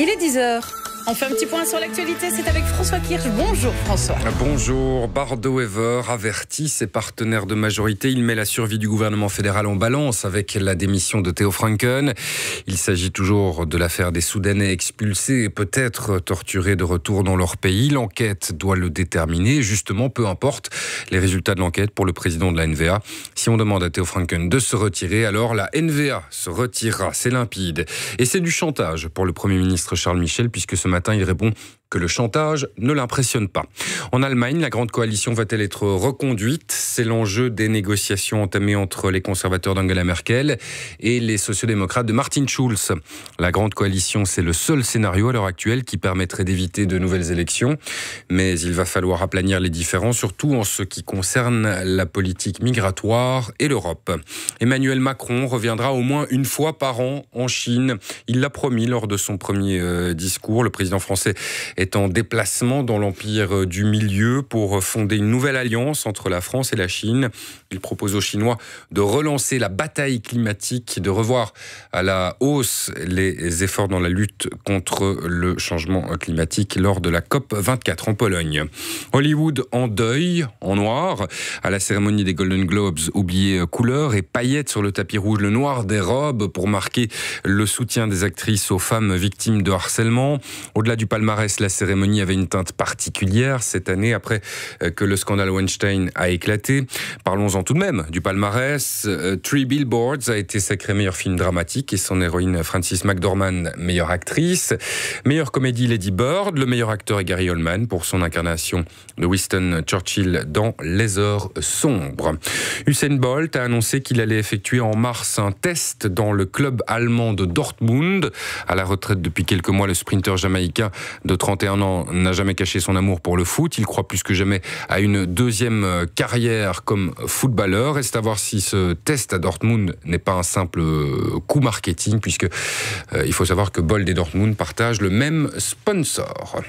Il est 10h. On fait un petit point sur l'actualité, c'est avec François Kirsch. Bonjour François. Bonjour. Bardo-Wever avertit ses partenaires de majorité. Il met la survie du gouvernement fédéral en balance avec la démission de Theo Franken. Il s'agit toujours de l'affaire des Soudanais expulsés et peut-être torturés de retour dans leur pays. L'enquête doit le déterminer. Justement, peu importe les résultats de l'enquête pour le président de la NVA. Si on demande à Theo Franken de se retirer, alors la NVA se retirera. C'est limpide. Et c'est du chantage pour le Premier ministre Charles Michel, puisque ce matin, il répond que le chantage ne l'impressionne pas. En Allemagne, la grande coalition va-t-elle être reconduite ? C'est l'enjeu des négociations entamées entre les conservateurs d'Angela Merkel et les sociodémocrates de Martin Schulz. La grande coalition, c'est le seul scénario à l'heure actuelle qui permettrait d'éviter de nouvelles élections. Mais il va falloir aplanir les différends, surtout en ce qui concerne la politique migratoire et l'Europe. Emmanuel Macron reviendra au moins une fois par an en Chine. Il l'a promis lors de son premier discours. Le président français est en déplacement dans l'Empire du Milieu pour fonder une nouvelle alliance entre la France et la Chine. Il propose aux Chinois de relancer la bataille climatique, de revoir à la hausse les efforts dans la lutte contre le changement climatique lors de la COP24 en Pologne. Hollywood en deuil, en noir. À la cérémonie des Golden Globes, oublié couleurs et paillettes sur le tapis rouge, le noir des robes pour marquer le soutien des actrices aux femmes victimes de harcèlement. Au-delà du palmarès, la cérémonie avait une teinte particulière cette année après que le scandale Weinstein a éclaté. Parlons-en tout de même du palmarès. Three Billboards a été sacré meilleur film dramatique et son héroïne Frances McDormand meilleure actrice. Meilleure comédie Lady Bird. Le meilleur acteur est Gary Oldman pour son incarnation de Winston Churchill dans Les Heures sombres. Usain Bolt a annoncé qu'il allait effectuer en mars un test dans le club allemand de Dortmund. À la retraite depuis quelques mois, le sprinter jamaïcain de 31 ans n'a jamais caché son amour pour le foot. Il croit plus que jamais à une deuxième carrière comme footballeur. Reste à voir si ce test à Dortmund n'est pas un simple coup marketing, puisque il faut savoir que Bolt et Dortmund partagent le même sponsor.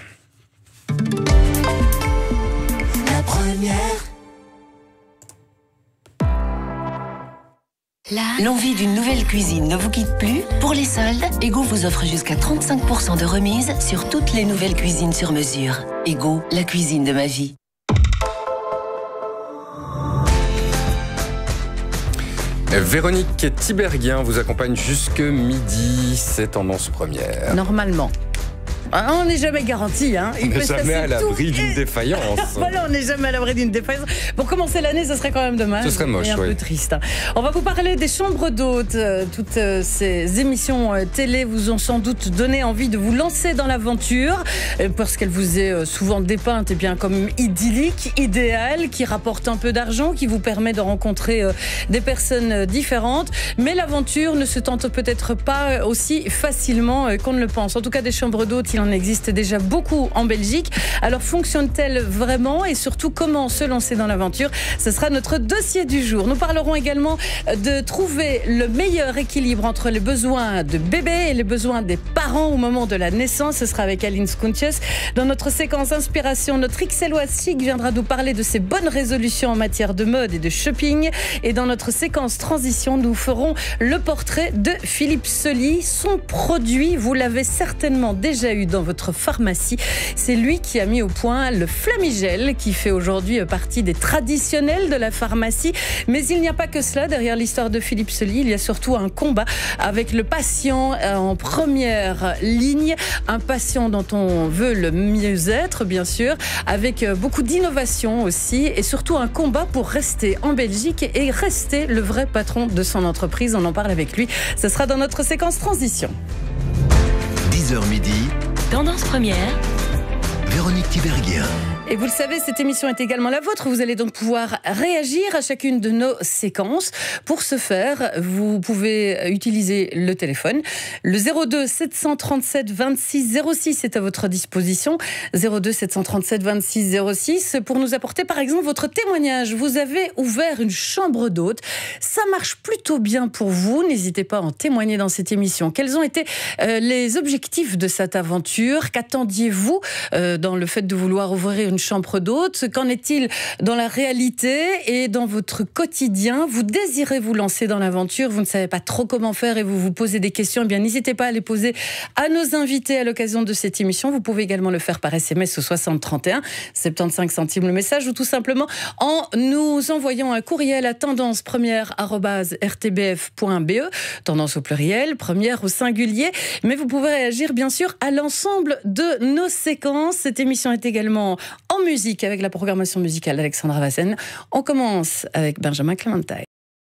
La première. L'envie d'une nouvelle cuisine ne vous quitte plus? Pour les soldes, Ego vous offre jusqu'à 35% de remise sur toutes les nouvelles cuisines sur mesure. Ego, la cuisine de ma vie. Véronique Tiberghien vous accompagne jusque midi. C'est Tendance Première. Normalement. On n'est jamais garanti. On n'est jamais à l'abri d'une défaillance. Voilà, on n'est jamais à l'abri d'une défaillance. Pour commencer l'année, ce serait quand même dommage. Ce serait moche, et un peu triste. On va vous parler des chambres d'hôtes. Toutes ces émissions télé vous ont sans doute donné envie de vous lancer dans l'aventure, parce qu'elle vous est souvent dépeinte comme idyllique, idéale, qui rapporte un peu d'argent, qui vous permet de rencontrer des personnes différentes. Mais l'aventure ne se tente peut-être pas aussi facilement qu'on ne le pense. En tout cas, des chambres d'hôtes, il en existe déjà beaucoup en Belgique. Alors fonctionne-t-elle vraiment et surtout comment se lancer dans l'aventure? Ce sera notre dossier du jour. Nous parlerons également de trouver le meilleur équilibre entre les besoins de bébé et les besoins des parents au moment de la naissance. Ce sera avec Aline Skounches. Dans notre séquence inspiration, notre Ixelloise chic viendra nous parler de ses bonnes résolutions en matière de mode et de shopping. Et dans notre séquence transition, nous ferons le portrait de Philippe Sely. Son produit, vous l'avez certainement déjà eu dans votre pharmacie. C'est lui qui a mis au point le Flamigel, qui fait aujourd'hui partie des traditionnels de la pharmacie. Mais il n'y a pas que cela. Derrière l'histoire de Philippe Sely, il y a surtout un combat avec le patient en première ligne. Un patient dont on veut le mieux-être, bien sûr, avec beaucoup d'innovation aussi, et surtout un combat pour rester en Belgique et rester le vrai patron de son entreprise. On en parle avec lui. Ce sera dans notre séquence transition. 10h midi. Tendance Première. Véronique Tiberghien. Et vous le savez, cette émission est également la vôtre. Vous allez donc pouvoir réagir à chacune de nos séquences. Pour ce faire, vous pouvez utiliser le téléphone. Le 02 737 26 06 est à votre disposition. 02 737 26 06 pour nous apporter par exemple votre témoignage. Vous avez ouvert une chambre d'hôte. Ça marche plutôt bien pour vous. N'hésitez pas à en témoigner dans cette émission. Quels ont été les objectifs de cette aventure? Qu'attendiez-vous dans le fait de vouloir ouvrir une chambre d'hôte. Qu'en est-il dans la réalité et dans votre quotidien? Vous désirez vous lancer dans l'aventure, vous ne savez pas trop comment faire et vous vous posez des questions. Eh bien, n'hésitez pas à les poser à nos invités à l'occasion de cette émission. Vous pouvez également le faire par SMS au 60 31, 75 centimes le message, ou tout simplement en nous envoyant un courriel à tendancepremière@rtbf.be, tendance au pluriel, première au singulier. Mais vous pouvez réagir bien sûr à l'ensemble de nos séquences. Cette émission est également en musique avec la programmation musicale d'Alexandra Vassen. On commence avec Benjamin Clementine.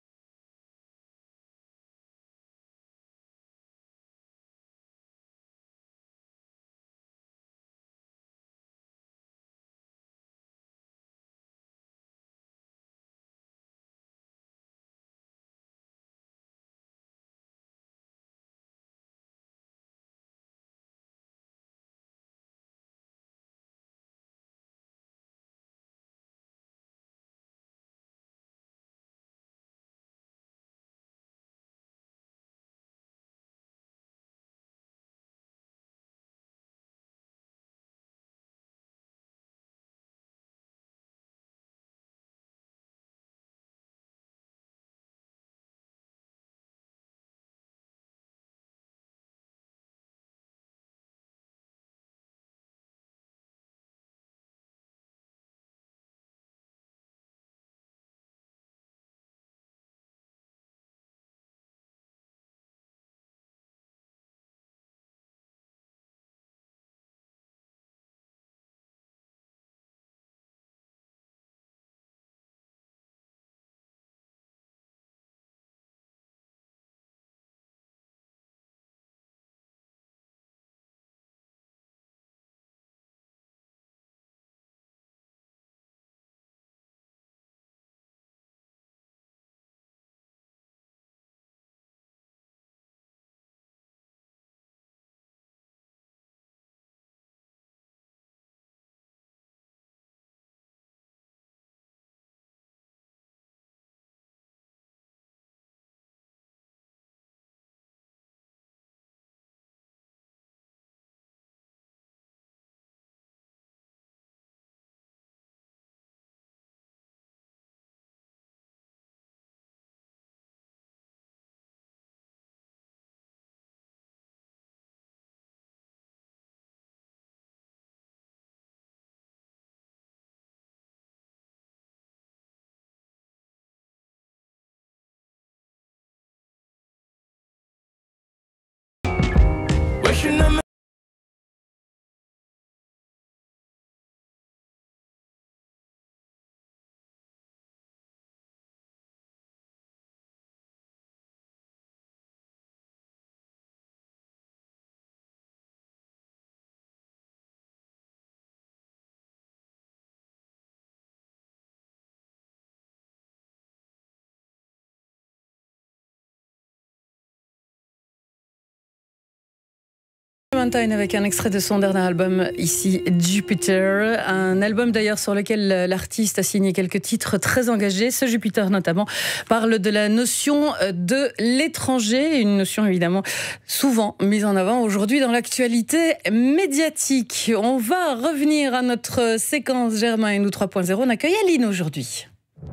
Avec un extrait de son dernier album, ici Jupiter, un album d'ailleurs sur lequel l'artiste a signé quelques titres très engagés. Ce Jupiter notamment parle de la notion de l'étranger, une notion évidemment souvent mise en avant aujourd'hui dans l'actualité médiatique. On va revenir à notre séquence Germain et nous 3.0. On accueille Aline aujourd'hui.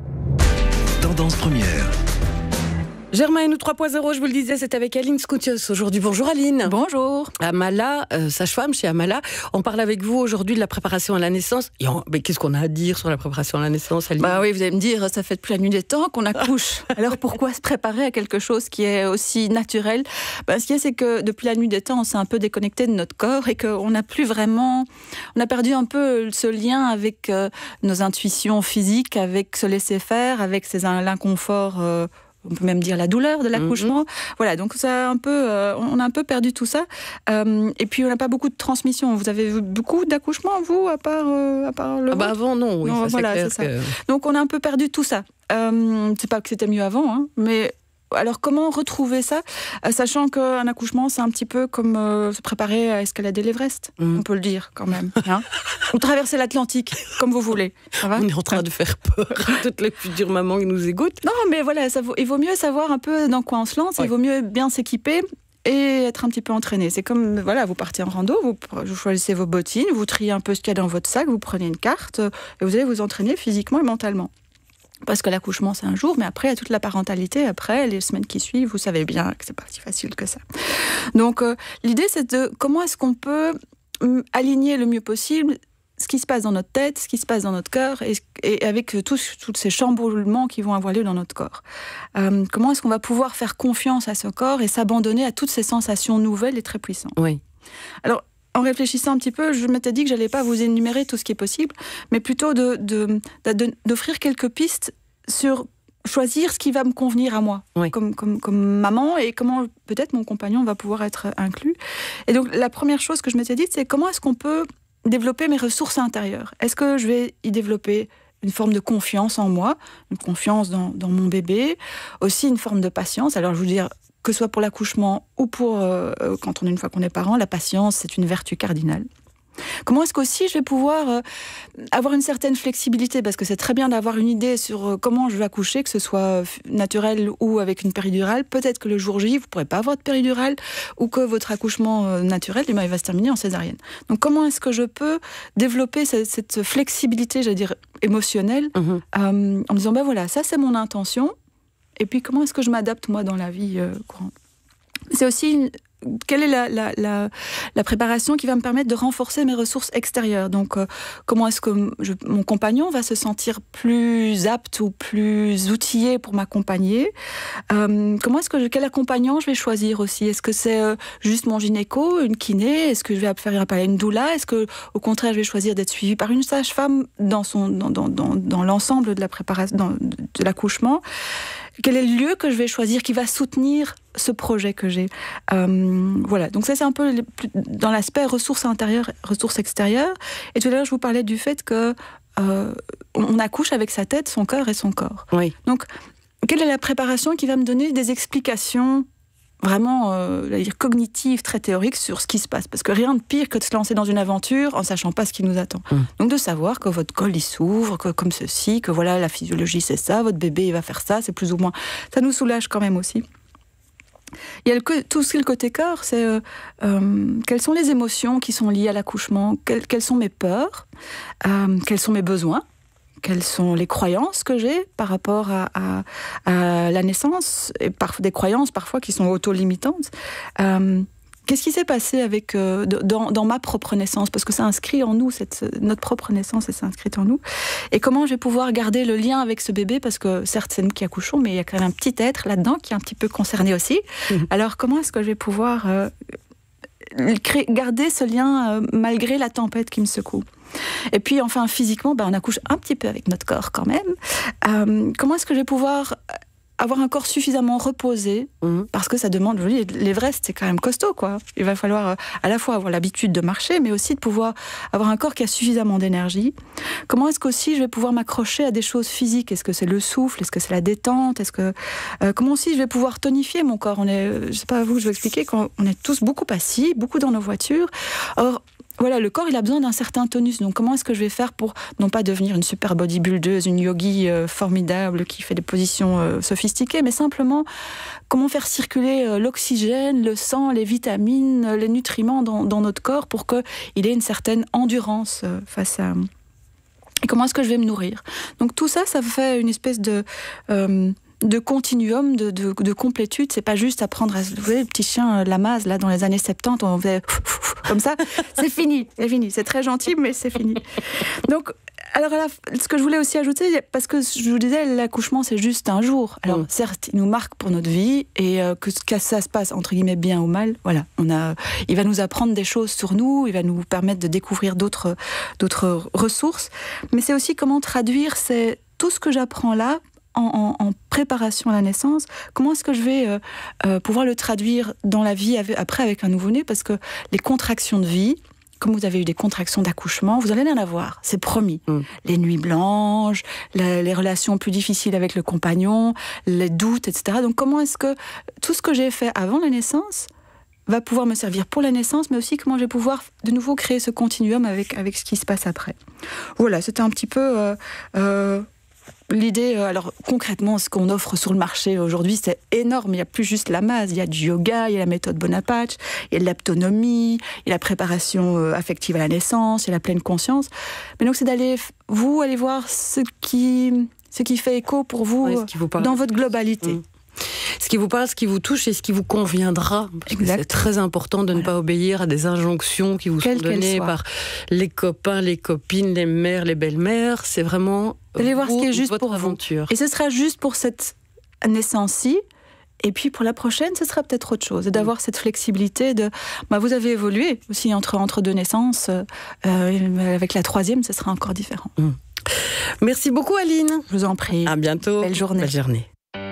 Tendance première. Germain et nous 3.0, je vous le disais, c'est avec Aline Scoutios aujourd'hui. Bonjour Aline. Bonjour. Amala, sage-femme chez Amala. On parle avec vous aujourd'hui de la préparation à la naissance. Mais qu'est-ce qu'on a à dire sur la préparation à la naissance, Aline? Bah oui, vous allez me dire, ça fait depuis la nuit des temps qu'on accouche. Alors pourquoi se préparer à quelque chose qui est aussi naturel? Ce qu'il y a, c'est que depuis la nuit des temps, on s'est un peu déconnecté de notre corps et qu'on n'a plus vraiment... On a perdu un peu ce lien avec nos intuitions physiques, avec se laisser faire, avec l'inconfort... on peut même dire la douleur de l'accouchement. Voilà, donc ça on a un peu perdu tout ça. Et puis on n'a pas beaucoup de transmission. Vous avez beaucoup d'accouchements, vous, à part le vôtre? Avant, non. Oui, non, ça, voilà, c'est c'est ça. Donc on a un peu perdu tout ça. C'est pas que c'était mieux avant, hein, mais... Alors, comment retrouver ça, sachant qu'un accouchement, c'est un petit peu comme se préparer à escalader l'Everest, on peut le dire quand même. Hein, ou traverser l'Atlantique, comme vous voulez. Ça va ? On est en train de faire peur à toutes les futures mamans qui nous écoutent. Non, mais voilà, il vaut mieux savoir un peu dans quoi on se lance, il vaut mieux bien s'équiper. et être un petit peu entraîné. C'est comme, voilà, vous partez en rando, vous choisissez vos bottines, vous triez un peu ce qu'il y a dans votre sac, vous prenez une carte et vous allez vous entraîner physiquement et mentalement. Parce que l'accouchement, c'est un jour, mais après, il y a toute la parentalité. Après, les semaines qui suivent, vous savez bien que c'est pas si facile que ça. Donc, l'idée, c'est de comment est-ce qu'on peut aligner le mieux possible ce qui se passe dans notre tête, ce qui se passe dans notre cœur, et avec tous ces chamboulements qui vont avoir lieu dans notre corps. Comment est-ce qu'on va pouvoir faire confiance à ce corps et s'abandonner à toutes ces sensations nouvelles et très puissantes. Oui. Alors, en réfléchissant un petit peu, je m'étais dit que je n'allais pas vous énumérer tout ce qui est possible, mais plutôt d'offrir quelques pistes sur choisir ce qui va me convenir à moi, oui, comme maman, et comment peut-être mon compagnon va pouvoir être inclus. Et donc, la première chose que je m'étais dit, c'est comment est-ce qu'on peut développer mes ressources intérieures. Est-ce que je vais y développer une forme de confiance en moi, une confiance dans mon bébé, aussi une forme de patience. Alors, je veux dire, que ce soit pour l'accouchement ou pour une fois qu'on est parent, la patience, c'est une vertu cardinale. Comment est-ce qu'aussi je vais pouvoir avoir une certaine flexibilité, parce que c'est très bien d'avoir une idée sur comment je vais accoucher, que ce soit naturel ou avec une péridurale. Peut-être que le jour J, vous ne pourrez pas avoir de péridurale, ou que votre accouchement naturel, il va se terminer en césarienne. Donc comment est-ce que je peux développer cette flexibilité, j'allais dire, émotionnelle, en me disant, ben voilà, ça c'est mon intention, et puis comment est-ce que je m'adapte moi dans la vie courante. C'est aussi quelle est la préparation qui va me permettre de renforcer mes ressources extérieures. Donc, comment est-ce que mon compagnon va se sentir plus apte ou plus outillé pour m'accompagner. Quel accompagnant je vais choisir aussi. Est-ce que c'est juste mon gynéco, une kiné? Est-ce que je vais faire appel à une doula? Est-ce que, au contraire, je vais choisir d'être suivie par une sage-femme dans l'ensemble de la préparation, de l'accouchement? Quel est le lieu que je vais choisir qui va soutenir ce projet que j'ai? Voilà, donc ça c'est un peu dans l'aspect ressources intérieures, ressources extérieures. Et tout à l'heure je vous parlais du fait que on accouche avec sa tête, son cœur et son corps. Oui. Donc quelle est la préparation qui va me donner des explications vraiment cognitives, très théoriques sur ce qui se passe? Parce que rien de pire que de se lancer dans une aventure en sachant pas ce qui nous attend. Donc de savoir que votre col il s'ouvre, que comme ceci, que voilà la physiologie c'est ça, votre bébé il va faire ça, c'est plus ou moins. Ça nous soulage quand même aussi. Il y a tout ce qui est le côté cœur, c'est quelles sont les émotions qui sont liées à l'accouchement, quelles sont mes peurs, quels sont mes besoins, quelles sont les croyances que j'ai par rapport à la naissance, et des croyances parfois qui sont auto-limitantes. Qu'est-ce qui s'est passé avec dans ma propre naissance? Parce que c'est inscrit en nous, notre propre naissance, c'est inscrit en nous. Et comment je vais pouvoir garder le lien avec ce bébé? Parce que certes, c'est nous qui accouchons, mais il y a quand même un petit être là-dedans qui est un petit peu concerné aussi. Alors comment est-ce que je vais pouvoir garder ce lien malgré la tempête qui me secoue? Et puis enfin, physiquement, on accouche un petit peu avec notre corps quand même. Comment est-ce que je vais pouvoir avoir un corps suffisamment reposé, parce que ça demande, je dis, l'Everest c'est quand même costaud quoi. Il va falloir à la fois avoir l'habitude de marcher, mais aussi de pouvoir avoir un corps qui a suffisamment d'énergie. Comment est-ce qu'aussi je vais pouvoir m'accrocher à des choses physiques? Est-ce que c'est le souffle? Est-ce que c'est la détente? Comment aussi je vais pouvoir tonifier mon corps? Je sais pas à vous, je vais expliquer, quand on est tous beaucoup assis, beaucoup dans nos voitures. Or, voilà, le corps, il a besoin d'un certain tonus. Donc, comment est-ce que je vais faire pour, non pas devenir une super bodybuildeuse, une yogi formidable qui fait des positions sophistiquées, mais simplement, comment faire circuler l'oxygène, le sang, les vitamines, les nutriments dans notre corps pour qu'il ait une certaine endurance face à... Et comment est-ce que je vais me nourrir? Donc, tout ça, ça fait une espèce de continuum, de complétude. C'est pas juste apprendre à... Vous voyez, le petit chien Lamaze, là, dans les années 70, on faisait comme ça. C'est fini. C'est très gentil, mais c'est fini. Donc, alors, ce que je voulais aussi ajouter, parce que je vous disais, l'accouchement, c'est juste un jour. Alors, certes, il nous marque pour notre vie, et que ça se passe, entre guillemets, bien ou mal, voilà. Il va nous apprendre des choses sur nous, il va nous permettre de découvrir d'autres ressources. Mais c'est aussi comment traduire tout ce que j'apprends là, en préparation à la naissance, comment est-ce que je vais pouvoir le traduire dans la vie après avec un nouveau-né? Parce que les contractions de vie, comme vous avez eu des contractions d'accouchement, vous allez en avoir, c'est promis. Les nuits blanches, les relations plus difficiles avec le compagnon, les doutes, etc. Donc comment est-ce que tout ce que j'ai fait avant la naissance va pouvoir me servir pour la naissance, mais aussi comment je vais pouvoir de nouveau créer ce continuum avec ce qui se passe après. Voilà, c'était un petit peu... l'idée, alors concrètement, ce qu'on offre sur le marché aujourd'hui, c'est énorme. Il n'y a plus juste la masse. Il y a du yoga, il y a la méthode Bonaparte, il y a de l'autonomie, il y a la préparation affective à la naissance, il y a la pleine conscience. Mais donc, c'est d'aller, aller voir ce qui fait écho pour vous, dans votre globalité. Ce qui vous parle, ce qui vous touche et ce qui vous conviendra. Parce que c'est très important de ne pas obéir à des injonctions qui vous sont données par les copains, les copines, les mères, les belles-mères. C'est vraiment allez voir ce qui est juste votre pour aventure. Vous. Et ce sera juste pour cette naissance-ci. Et puis pour la prochaine, ce sera peut-être autre chose. Et d'avoir cette flexibilité de... vous avez évolué aussi entre deux naissances. Avec la troisième, ce sera encore différent. Merci beaucoup, Aline. Je vous en prie. À bientôt. Belle journée. Belle journée.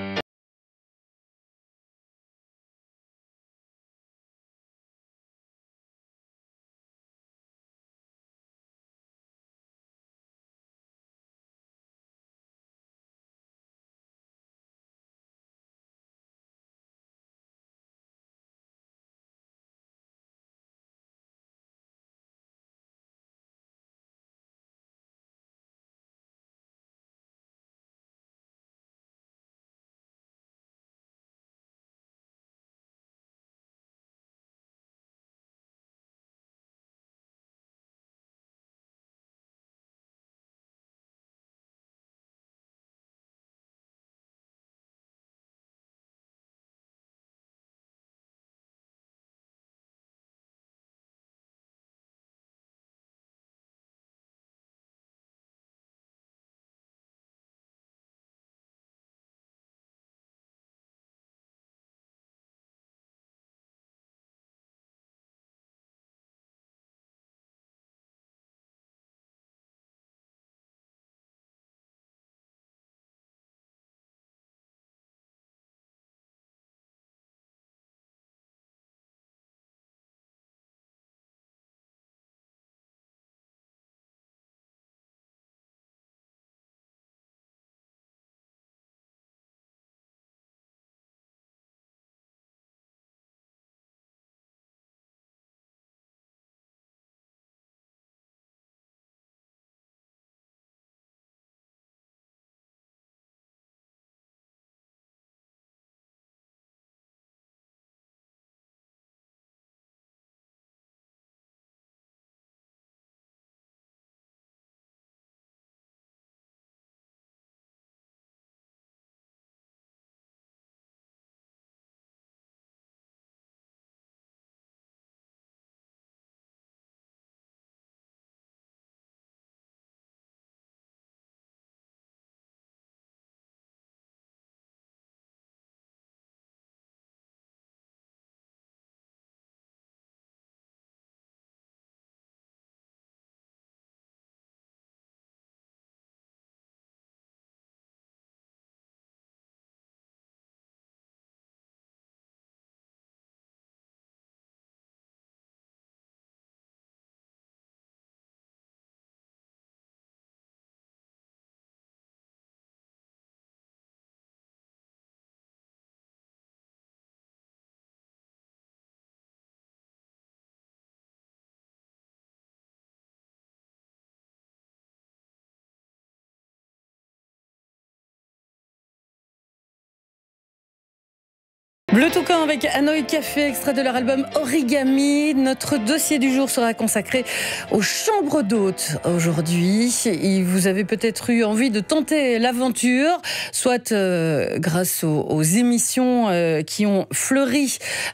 Bleu Toucan avec Hanoï Café, extrait de leur album Origami. Notre dossier du jour sera consacré aux chambres d'hôtes aujourd'hui. Et vous avez peut-être eu envie de tenter l'aventure, soit grâce aux émissions qui ont fleuri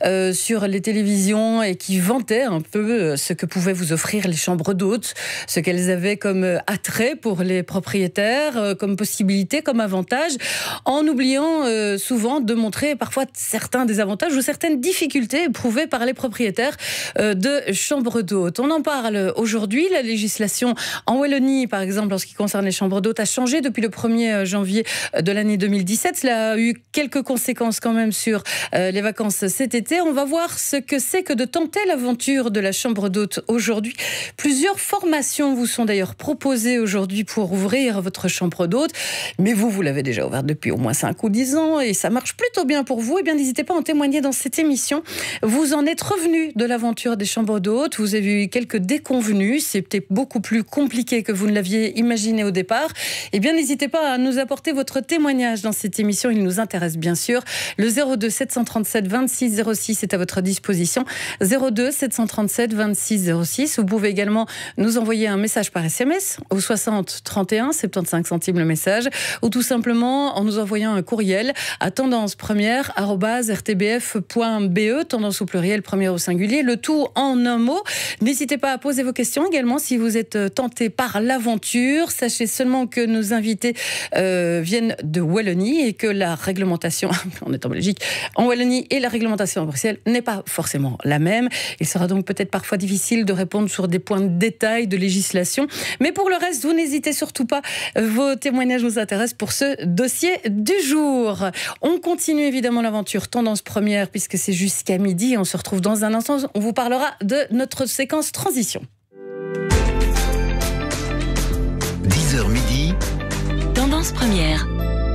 sur les télévisions et qui vantaient un peu ce que pouvaient vous offrir les chambres d'hôtes, ce qu'elles avaient comme attrait pour les propriétaires, comme possibilité, comme avantage, en oubliant souvent de montrer parfois certains désavantages ou certaines difficultés éprouvées par les propriétaires de chambres d'hôtes. On en parle aujourd'hui. La législation en Wallonie, par exemple, en ce qui concerne les chambres d'hôtes, a changé depuis le 1er janvier de l'année 2017. Cela a eu quelques conséquences quand même sur les vacances cet été. On va voir ce que c'est que de tenter l'aventure de la chambre d'hôte aujourd'hui. Plusieurs formations vous sont d'ailleurs proposées aujourd'hui pour ouvrir votre chambre d'hôte. Mais vous l'avez déjà ouverte depuis au moins 5 ou 10 ans et ça marche plutôt bien pour vous. Eh bien, n'hésitez n'hésitez pas à en témoigner dans cette émission. Vous en êtes revenu de l'aventure des chambres d'hôtes, vous avez eu quelques déconvenues, c'était beaucoup plus compliqué que vous ne l'aviez imaginé au départ. Eh bien, n'hésitez pas à nous apporter votre témoignage dans cette émission, il nous intéresse bien sûr. Le 02 737 26 06 est à votre disposition. 02 737 26 06. Vous pouvez également nous envoyer un message par SMS au 60 31 75 centimes le message, ou tout simplement en nous envoyant un courriel à tendancepremière@rtbf.be, tendance au pluriel, première au singulier, le tout en un mot. N'hésitez pas à poser vos questions également si vous êtes tenté par l'aventure. Sachez seulement que nos invités viennent de Wallonie et que la réglementation, on est en Belgique, en Wallonie, et la réglementation à Bruxelles n'est pas forcément la même. Il sera donc peut-être parfois difficile de répondre sur des points de détail de législation. Mais pour le reste, vous n'hésitez surtout pas. Vos témoignages nous intéressent pour ce dossier du jour. On continue évidemment l'aventure Tendance Première puisque c'est jusqu'à midi. On se retrouve dans un instant. On vous parlera de notre séquence transition. 10h midi. Tendance Première.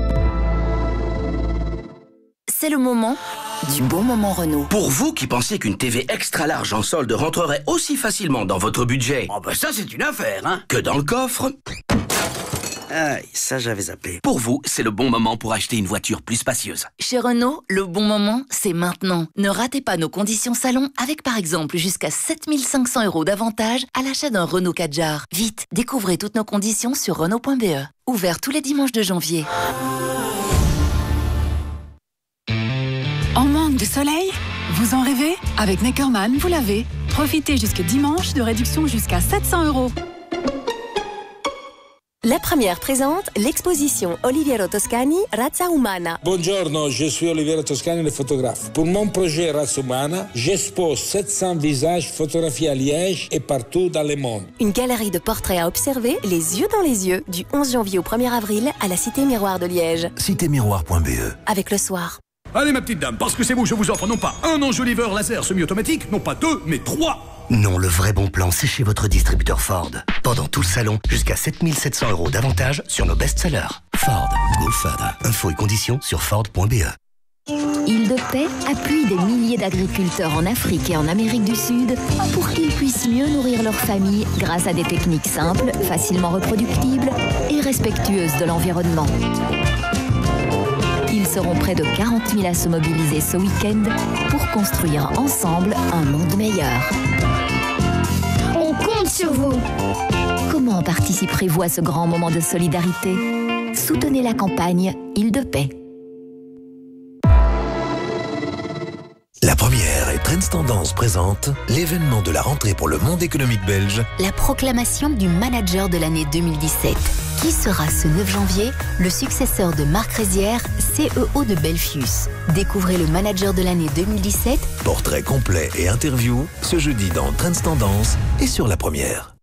C'est le moment du bon moment Renault. Pour vous qui pensiez qu'une TV extra large en solde rentrerait aussi facilement dans votre budget, oh ben ça c'est une affaire, hein, que dans le coffre. Aïe, ça j'avais zappé. Pour vous, c'est le bon moment pour acheter une voiture plus spacieuse. Chez Renault, le bon moment, c'est maintenant. Ne ratez pas nos conditions salon avec par exemple jusqu'à 7 500 € d'avantage à l'achat d'un Renault 4 Vite, découvrez toutes nos conditions sur Renault.be. Ouvert tous les dimanches de janvier. En manque de soleil? Vous en rêvez? Avec Neckermann, vous l'avez. Profitez jusqu'à dimanche de réduction jusqu'à 700 €. La première présente l'exposition Oliviero Toscani Razza Umana. Buongiorno, je suis Oliviero Toscani, le photographe. Pour mon projet Razza Umana, j'expose 700 visages photographiés à Liège et partout dans le monde. Une galerie de portraits à observer, les yeux dans les yeux, du 11 janvier au 1er avril à la Cité Miroir de Liège. Citémiroir.be. Avec Le Soir. Allez ma petite dame, parce que c'est vous, je vous offre non pas un enjoliveur laser semi-automatique, non pas 2, mais 3. Non, le vrai bon plan, c'est chez votre distributeur Ford. Pendant tout le salon, jusqu'à 7 700 € d'avantage sur nos best-sellers. Ford, go further. Infos et conditions sur Ford.be. Île de Paix appuie des milliers d'agriculteurs en Afrique et en Amérique du Sud pour qu'ils puissent mieux nourrir leurs familles grâce à des techniques simples, facilement reproductibles et respectueuses de l'environnement. Ils seront près de 40 000 à se mobiliser ce week-end pour construire ensemble un monde meilleur. On compte sur vous! Comment participerez-vous à ce grand moment de solidarité? Soutenez la campagne Île de Paix. La première et Trends Tendance présente l'événement de la rentrée pour le monde économique belge. La proclamation du manager de l'année 2017. Qui sera ce 9 janvier le successeur de Marc Rézière, CEO de Belfius? Découvrez le manager de l'année 2017. Portrait complet et interview ce jeudi dans Trends Tendance et sur la première.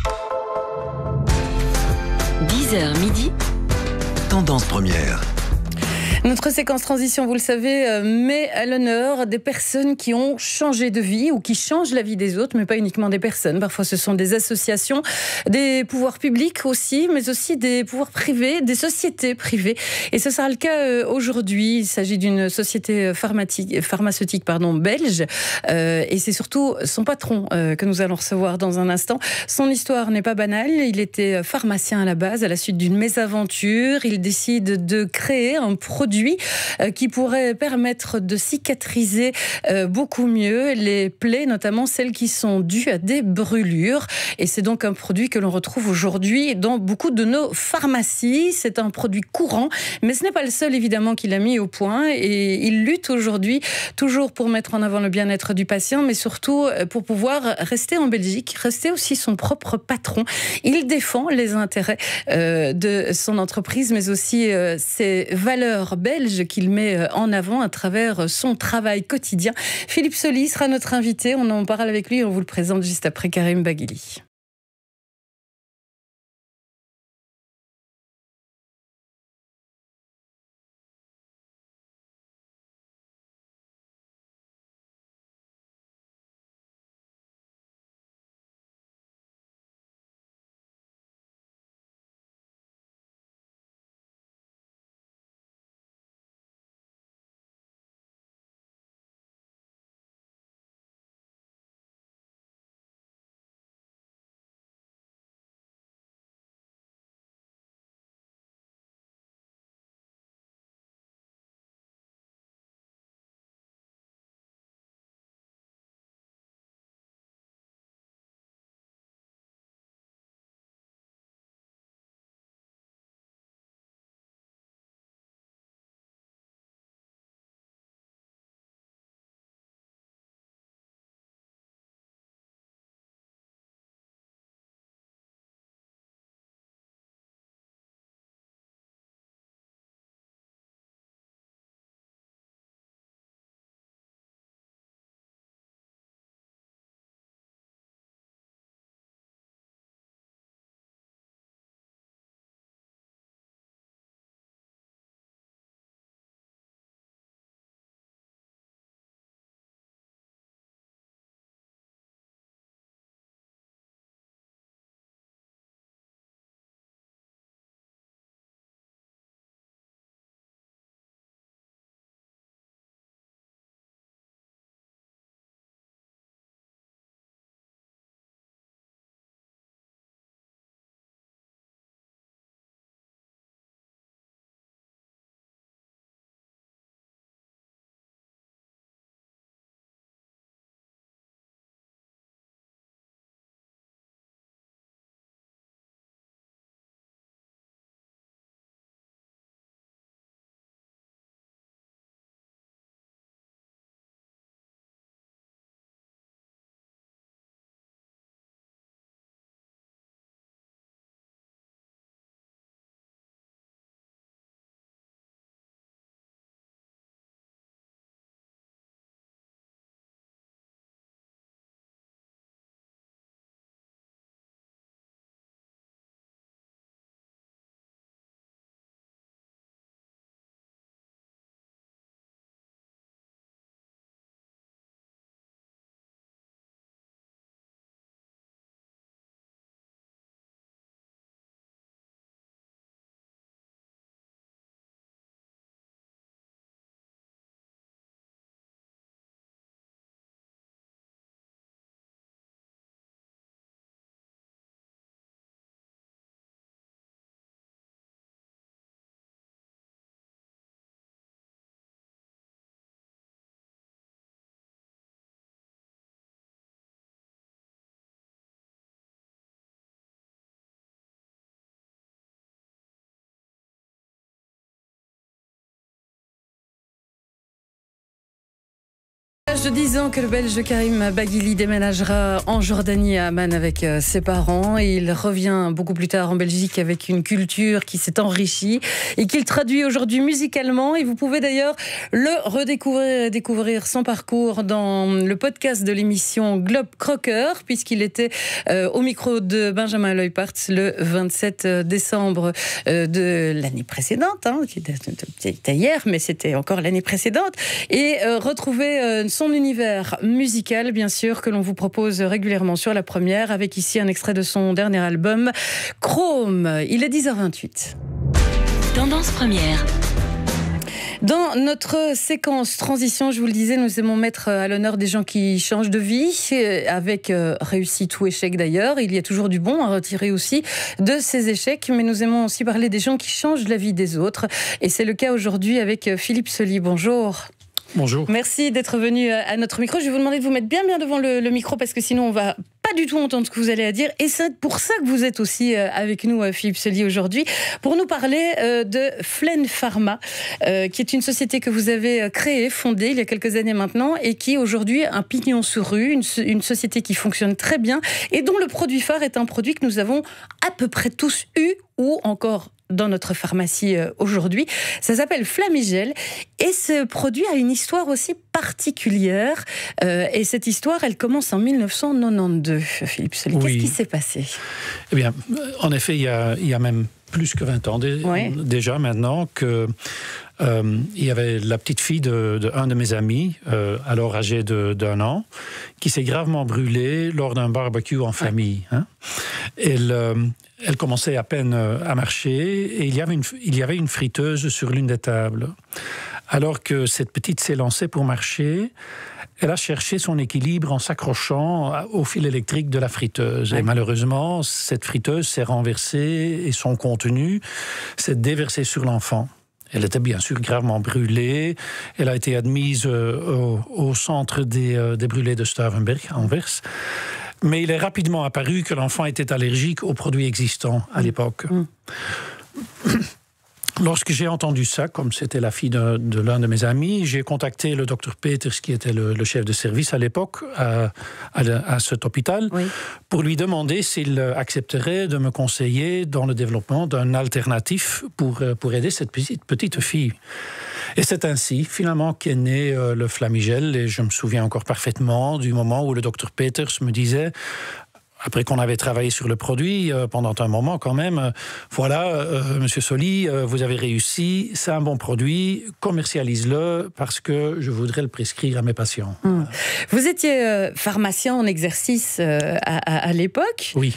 10h midi. Tendance Première. Notre séquence transition, vous le savez, met à l'honneur des personnes qui ont changé de vie ou qui changent la vie des autres, mais pas uniquement des personnes. Parfois, ce sont des associations, des pouvoirs publics aussi, mais aussi des pouvoirs privés, des sociétés privées. Et ce sera le cas aujourd'hui. Il s'agit d'une société pharmaceutique belge. Et c'est surtout son patron que nous allons recevoir dans un instant. Son histoire n'est pas banale. Il était pharmacien à la base. À la suite d'une mésaventure, il décide de créer un produit qui pourrait permettre de cicatriser beaucoup mieux les plaies, notamment celles qui sont dues à des brûlures. Et c'est donc un produit que l'on retrouve aujourd'hui dans beaucoup de nos pharmacies. C'est un produit courant, mais ce n'est pas le seul évidemment qu'il a mis au point. Et il lutte aujourd'hui toujours pour mettre en avant le bien-être du patient, mais surtout pour pouvoir rester en Belgique, rester aussi son propre patron. Il défend les intérêts de son entreprise, mais aussi ses valeurs belges qu'il met en avant à travers son travail quotidien. Philippe Soli sera notre invité. On en parle avec lui et on vous le présente juste après Karim Baghili. de 10 ans que le Belge Karim Baghili déménagera en Jordanie à Amman avec ses parents. Et il revient beaucoup plus tard en Belgique avec une culture qui s'est enrichie et qu'il traduit aujourd'hui musicalement. Et vous pouvez d'ailleurs le découvrir son parcours dans le podcast de l'émission Globe Crocker, puisqu'il était au micro de Benjamin Leupaerts le 27 décembre de l'année précédente, qui était hier, mais c'était encore l'année précédente. Et retrouver son univers musical, bien sûr, que l'on vous propose régulièrement sur La Première, avec ici un extrait de son dernier album, Chrome. Il est 10h28. Tendance première. Dans notre séquence transition, je vous le disais, nous aimons mettre à l'honneur des gens qui changent de vie, avec réussite ou échec d'ailleurs. Il y a toujours du bon à retirer aussi de ces échecs, mais nous aimons aussi parler des gens qui changent la vie des autres. Et c'est le cas aujourd'hui avec Philippe Soli. Bonjour. Bonjour. Merci d'être venu à notre micro. Je vais vous demander de vous mettre bien devant le micro, parce que sinon on va pas du tout entendre ce que vous allez à dire. Et c'est pour ça que vous êtes aussi avec nous, Philippe Soli, aujourd'hui, pour nous parler de Flen Pharma, qui est une société que vous avez créée, fondée il y a quelques années maintenant, et qui aujourd'hui a un pignon sur rue, une société qui fonctionne très bien et dont le produit phare est un produit que nous avons à peu près tous eu ou encore dans notre pharmacie aujourd'hui. Ça s'appelle Flamigel et ce produit a une histoire aussi particulière et cette histoire, elle commence en 1992. Philippe Soli, qu'est-ce qui s'est passé ? Eh bien, en effet, il y a même plus que 20 ans déjà maintenant que il y avait la petite fille d'un de mes amis, alors âgée d'1 an, qui s'est gravement brûlée lors d'un barbecue en famille. Elle commençait à peine à marcher et il y avait une friteuse sur l'une des tables. Alors que cette petite s'est lancée pour marcher, elle a cherché son équilibre en s'accrochant au fil électrique de la friteuse. Et malheureusement, cette friteuse s'est renversée et son contenu s'est déversé sur l'enfant. Elle était bien sûr gravement brûlée. Elle a été admise au centre des brûlés de Stuivenberg, à Anvers. Mais il est rapidement apparu que l'enfant était allergique aux produits existants à l'époque. Lorsque j'ai entendu ça, comme c'était la fille de l'un de mes amis, j'ai contacté le docteur Peters, qui était le chef de service à l'époque, à cet hôpital, pour lui demander s'il accepterait de me conseiller dans le développement d'un alternatif pour aider cette petite fille. Et c'est ainsi, finalement, qu'est né le Flamigel. Et je me souviens encore parfaitement du moment où le docteur Peters me disait, après qu'on avait travaillé sur le produit pendant un moment quand même, voilà, Monsieur Soli, vous avez réussi, c'est un bon produit, commercialise-le parce que je voudrais le prescrire à mes patients. Vous étiez pharmacien en exercice à l'époque. Oui.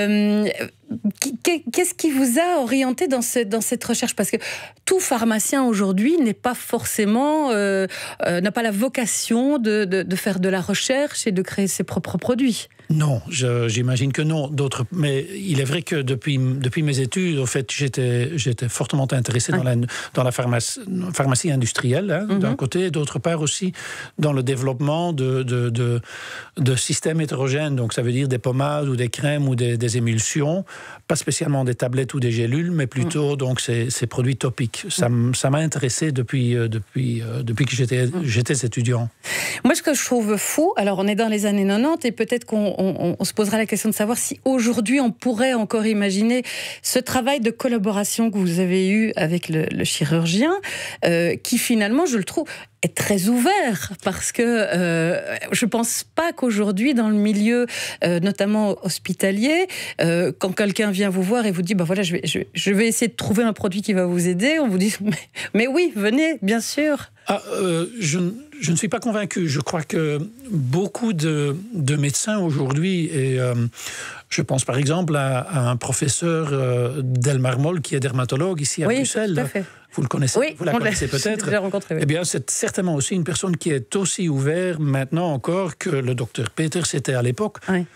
Qu'est-ce qui vous a orienté dans cette recherche ? Parce que tout pharmacien aujourd'hui n'est pas forcément, n'a pas la vocation de faire de la recherche et de créer ses propres produits. Non, j'imagine que non. Mais il est vrai que depuis mes études, en fait, j'étais fortement intéressé dans la pharmacie industrielle, d'un côté, et d'autre part aussi dans le développement de systèmes hétérogènes. Donc, ça veut dire des pommades ou des crèmes ou des émulsions, pas spécialement des tablettes ou des gélules, mais plutôt donc ces produits topiques. Ça m'a intéressé depuis que j'étais étudiant. Moi, ce que je trouve fou, alors on est dans les années 90 et peut-être qu'on se posera la question de savoir si aujourd'hui on pourrait encore imaginer ce travail de collaboration que vous avez eu avec le chirurgien, qui finalement, je le trouve, est très ouvert, parce que je pense pas qu'aujourd'hui, dans le milieu, notamment hospitalier, quand quelqu'un vient vous voir et vous dit, bah voilà, je vais essayer de trouver un produit qui va vous aider, on vous dit, mais oui, venez, bien sûr. Je ne suis pas convaincu. Je crois que beaucoup de médecins aujourd'hui, et je pense par exemple à un professeur Delmar Moll, qui est dermatologue ici à Bruxelles. Tout à fait. Vous le connaissez, oui, vous la connaissez peut-être. Je l'ai rencontré, oui. Eh bien, c'est certainement aussi une personne qui est aussi ouverte maintenant encore que le docteur Peters était à l'époque. Oui.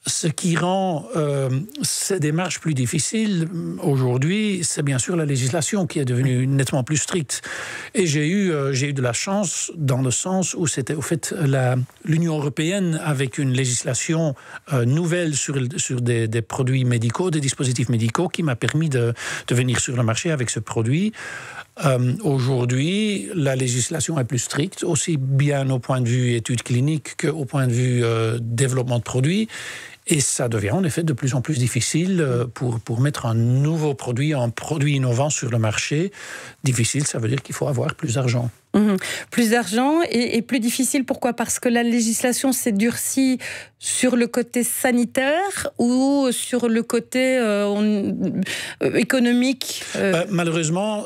Ce qui rend ces démarches plus difficiles aujourd'hui, c'est bien sûr la législation qui est devenue nettement plus stricte. Et j'ai eu de la chance dans le sens où c'était au fait l'Union européenne avec une législation nouvelle sur des produits médicaux, des dispositifs médicaux, qui m'a permis de venir sur le marché avec ce produit. Aujourd'hui, la législation est plus stricte, aussi bien au point de vue études cliniques qu'au point de vue développement de produits. Et ça devient en effet de plus en plus difficile pour mettre un nouveau produit, un produit innovant sur le marché. Difficile, ça veut dire qu'il faut avoir plus d'argent. Plus d'argent et plus difficile, pourquoi ? Parce que la législation s'est durcie sur le côté sanitaire ou sur le côté économique Malheureusement,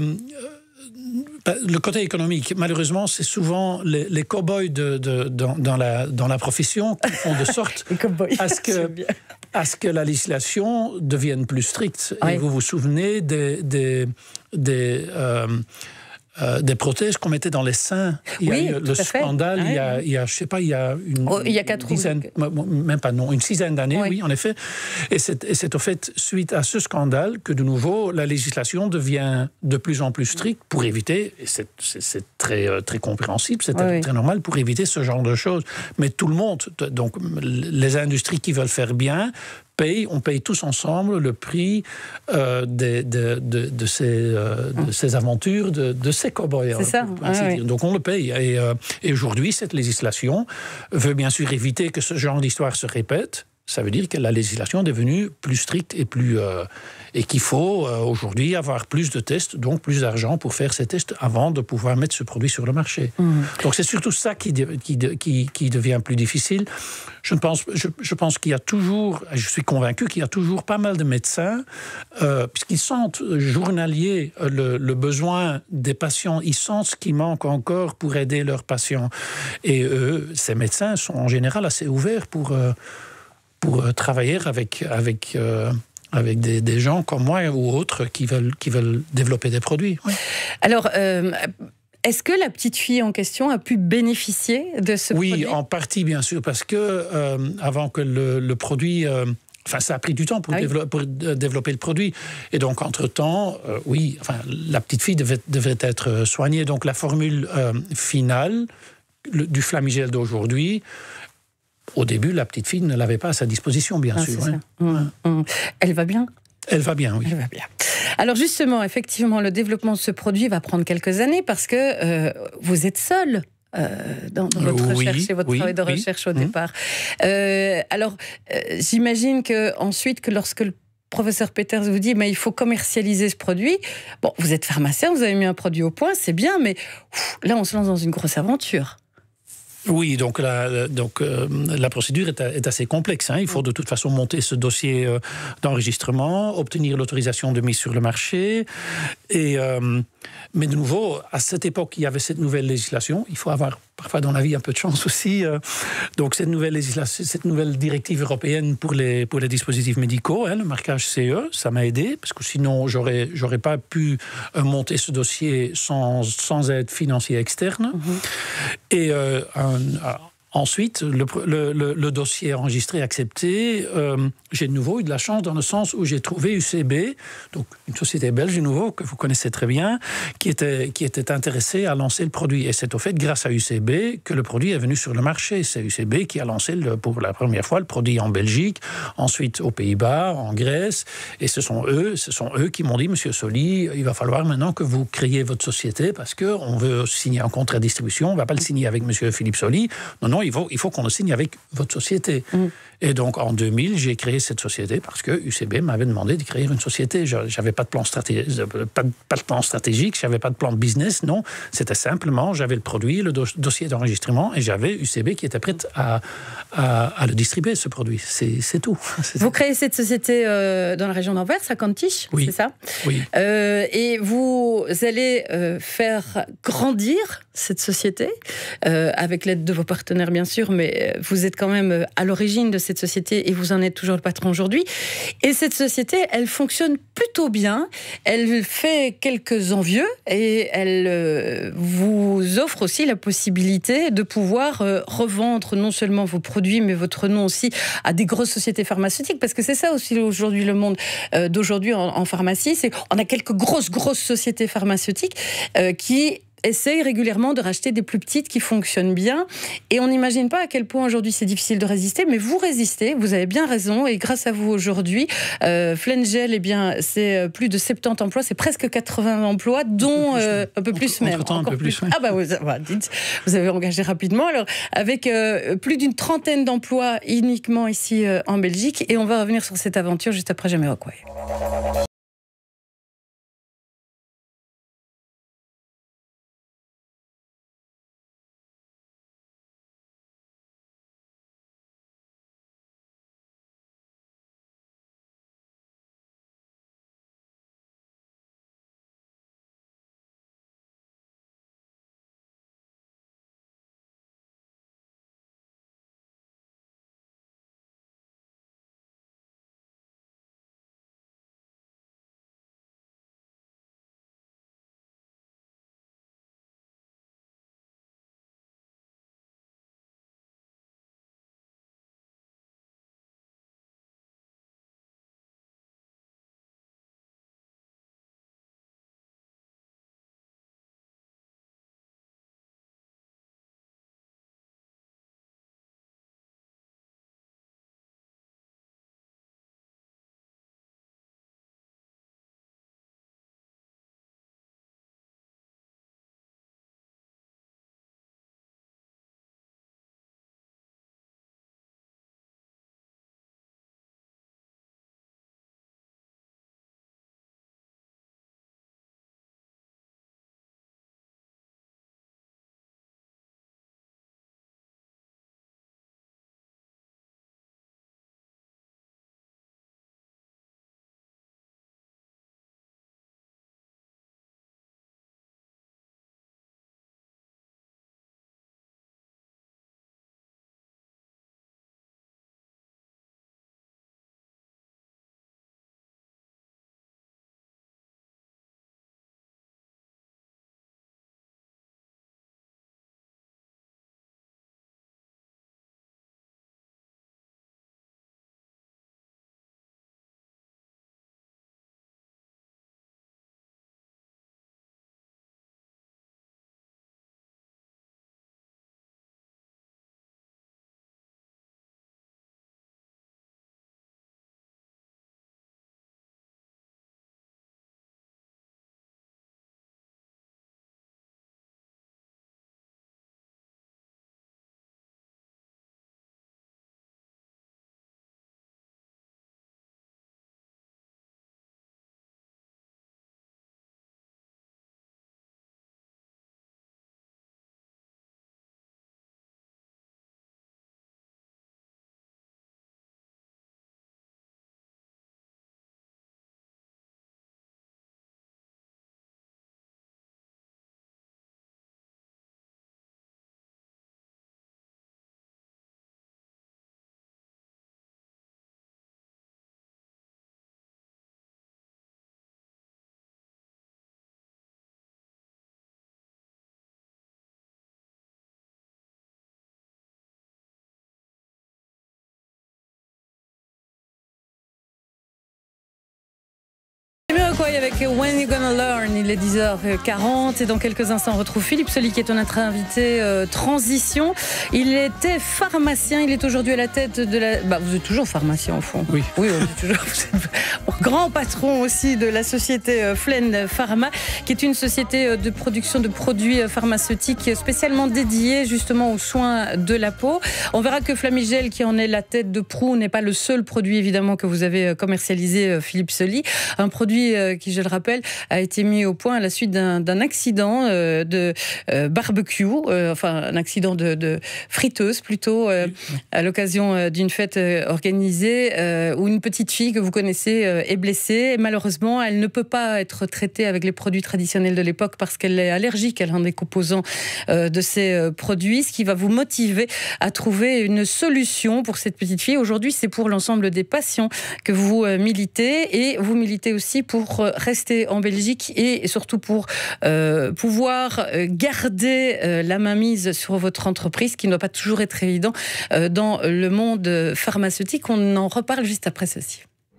le côté économique, malheureusement, c'est souvent les cow-boys dans la profession qui font de sorte à ce que la législation devienne plus stricte. Oui. Et vous vous souvenez des prothèses qu'on mettait dans les seins. Il y a eu le scandale, il y a, je sais pas, il y a une dizaine, même pas, non, une sixième d'années, oui, en effet. Et c'est au fait, suite à ce scandale, que de nouveau, la législation devient de plus en plus stricte pour éviter, et c'est très, très compréhensible, c'est très normal, pour éviter ce genre de choses. Mais tout le monde, donc les industries qui veulent faire bien, on paye tous ensemble le prix de ces aventures, de ces cow-boys. C'est ça. Donc on le paye. Et aujourd'hui, cette législation veut bien sûr éviter que ce genre d'histoire se répète. Ça veut dire que la législation est devenue plus stricte et qu'il faut aujourd'hui avoir plus de tests, donc plus d'argent pour faire ces tests avant de pouvoir mettre ce produit sur le marché. Donc c'est surtout ça qui devient plus difficile. Je pense qu'il y a toujours, je suis convaincu qu'il y a toujours pas mal de médecins, puisqu'ils sentent journalier le besoin des patients, ils sentent ce qui manque encore pour aider leurs patients. Et eux, ces médecins sont en général assez ouverts pour travailler avec des gens comme moi ou autres qui veulent développer des produits. Oui. Alors, est-ce que la petite fille en question a pu bénéficier de ce produit ? Oui, en partie, bien sûr, parce que avant que le produit... ça a pris du temps pour développer le produit. Et donc, entre-temps, la petite fille devait être soignée. Donc, la formule finale du Flamigel d'aujourd'hui... Au début, la petite fille ne l'avait pas à sa disposition, bien sûr. Elle va bien ? Elle va bien, oui. Elle va bien. Alors justement, effectivement, le développement de ce produit va prendre quelques années parce que vous êtes seul dans votre recherche et votre travail de recherche au départ. Alors, j'imagine qu'ensuite, lorsque le professeur Peters vous dit il faut commercialiser ce produit, bon, vous êtes pharmacien, vous avez mis un produit au point, c'est bien, mais là, on se lance dans une grosse aventure. Oui, donc la procédure est assez complexe. Il faut de toute façon monter ce dossier d'enregistrement, obtenir l'autorisation de mise sur le marché. Mais de nouveau, à cette époque, il y avait cette nouvelle législation. Il faut avoir parfois dans la vie un peu de chance aussi. Donc cette nouvelle directive européenne pour les dispositifs médicaux, le marquage CE, ça m'a aidé, parce que sinon, j'aurais pas pu monter ce dossier sans aide financière externe. Et ensuite, le dossier enregistré, accepté, j'ai de nouveau eu de la chance dans le sens où j'ai trouvé UCB, donc une société belge de nouveau que vous connaissez très bien, qui était intéressée à lancer le produit. Et c'est au fait grâce à UCB que le produit est venu sur le marché. C'est UCB qui a lancé pour la première fois le produit en Belgique, ensuite aux Pays-Bas, en Grèce. Et ce sont eux qui m'ont dit, Monsieur Soli, il va falloir maintenant que vous créiez votre société parce qu'on veut signer un contrat de distribution. On ne va pas le signer avec Monsieur Philippe Soli. Non, il faut qu'on le signe avec votre société. Et donc, en 2000, j'ai créé cette société parce que UCB m'avait demandé de créer une société. Je n'avais pas de plan stratégique, je n'avais pas de plan de business, non. C'était simplement, j'avais le produit, le dossier d'enregistrement, et j'avais UCB qui était prête à le distribuer, ce produit. C'est tout. Vous créez cette société dans la région d'Anvers, à Kantich, c'est ça ? Oui. Et vous allez faire grandir cette société, avec l'aide de vos partenaires bien sûr, mais vous êtes quand même à l'origine de cette société et vous en êtes toujours le patron aujourd'hui. Et cette société, elle fonctionne plutôt bien, elle fait quelques envieux et elle vous offre aussi la possibilité de pouvoir revendre non seulement vos produits, mais votre nom aussi à des grosses sociétés pharmaceutiques, parce que c'est ça aussi aujourd'hui le monde d'aujourd'hui en pharmacie, c'est on a quelques grosses sociétés pharmaceutiques qui essayent régulièrement de racheter des plus petites qui fonctionnent bien. Et on n'imagine pas à quel point aujourd'hui c'est difficile de résister, mais vous résistez, vous avez bien raison. Et grâce à vous aujourd'hui, Flengel, eh bien, c'est plus de 70 emplois, c'est presque 80 emplois, dont un peu plus même. Un peu plus, oui. Ah bah dites, vous avez engagé rapidement. Alors, avec plus d'une trentaine d'emplois uniquement ici en Belgique. Et on va revenir sur cette aventure juste après Jamiroquai. Avec When You Gonna Learn, il est 10h40 et dans quelques instants on retrouve Philippe Soli qui est notre invité transition. Il était pharmacien, il est aujourd'hui à la tête de la... vous êtes toujours pharmacien au fond. Oui. Oui, on est toujours... Vous êtes grand patron aussi de la société Flen Pharma, qui est une société de production de produits pharmaceutiques spécialement dédiée justement aux soins de la peau. On verra que Flamigel, qui en est la tête de proue, n'est pas le seul produit évidemment que vous avez commercialisé, Philippe Soli. Un produit qui, je le rappelle, a été mis au point à la suite d'un accident de barbecue, enfin un accident de friteuse plutôt, à l'occasion d'une fête organisée où une petite fille que vous connaissez est blessée. Et malheureusement, elle ne peut pas être traitée avec les produits traditionnels de l'époque parce qu'elle est allergique à l'un des composants de ces produits, ce qui va vous motiver à trouver une solution pour cette petite fille. Aujourd'hui, c'est pour l'ensemble des patients que vous militez, et vous militez aussi pour rester en Belgique et surtout pour pouvoir garder la mainmise sur votre entreprise, qui ne doit pas toujours être évident dans le monde pharmaceutique. On en reparle juste après ceci.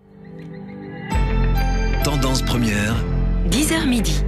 Tendance première, 10h midi.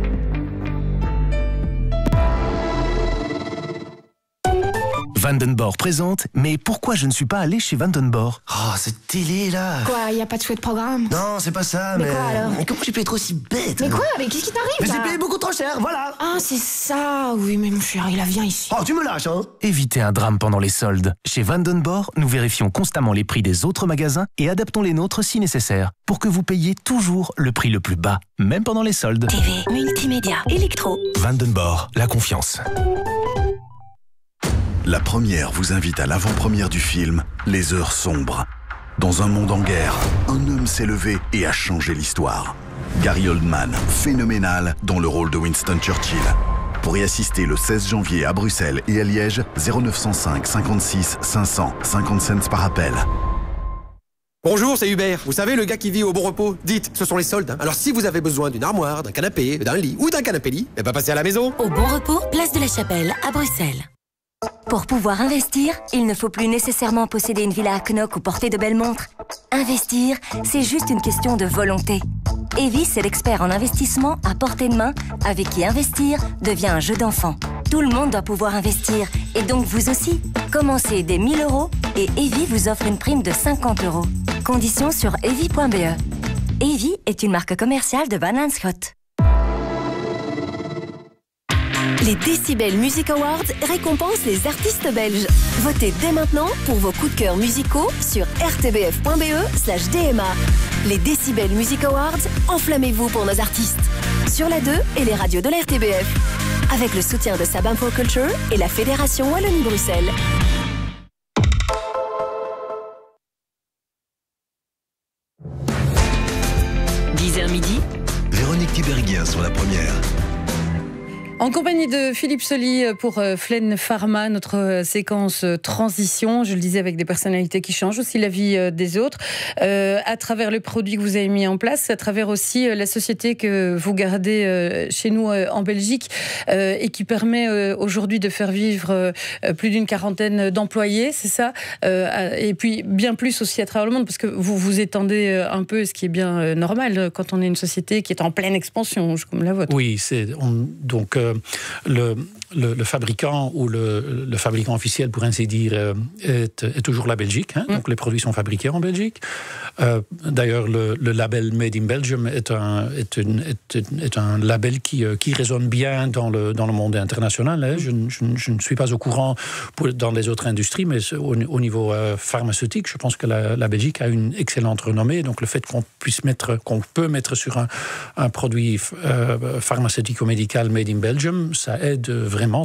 Vandenborg présente « Mais pourquoi je ne suis pas allé chez Vandenborg ?» Oh, cette télé, là. Quoi, y a pas de chouette programme? Non, c'est pas ça, mais... quoi, alors? Mais comment j'ai pu être aussi bête? Mais quoi? Mais qu'est-ce qui t'arrive, Mais là? j'ai payé beaucoup trop cher, voilà. Ah, c'est ça. Oui, mais mon chéri, là, viens ici. Oh, tu me lâches, hein? Évitez un drame pendant les soldes. Chez Vandenborg, nous vérifions constamment les prix des autres magasins et adaptons les nôtres si nécessaire, pour que vous payiez toujours le prix le plus bas, même pendant les soldes. TV, multimédia, électro. Vandenborg, la confiance. La première vous invite à l'avant-première du film Les Heures Sombres. Dans un monde en guerre, un homme s'est levé et a changé l'histoire. Gary Oldman, phénoménal dans le rôle de Winston Churchill. Pour y assister le 16 janvier à Bruxelles et à Liège, 0905 56 500, 50 cents par appel. Bonjour, c'est Hubert. Vous savez, le gars qui vit au Bon Repos. Dites, ce sont les soldes. Alors si vous avez besoin d'une armoire, d'un canapé, d'un lit ou d'un canapé-lit, eh ben passez à la maison. Au Bon Repos, place de la Chapelle, à Bruxelles. Pour pouvoir investir, il ne faut plus nécessairement posséder une villa à Knock ou porter de belles montres. Investir, c'est juste une question de volonté. Evis est l'expert en investissement à portée de main, avec qui investir devient un jeu d'enfant. Tout le monde doit pouvoir investir, et donc vous aussi. Commencez dès 1 000 € et Evis vous offre une prime de 50 €. Conditions sur evis.be. Evis est une marque commerciale de Van Lanschot. Les Décibel Music Awards récompensent les artistes belges. Votez dès maintenant pour vos coups de cœur musicaux sur rtbf.be/DMA. Les Décibel Music Awards, enflammez-vous pour nos artistes. Sur la 2 et les radios de la RTBF. Avec le soutien de Sab Info Culture et la Fédération Wallonie-Bruxelles. Midi. Véronique Tiberghien sur la première. En compagnie de Philippe Soli pour Flen Pharma, notre séquence transition, je le disais, avec des personnalités qui changent aussi la vie des autres, à travers le produit que vous avez mis en place, à travers aussi la société que vous gardez chez nous en Belgique et qui permet aujourd'hui de faire vivre plus d'une 40aine d'employés, c'est ça, et puis bien plus aussi à travers le monde, parce que vous vous étendez un peu, ce qui est bien normal quand on est une société qui est en pleine expansion, comme la vôtre. Oui, donc le fabricant ou le fabricant officiel, pour ainsi dire, est toujours la Belgique. Hein, donc les produits sont fabriqués en Belgique. D'ailleurs, le label Made in Belgium est un label qui résonne bien dans le monde international. Hein. Je ne suis pas au courant dans les autres industries, mais au niveau pharmaceutique, je pense que la Belgique a une excellente renommée. Donc le fait qu'on peut mettre sur un produit pharmaceutique ou médical Made in Belgium, ça aide vraiment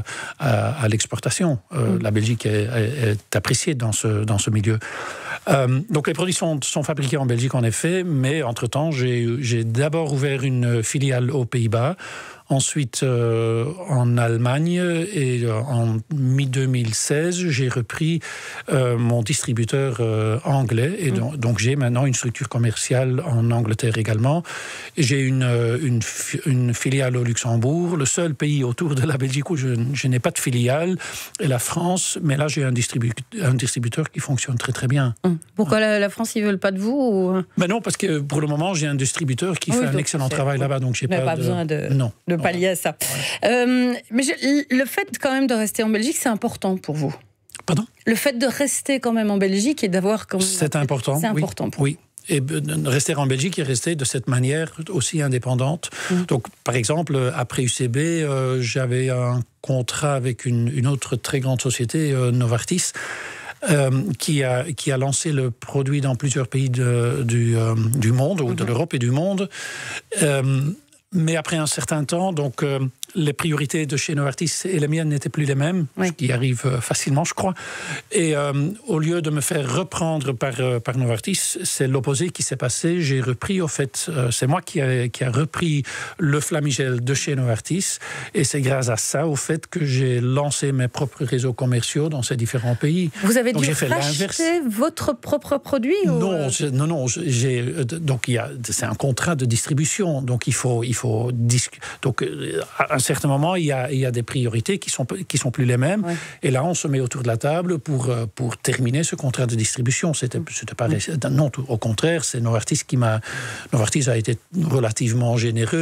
à l'exportation. La Belgique est appréciée dans ce milieu. Donc les produits sont fabriqués en Belgique en effet, mais entre-temps j'ai d'abord ouvert une filiale aux Pays-Bas, ensuite en Allemagne, et en mi-2016 j'ai repris mon distributeur anglais, et donc j'ai maintenant une structure commerciale en Angleterre également. J'ai une filiale au Luxembourg, le seul pays autour de la Belgique où je n'ai pas de filiale est la France, mais là j'ai un distributeur qui fonctionne très très bien. Pourquoi la France, ils veulent pas de vous ou... Ben non, parce que pour le moment j'ai un distributeur qui fait un excellent travail là-bas, donc j'ai pas besoin de pallier à ça. Mais le fait quand même de rester en Belgique, c'est important pour vous. Pardon ? Le fait de rester quand même en Belgique et d'avoir quand même... C'est important. C'est important pour vous. Oui. Et rester en Belgique et rester de cette manière aussi indépendante. Donc, par exemple, après UCB, j'avais un contrat avec une autre très grande société, Novartis, qui a lancé le produit dans plusieurs pays du monde, ou de l'Europe et du monde. Mais après un certain temps, donc les priorités de chez Novartis et les miennes n'étaient plus les mêmes, ce qui arrive facilement, je crois. Et au lieu de me faire reprendre par Novartis, c'est l'opposé qui s'est passé. J'ai repris, au fait, c'est moi qui a repris le Flamigel de chez Novartis. Et c'est grâce à ça, au fait, que j'ai lancé mes propres réseaux commerciaux dans ces différents pays. Vous avez donc, dû racheter votre propre produit Non. Donc c'est un contrat de distribution. Donc il faut donc à un certain moment, il y a des priorités qui sont plus les mêmes. Ouais. Et là, on se met autour de la table pour terminer ce contrat de distribution. C'était pas non, au contraire, c'est Novartis Novartis a été relativement généreux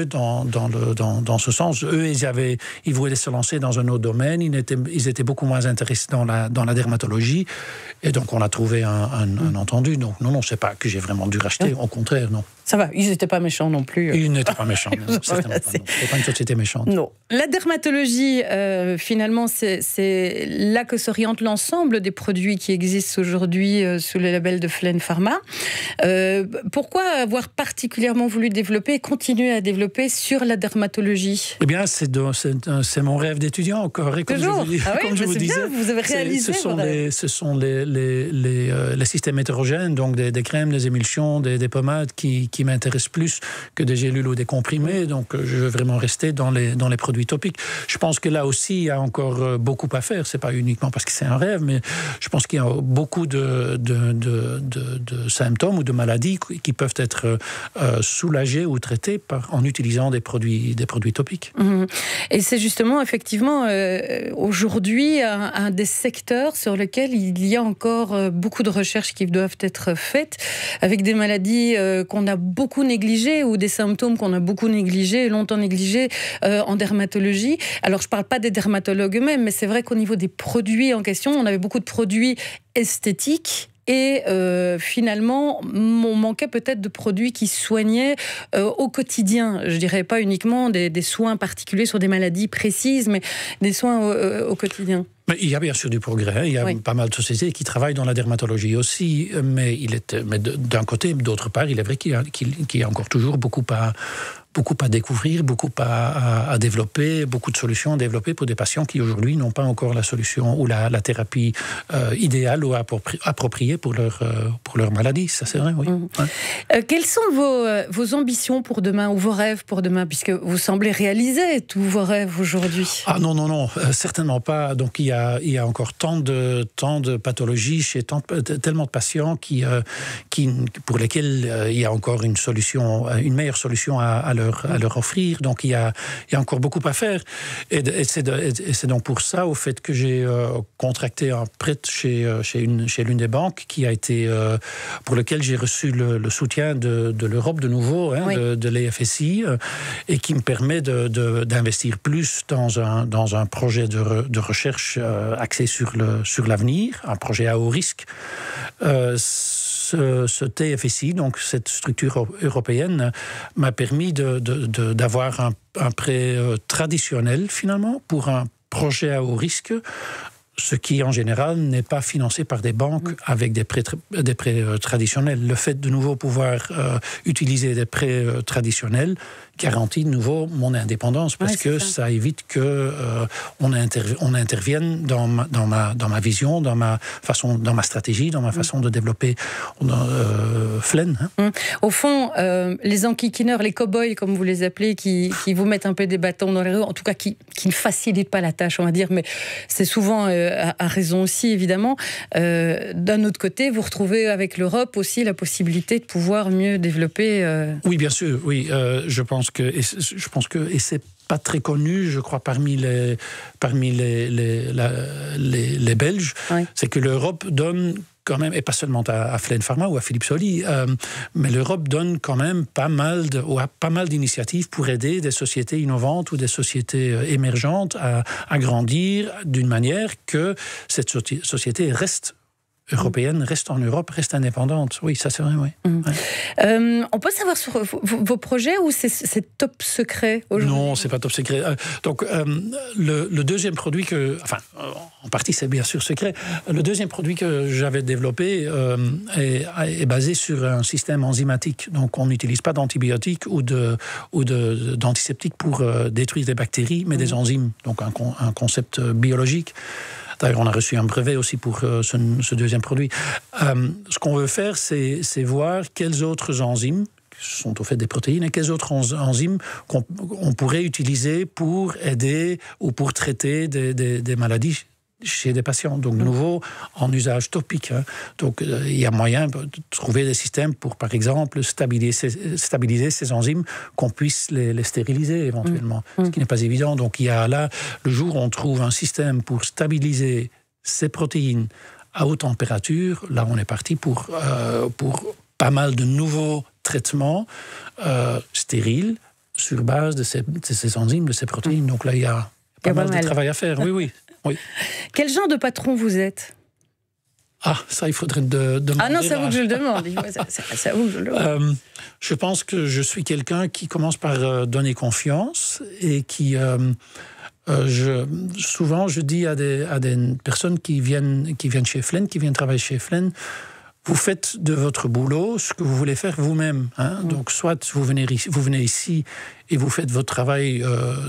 dans ce sens. Eux, ils voulaient se lancer dans un autre domaine. Ils étaient beaucoup moins intéressés dans la dermatologie. Et donc, on a trouvé un entendu. Donc, non, c'est pas que j'ai vraiment dû racheter. Au contraire, non. Ça va, ils n'étaient pas méchants non plus. Ils n'étaient pas méchants, non, certainement pas. C'est pas une société méchante. Non. La dermatologie, finalement, c'est là que s'oriente l'ensemble des produits qui existent aujourd'hui sous le label de Flaine Pharma. Pourquoi avoir particulièrement voulu développer et continuer à développer sur la dermatologie ? Eh bien, c'est mon rêve d'étudiant encore. Et comme toujours. Je vous disais, vous avez réalisé ce sont les systèmes hétérogènes, donc des crèmes, des émulsions, des pommades qui m'intéressent plus que des gélules ou des comprimés. Donc, je veux vraiment rester dans les produits topiques. Je pense que là aussi, il y a encore beaucoup à faire. C'est pas uniquement parce que c'est un rêve, mais je pense qu'il y a beaucoup de symptômes ou de maladies qui peuvent être soulagés ou traités en utilisant des produits topiques. Et c'est justement, effectivement, aujourd'hui, un des secteurs sur lesquels il y a encore beaucoup de recherches qui doivent être faites, avec des maladies qu'on a beaucoup négligées ou des symptômes qu'on a beaucoup négligés, longtemps négligés en dermatologie. Alors, je ne parle pas des dermatologues eux-mêmes, mais c'est vrai qu'au niveau des produits en question, on avait beaucoup de produits esthétiques. Et finalement, on manquait peut-être de produits qui soignaient au quotidien. Je dirais pas uniquement des soins particuliers sur des maladies précises, mais des soins au quotidien. Mais il y a bien sûr du progrès. Il y a pas mal de sociétés qui travaillent dans la dermatologie aussi. Mais d'un côté, d'autre part, il est vrai qu'il y a encore toujours beaucoup à découvrir, beaucoup à développer, beaucoup de solutions à développer pour des patients qui aujourd'hui n'ont pas encore la solution ou la thérapie idéale ou appropriée pour leur maladie. Ça, c'est vrai, oui. Quelles sont vos ambitions pour demain ou vos rêves pour demain, puisque vous semblez réaliser tous vos rêves aujourd'hui? Ah non, certainement pas. Donc il y a encore tant de pathologies chez tellement de patients pour lesquels il y a encore une meilleure solution à leur offrir. Donc il y a encore beaucoup à faire. Et c'est donc pour ça, au fait, que j'ai contracté un prêt chez l'une des banques pour lequel j'ai reçu le soutien de l'Europe de nouveau, de l'EFSI, et qui me permet d'investir plus dans un projet de recherche axé sur l'avenir, un projet à haut risque. Ce TFSI, donc cette structure européenne, m'a permis d'avoir un prêt traditionnel, finalement, pour un projet à haut risque, ce qui, en général, n'est pas financé par des banques avec des prêts traditionnels. Le fait de nouveau pouvoir utiliser des prêts traditionnels garantit de nouveau mon indépendance, parce que ça évite que on intervienne dans ma vision, dans ma stratégie, dans ma façon de développer Flaine. Au fond, les enquiquineurs, les cow-boys, comme vous les appelez, qui vous mettent un peu des bâtons dans les roues, en tout cas qui ne facilitent pas la tâche, on va dire, mais c'est souvent à raison aussi, évidemment. D'un autre côté, vous retrouvez avec l'Europe aussi la possibilité de pouvoir mieux développer... Oui, bien sûr, oui. Je pense que c'est pas très connu, je crois, parmi les Belges, c'est que l'Europe donne quand même, et pas seulement à Flaine Pharma ou à Philippe Soli, mais l'Europe donne quand même pas mal d'initiatives pour aider des sociétés innovantes ou des sociétés émergentes à grandir d'une manière que cette société reste européenne reste en Europe, reste indépendante. Oui, ça c'est vrai, oui. On peut savoir sur vos projets ou c'est top secret aujourd'hui? Non, c'est pas top secret. Donc, le deuxième produit en partie c'est bien sûr secret. Le deuxième produit que j'avais développé est basé sur un système enzymatique. Donc, on n'utilise pas d'antibiotiques ou d'antiseptiques pour détruire des bactéries, mais des enzymes. Donc, un concept biologique. D'ailleurs, on a reçu un brevet aussi pour ce deuxième produit. Ce qu'on veut faire, c'est voir quels autres enzymes sont au fait des protéines et quelles autres enzymes qu'on pourrait utiliser pour aider ou pour traiter des maladies chez des patients, donc de nouveau en usage topique. Donc il y a moyen de trouver des systèmes pour, par exemple, stabiliser ces enzymes, qu'on puisse les stériliser éventuellement, ce qui n'est pas évident. Donc il y a là, le jour où on trouve un système pour stabiliser ces protéines à haute température, là on est parti pour pas mal de nouveaux traitements stériles sur base de ces enzymes, de ces protéines. Donc là il y a pas mal de travail à faire, oui. Oui. Quel genre de patron vous êtes? Ah, ça, il faudrait demander. Ah non, c'est à vous que je le demande. C'est à vous que je le demande. Je pense que je suis quelqu'un qui commence par donner confiance et qui... souvent, je dis à des personnes qui viennent chez Flen, qui viennent travailler chez Flen, vous faites de votre boulot ce que vous voulez faire vous-même. Donc, soit vous venez ici et vous faites votre travail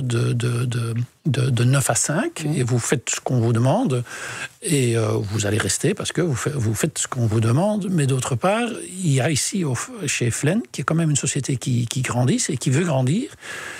de 9 à 5 et vous faites ce qu'on vous demande et vous allez rester parce que vous faites ce qu'on vous demande. Mais d'autre part, il y a ici chez Flen, qui est quand même une société qui grandit et qui veut grandir,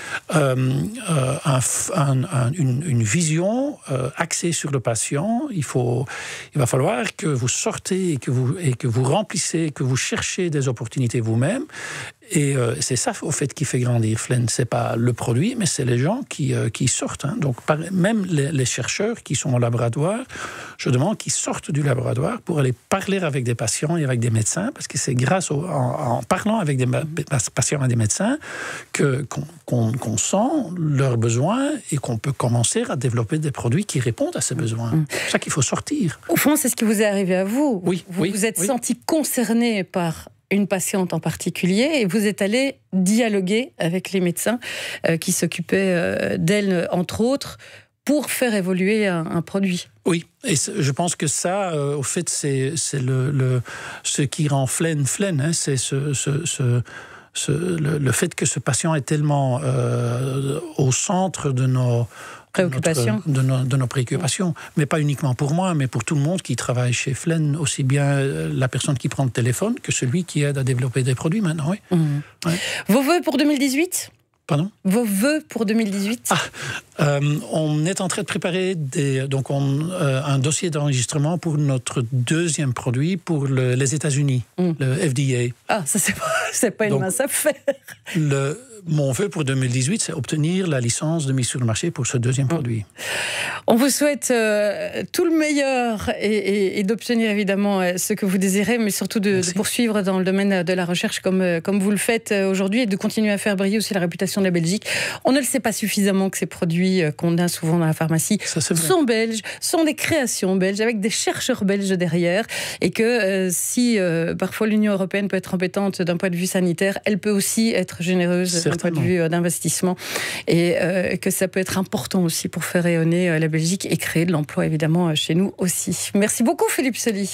une vision axée sur le patient. Il va falloir que vous sortez et que vous remplissez, que vous cherchez des opportunités vous-même. Et c'est ça, au fait, qui fait grandir Flen. C'est pas le produit, mais c'est les gens qui sortent. Donc, même les chercheurs qui sont au laboratoire, je demande qu'ils sortent du laboratoire pour aller parler avec des patients et avec des médecins, parce que c'est grâce en parlant avec des patients et des médecins qu'on sent leurs besoins et qu'on peut commencer à développer des produits qui répondent à ces besoins. C'est pour ça qu'il faut sortir. Au fond, c'est ce qui vous est arrivé à vous. Oui. Vous vous êtes senti concerné par une patiente en particulier, et vous êtes allé dialoguer avec les médecins qui s'occupaient d'elle, entre autres, pour faire évoluer un produit. Oui, et je pense que ça, au fait, c'est ce qui rend Flen, c'est le fait que ce patient est tellement au centre de nos préoccupations. De nos préoccupations. Mais pas uniquement pour moi, mais pour tout le monde qui travaille chez Flen, aussi bien la personne qui prend le téléphone que celui qui aide à développer des produits maintenant. Oui. Vos vœux pour 2018 ? Pardon ? Vos vœux pour 2018 ? On est en train de préparer un dossier d'enregistrement pour notre deuxième produit pour les États-Unis, le FDA. Ah, ça c'est pas une mince affaire. Mon vœu pour 2018, c'est obtenir la licence de mise sur le marché pour ce deuxième produit. On vous souhaite tout le meilleur et d'obtenir évidemment ce que vous désirez, mais surtout de poursuivre dans le domaine de la recherche comme vous le faites aujourd'hui et de continuer à faire briller aussi la réputation de la Belgique. On ne le sait pas suffisamment que ces produits qu'on a souvent dans la pharmacie sont belges, sont des créations belges, avec des chercheurs belges derrière, et que si parfois l'Union européenne peut être embêtante d'un point de vue sanitaire, elle peut aussi être généreuse d'un point de vue d'investissement, et que ça peut être important aussi pour faire rayonner la Belgique et créer de l'emploi évidemment chez nous aussi. Merci beaucoup Philippe Sely.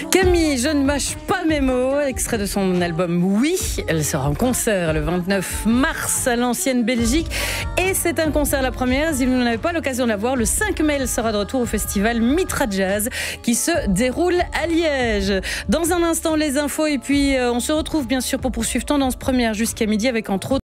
Camille, je ne mâche pas mes mots, extrait de son album Oui. Elle sera en concert le 29 mars à l'Ancienne Belgique. Et c'est un concert la première. Si vous n'en avez pas l'occasion de la voir, le 5 mai, elle sera de retour au festival Mitra Jazz qui se déroule à Liège. Dans un instant, les infos et puis on se retrouve bien sûr pour poursuivre Tendance Première jusqu'à midi avec entre autres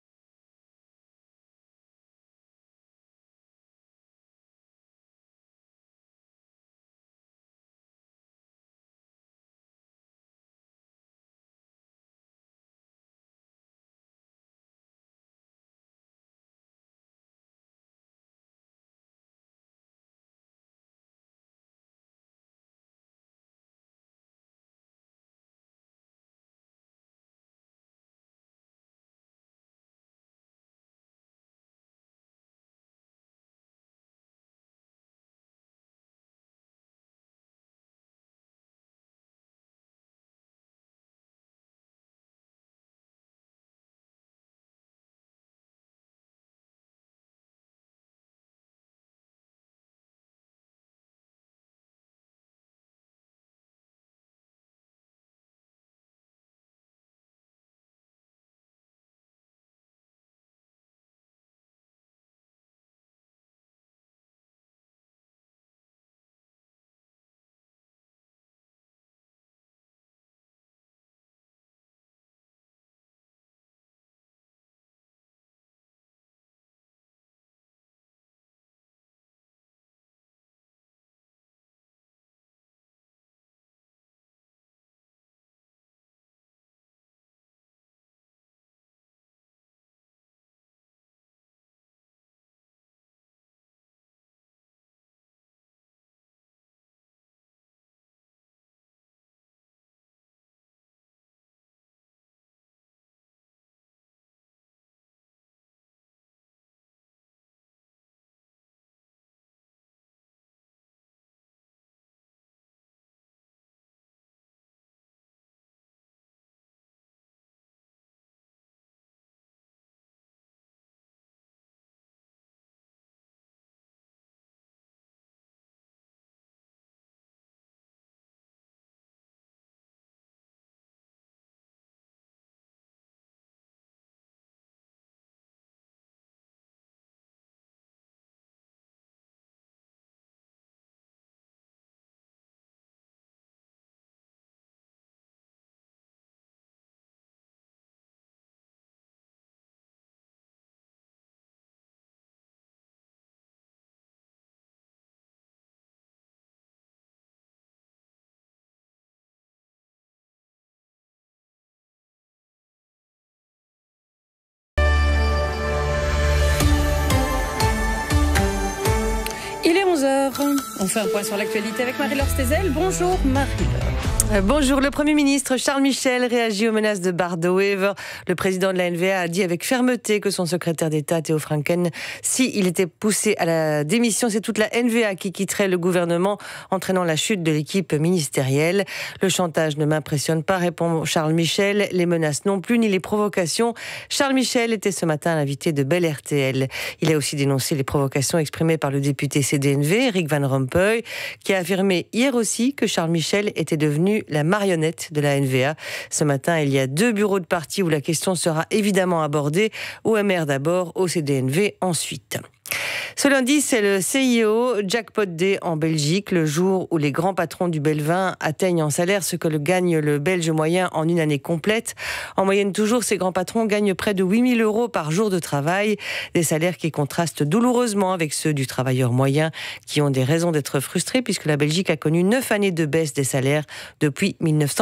Il est 11h. On fait un point sur l'actualité avec Marie-Laure Stézel. Bonjour Marie-Laure. Bonjour. Le Premier ministre Charles Michel réagit aux menaces de Bardo-Wever. Le président de la NVA a dit avec fermeté que son secrétaire d'État, Theo Franken, s'il était poussé à la démission, c'est toute la NVA qui quitterait le gouvernement, entraînant la chute de l'équipe ministérielle. Le chantage ne m'impressionne pas, répond Charles Michel. Les menaces non plus, ni les provocations. Charles Michel était ce matin l'invité de Bel RTL. Il a aussi dénoncé les provocations exprimées par le député CDNV, Eric Van Rompuy, qui a affirmé hier aussi que Charles Michel était devenu la marionnette de la NVA. Ce matin, il y a 2 bureaux de parti où la question sera évidemment abordée. OMR d'abord, au CDNV ensuite. Ce lundi, c'est le CIO Jackpot Day en Belgique, le jour où les grands patrons du Belvin atteignent en salaire ce que gagne le Belge moyen en une année complète. En moyenne toujours, ces grands patrons gagnent près de 8 000 € par jour de travail, des salaires qui contrastent douloureusement avec ceux du travailleur moyen, qui ont des raisons d'être frustrés puisque la Belgique a connu 9 années de baisse des salaires depuis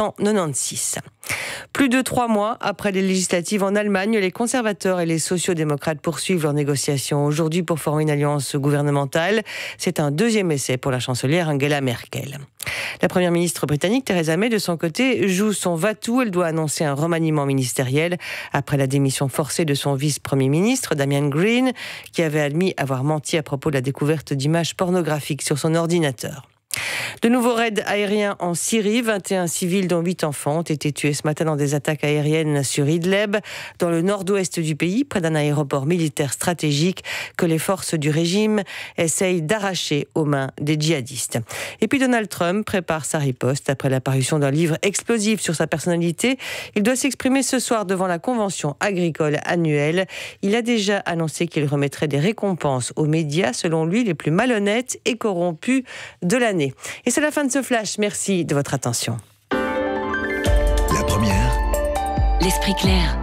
1996. Plus de 3 mois après les législatives en Allemagne, les conservateurs et les sociaux-démocrates poursuivent leurs négociations aujourd'hui pour former une alliance gouvernementale. C'est un deuxième essai pour la chancelière Angela Merkel. La première ministre britannique Theresa May, de son côté, joue son va-tout. Elle doit annoncer un remaniement ministériel après la démission forcée de son vice-premier ministre, Damian Green, qui avait admis avoir menti à propos de la découverte d'images pornographiques sur son ordinateur. De nouveaux raids aériens en Syrie. 21 civils, dont 8 enfants, ont été tués ce matin dans des attaques aériennes sur Idlib, dans le nord-ouest du pays, près d'un aéroport militaire stratégique que les forces du régime essayent d'arracher aux mains des djihadistes. Et puis Donald Trump prépare sa riposte après la parution d'un livre explosif sur sa personnalité. Il doit s'exprimer ce soir devant la convention agricole annuelle. Il a déjà annoncé qu'il remettrait des récompenses aux médias, selon lui, les plus malhonnêtes et corrompus de l'année. Et c'est la fin de ce flash. Merci de votre attention. La première, L'esprit clair.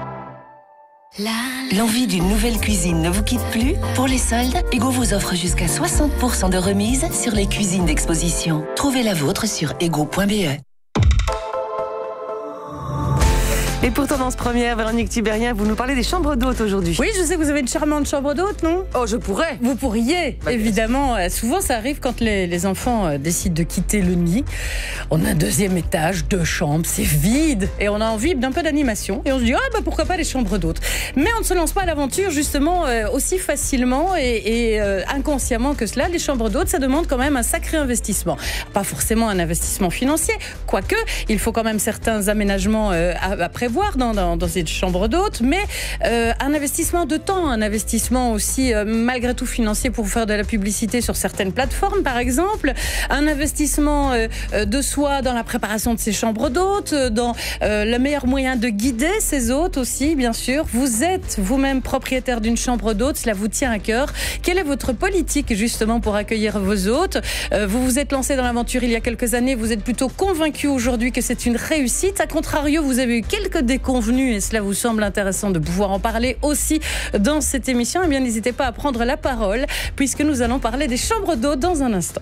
L'envie d'une nouvelle cuisine ne vous quitte plus? Pour les soldes, Ego vous offre jusqu'à 60% de remise sur les cuisines d'exposition. Trouvez la vôtre sur ego.be. Et pour Tendance Première, Véronique Tibérien, vous nous parlez des chambres d'hôtes aujourd'hui. Oui, je sais que vous avez une charmante chambre d'hôte, non? Oh, je pourrais. Vous pourriez, évidemment. Souvent, ça arrive quand les enfants décident de quitter le nid. On a un deuxième étage, 2 chambres, c'est vide. Et on a envie d'un peu d'animation. Et on se dit, pourquoi pas les chambres d'hôtes? Mais on ne se lance pas à l'aventure, justement, aussi facilement et inconsciemment que cela. Les chambres d'hôtes, ça demande quand même un sacré investissement. Pas forcément un investissement financier, quoique, il faut quand même certains aménagements à prévoir dans cette chambre d'hôtes, mais un investissement de temps, un investissement aussi malgré tout financier pour faire de la publicité sur certaines plateformes par exemple, un investissement de soi dans la préparation de ces chambres d'hôtes, dans le meilleur moyen de guider ces hôtes aussi bien sûr. Vous êtes vous-même propriétaire d'une chambre d'hôtes, cela vous tient à cœur. Quelle est votre politique justement pour accueillir vos hôtes? Vous vous êtes lancé dans l'aventure il y a quelques années, vous êtes plutôt convaincu aujourd'hui que c'est une réussite. À contrario, vous avez eu quelques déconvenus et cela vous semble intéressant de pouvoir en parler aussi dans cette émission. Eh bien, n'hésitez pas à prendre la parole puisque nous allons parler des chambres d'hôtes dans un instant.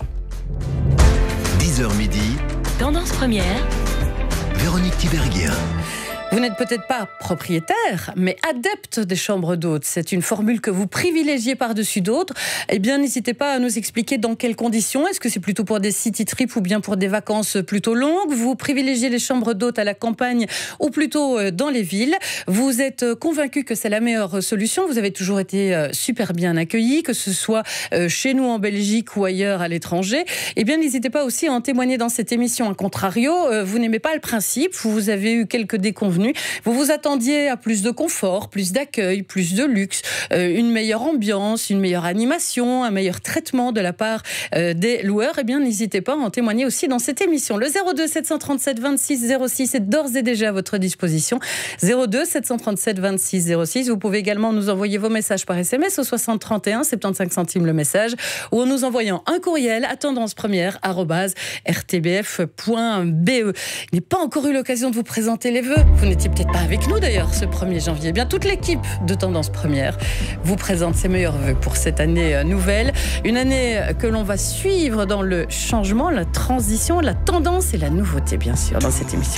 10h midi. Tendance Première. Véronique Tibérien. Vous n'êtes peut-être pas propriétaire, mais adepte des chambres d'hôtes. C'est une formule que vous privilégiez par-dessus d'autres. Eh bien, n'hésitez pas à nous expliquer dans quelles conditions. Est-ce que c'est plutôt pour des city trips ou bien pour des vacances plutôt longues? Vous privilégiez les chambres d'hôtes à la campagne ou plutôt dans les villes? Vous êtes convaincu que c'est la meilleure solution? Vous avez toujours été super bien accueillis, que ce soit chez nous en Belgique ou ailleurs à l'étranger. Eh bien, n'hésitez pas aussi à en témoigner dans cette émission. A contrario, vous n'aimez pas le principe, vous avez eu quelques déconvenus. Vous vous attendiez à plus de confort, plus d'accueil, plus de luxe, une meilleure ambiance, une meilleure animation, un meilleur traitement de la part des loueurs. Eh bien, n'hésitez pas à en témoigner aussi dans cette émission. Le 02 737 26 06 est d'ores et déjà à votre disposition. 02 737 26 06. Vous pouvez également nous envoyer vos messages par SMS au 60 31, 75 centimes le message, ou en nous envoyant un courriel à tendancepremière@rtbf.be. Je n'ai pas encore eu l'occasion de vous présenter les vœux. Vous n'étiez peut-être pas avec nous d'ailleurs ce 1er janvier. Eh bien, toute l'équipe de Tendance Première vous présente ses meilleurs vœux pour cette année nouvelle. Une année que l'on va suivre dans le changement, la transition, la tendance et la nouveauté, bien sûr, dans cette émission.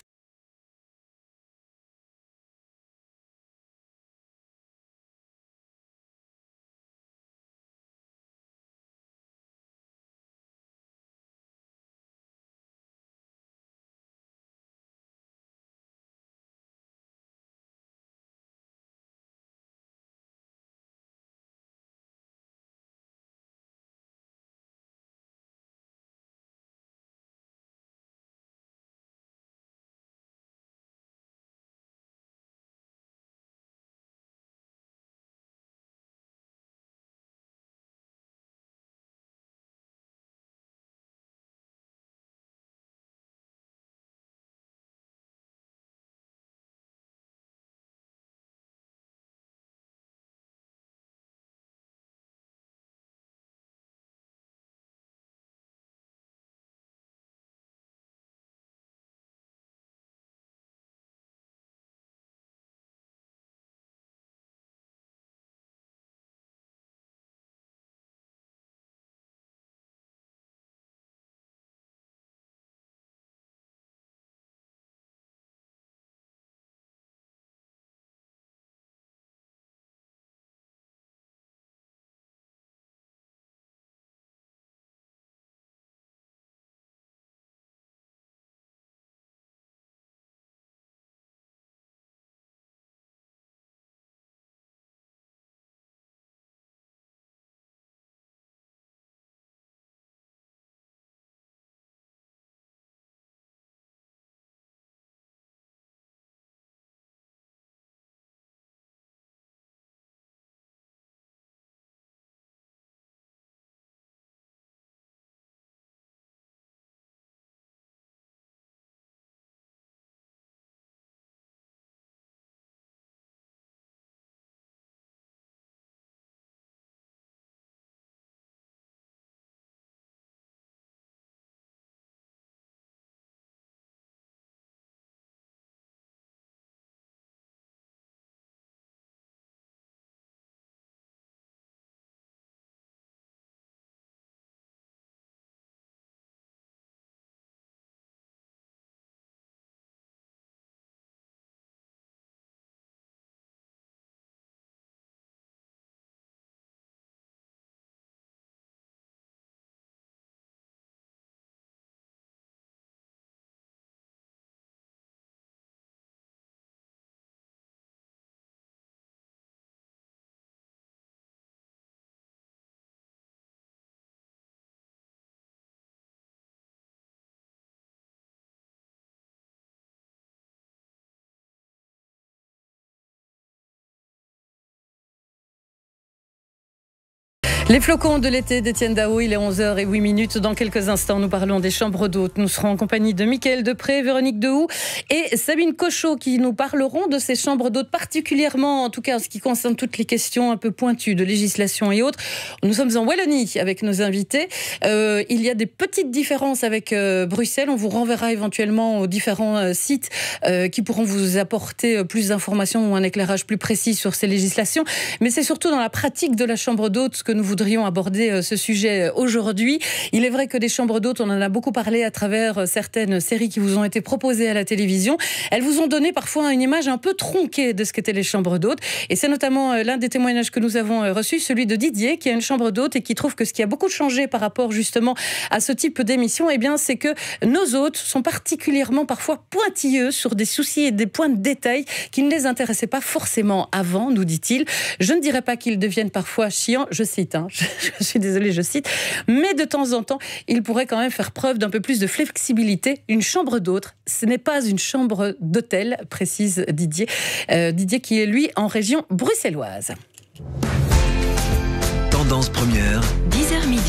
Les flocons de l'été d'Étienne Daho, il est 11h08. Dans quelques instants, nous parlons des chambres d'hôtes. Nous serons en compagnie de Mickaël Depré, Véronique Dehoux et Sabine Cochot qui nous parleront de ces chambres d'hôtes, particulièrement, en tout cas en ce qui concerne toutes les questions un peu pointues de législation et autres. Nous sommes en Wallonie avec nos invités. Il y a des petites différences avec Bruxelles. On vous renverra éventuellement aux différents sites qui pourront vous apporter plus d'informations ou un éclairage plus précis sur ces législations. Mais c'est surtout dans la pratique de la chambre d'hôte que nous voudrions aborder ce sujet aujourd'hui. Il est vrai que des chambres d'hôtes, on en a beaucoup parlé à travers certaines séries qui vous ont été proposées à la télévision. Elles vous ont donné parfois une image un peu tronquée de ce qu'étaient les chambres d'hôtes. Et c'est notamment l'un des témoignages que nous avons reçu, celui de Didier, qui a une chambre d'hôte et qui trouve que ce qui a beaucoup changé par rapport justement à ce type d'émission, eh bien, c'est que nos hôtes sont particulièrement parfois pointilleux sur des soucis et des points de détail qui ne les intéressaient pas forcément avant, nous dit-il. Je ne dirais pas qu'ils deviennent parfois chiants, je cite, je suis désolée, je cite, mais de temps en temps, ils pourraient quand même faire preuve d'un peu plus de flexibilité. Une chambre d'hôte, ce n'est pas une chambre d'hôtel, précise Didier. Didier qui est, lui, en région bruxelloise. Tendance première, 10h midi.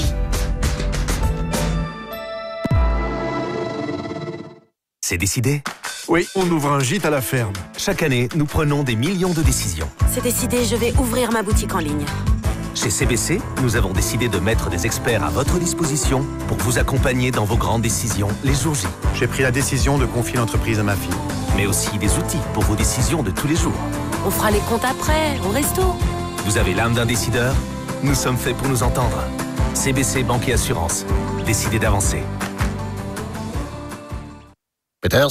C'est décidé? Oui, on ouvre un gîte à la ferme. Chaque année, nous prenons des millions de décisions. C'est décidé, je vais ouvrir ma boutique en ligne. Chez CBC, nous avons décidé de mettre des experts à votre disposition pour vous accompagner dans vos grandes décisions les jours J. J'ai pris la décision de confier l'entreprise à ma fille. Mais aussi des outils pour vos décisions de tous les jours. On fera les comptes après, au resto. Vous avez l'âme d'un décideur? Nous sommes faits pour nous entendre. CBC Banque et Assurance. Décidez d'avancer. Peters ?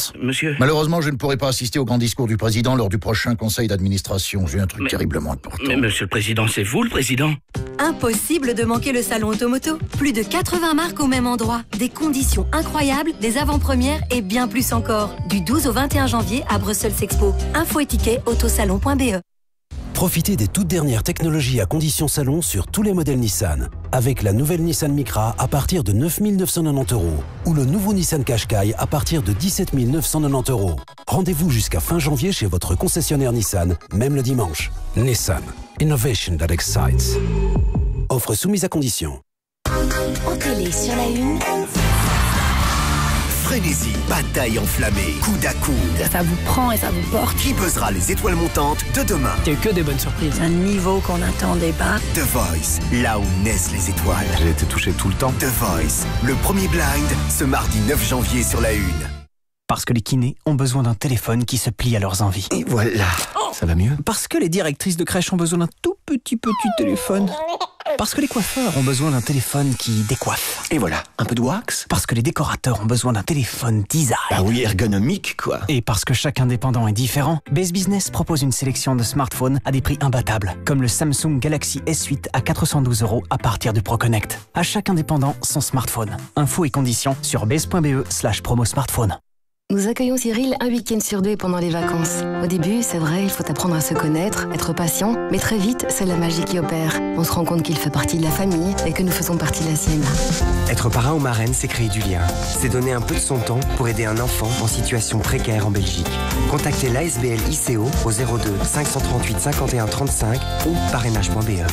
Monsieur ? Malheureusement, je ne pourrai pas assister au grand discours du président lors du prochain conseil d'administration. J'ai un truc terriblement important. Mais monsieur le président, c'est vous le président ? Impossible de manquer le salon Automoto. Plus de 80 marques au même endroit. Des conditions incroyables, des avant-premières et bien plus encore. Du 12 au 21 janvier à Brussels Expo. Info et tickets autosalon.be. Profitez des toutes dernières technologies à condition salon sur tous les modèles Nissan. Avec la nouvelle Nissan Micra à partir de 9 990 € ou le nouveau Nissan Qashqai à partir de 17 990 €. Rendez-vous jusqu'à fin janvier chez votre concessionnaire Nissan, même le dimanche. Nissan. Innovation that excites. Offre soumise à condition. En télé sur la une. Frénésie, bataille enflammée, coude à coude. Ça vous prend et ça vous porte. Qui buzzera les étoiles montantes de demain? Il n'y a eu que des bonnes surprises. Un niveau qu'on n'attendait pas. The Voice, là où naissent les étoiles. J'ai été touché tout le temps. The Voice, le premier blind, ce mardi 9 janvier sur la une. Parce que les kinés ont besoin d'un téléphone qui se plie à leurs envies. Et voilà. Ça va mieux? Parce que les directrices de crèche ont besoin d'un tout petit téléphone. Parce que les coiffeurs ont besoin d'un téléphone qui décoiffe. Et voilà, un peu de wax. Parce que les décorateurs ont besoin d'un téléphone design. Bah oui, ergonomique, quoi. Et parce que chaque indépendant est différent, Base Business propose une sélection de smartphones à des prix imbattables, comme le Samsung Galaxy S8 à 412 € à partir du ProConnect. À chaque indépendant, son smartphone. Infos et conditions sur base.be/promo smartphone. Nous accueillons Cyril un week-end sur 2 pendant les vacances. Au début, c'est vrai, il faut apprendre à se connaître, être patient, mais très vite, c'est la magie qui opère. On se rend compte qu'il fait partie de la famille et que nous faisons partie de la sienne. Être parrain ou marraine, c'est créer du lien. C'est donner un peu de son temps pour aider un enfant en situation précaire en Belgique. Contactez l'ASBL ICO au 02 538 51 35 ou parrainage.be.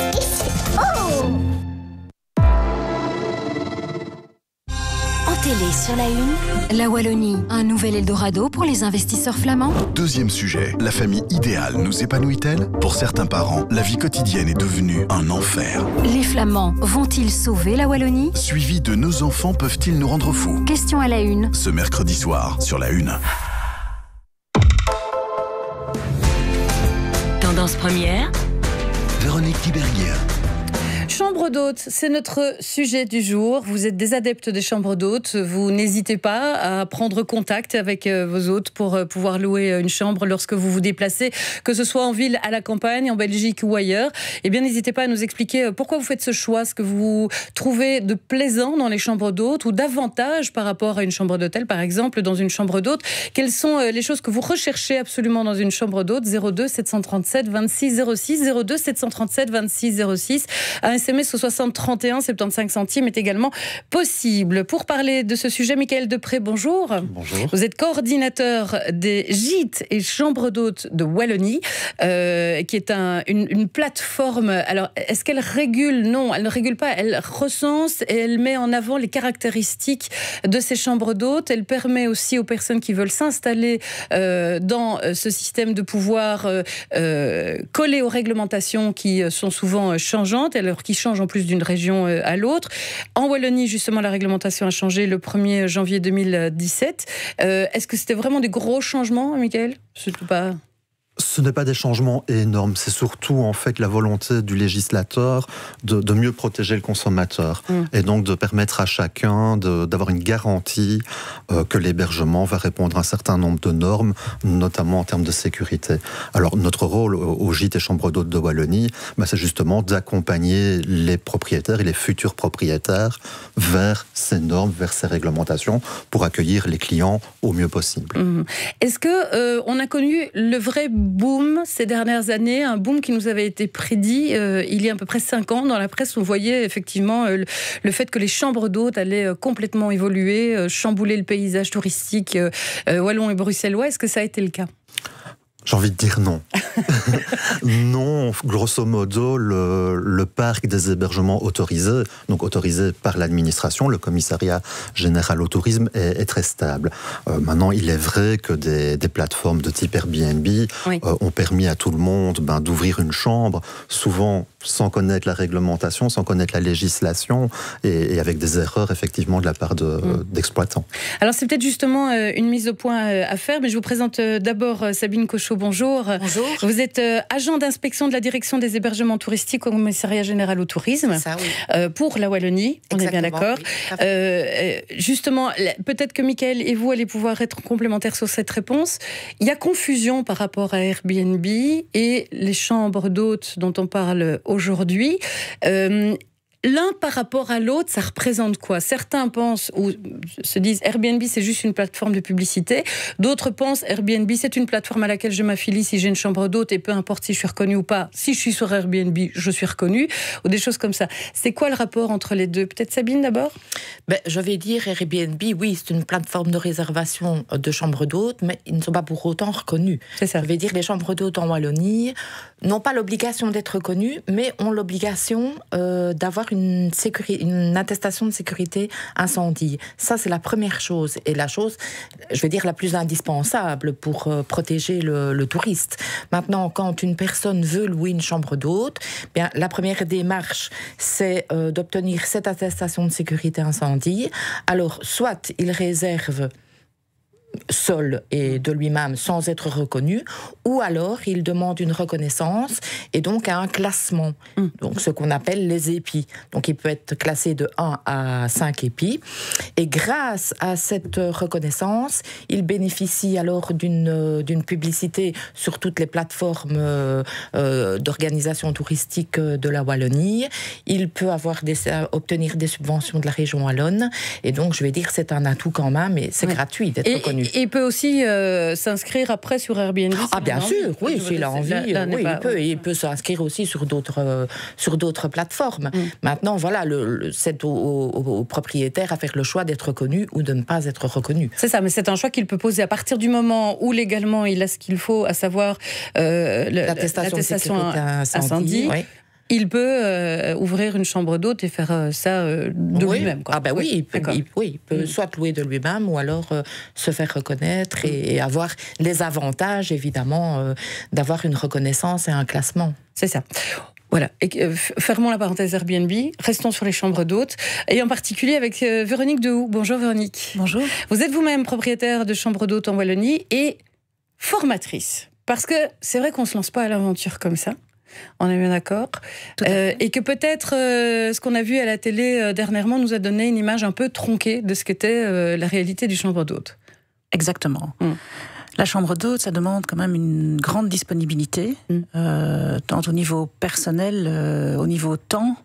Télé sur la une, la Wallonie, un nouvel Eldorado pour les investisseurs flamands. Deuxième sujet, la famille idéale nous épanouit-elle? Pour certains parents, la vie quotidienne est devenue un enfer. Les Flamands vont-ils sauver la Wallonie? Suivi de nos enfants peuvent-ils nous rendre fous? Question à la une. Ce mercredi soir, sur la une. Tendance première, Véronique Tiberghien. Chambre d'hôtes, c'est notre sujet du jour. Vous êtes des adeptes des chambres d'hôtes. Vous n'hésitez pas à prendre contact avec vos hôtes pour pouvoir louer une chambre lorsque vous vous déplacez, que ce soit en ville, à la campagne, en Belgique ou ailleurs. Eh bien, n'hésitez pas à nous expliquer pourquoi vous faites ce choix, ce que vous trouvez de plaisant dans les chambres d'hôtes ou davantage par rapport à une chambre d'hôtel, par exemple, dans une chambre d'hôte. Quelles sont les choses que vous recherchez absolument dans une chambre d'hôte? 02 737 26 06, 02 737 26 06. SMS au 60 31 75 centimes est également possible. Pour parler de ce sujet, Michael Depré, bonjour. Bonjour. Vous êtes coordinateur des gîtes et chambres d'hôtes de Wallonie, qui est une plateforme. Alors, est-ce qu'elle régule? Non, elle ne régule pas. Elle recense et elle met en avant les caractéristiques de ces chambres d'hôtes. Elle permet aussi aux personnes qui veulent s'installer dans ce système de pouvoir coller aux réglementations qui sont souvent changeantes, alors qui changent en plus d'une région à l'autre. En Wallonie, justement, la réglementation a changé le 1er janvier 2017. Est-ce que c'était vraiment des gros changements, Michael? Surtout pas. Ce n'est pas des changements énormes, c'est surtout en fait la volonté du législateur de mieux protéger le consommateur et donc de permettre à chacun d'avoir une garantie que l'hébergement va répondre à un certain nombre de normes, notamment en termes de sécurité. Alors notre rôle au gîte et chambres d'hôtes de Wallonie, c'est justement d'accompagner les propriétaires et les futurs propriétaires vers ces normes, vers ces réglementations pour accueillir les clients au mieux possible. Est-ce que on a connu le vrai boom ces dernières années, un boom qui nous avait été prédit il y a à peu près 5 ans. Dans la presse, on voyait effectivement le fait que les chambres d'hôtes allaient complètement évoluer, chambouler le paysage touristique wallon et bruxellois. Est-ce que ça a été le cas ? J'ai envie de dire non. Non, grosso modo, le parc des hébergements autorisés, donc autorisé par l'administration, le commissariat général au tourisme, est très stable. Maintenant, il est vrai que des plateformes de type Airbnb ont permis à tout le monde d'ouvrir une chambre, souvent sans connaître la réglementation, sans connaître la législation, et avec des erreurs, effectivement, de la part d'exploitants. Alors, c'est peut-être justement une mise au point à faire, mais je vous présente d'abord Sabine Cochot. Bonjour. Bonjour. Vous êtes agent d'inspection de la direction des hébergements touristiques au commissariat général au tourisme. Ça, oui. Pour la Wallonie, on est bien d'accord. Oui, justement, peut-être que Michael et vous allez pouvoir être complémentaires sur cette réponse. Il y a confusion par rapport à Airbnb et les chambres d'hôtes dont on parle aujourd'hui. L'un par rapport à l'autre, ça représente quoi? Certains pensent ou se disent Airbnb c'est juste une plateforme de publicité. D'autres pensent Airbnb c'est une plateforme à laquelle je m'affilie si j'ai une chambre d'hôte et peu importe si je suis reconnue ou pas. Si je suis sur Airbnb, je suis reconnue ou des choses comme ça. C'est quoi le rapport entre les deux? Peut-être Sabine d'abord? Je vais dire Airbnb, oui, c'est une plateforme de réservation de chambres d'hôtes, mais ils ne sont pas pour autant reconnus. C'est ça. Je vais dire les chambres d'hôtes en Wallonie n'ont pas l'obligation d'être reconnues, mais ont l'obligation d'avoir une attestation de sécurité incendie. Ça, c'est la première chose. Et la chose, je vais dire, la plus indispensable pour protéger le touriste. Maintenant, quand une personne veut louer une chambre d'hôte, bien, la première démarche, c'est d'obtenir cette attestation de sécurité incendie. Alors, soit il réserve seul et de lui-même sans être reconnu, ou alors il demande une reconnaissance et donc un classement, donc ce qu'on appelle les épis. Donc il peut être classé de 1 à 5 épis et grâce à cette reconnaissance, il bénéficie alors d'une publicité sur toutes les plateformes d'organisation touristique de la Wallonie. Il peut obtenir des subventions de la région wallonne et donc je vais dire c'est un atout quand même et c'est gratuit d'être reconnu. Et il peut aussi s'inscrire après sur Airbnb. Ah bien sûr, oui, s'il a envie, il peut s'inscrire aussi sur d'autres plateformes. Maintenant, voilà, c'est au propriétaire à faire le choix d'être reconnu ou de ne pas être reconnu. C'est ça, mais c'est un choix qu'il peut poser à partir du moment où légalement il a ce qu'il faut, à savoir l'attestation incendie. Oui. Il peut ouvrir une chambre d'hôte et faire ça de lui-même. Quoi. Il peut soit louer de lui-même ou alors se faire reconnaître et avoir les avantages, évidemment, d'avoir une reconnaissance et un classement. C'est ça. Voilà, et fermons la parenthèse Airbnb, restons sur les chambres d'hôtes, et en particulier avec Véronique Dehoux. Bonjour Véronique. Bonjour. Vous êtes vous-même propriétaire de chambres d'hôtes en Wallonie et formatrice. Parce que c'est vrai qu'on ne se lance pas à l'aventure comme ça. On est bien d'accord. Et que peut-être ce qu'on a vu à la télé dernièrement nous a donné une image un peu tronquée de ce qu'était la réalité du chambre d'hôte. Exactement. La chambre d'hôte, ça demande quand même une grande disponibilité, tant au niveau personnel, au niveau temps,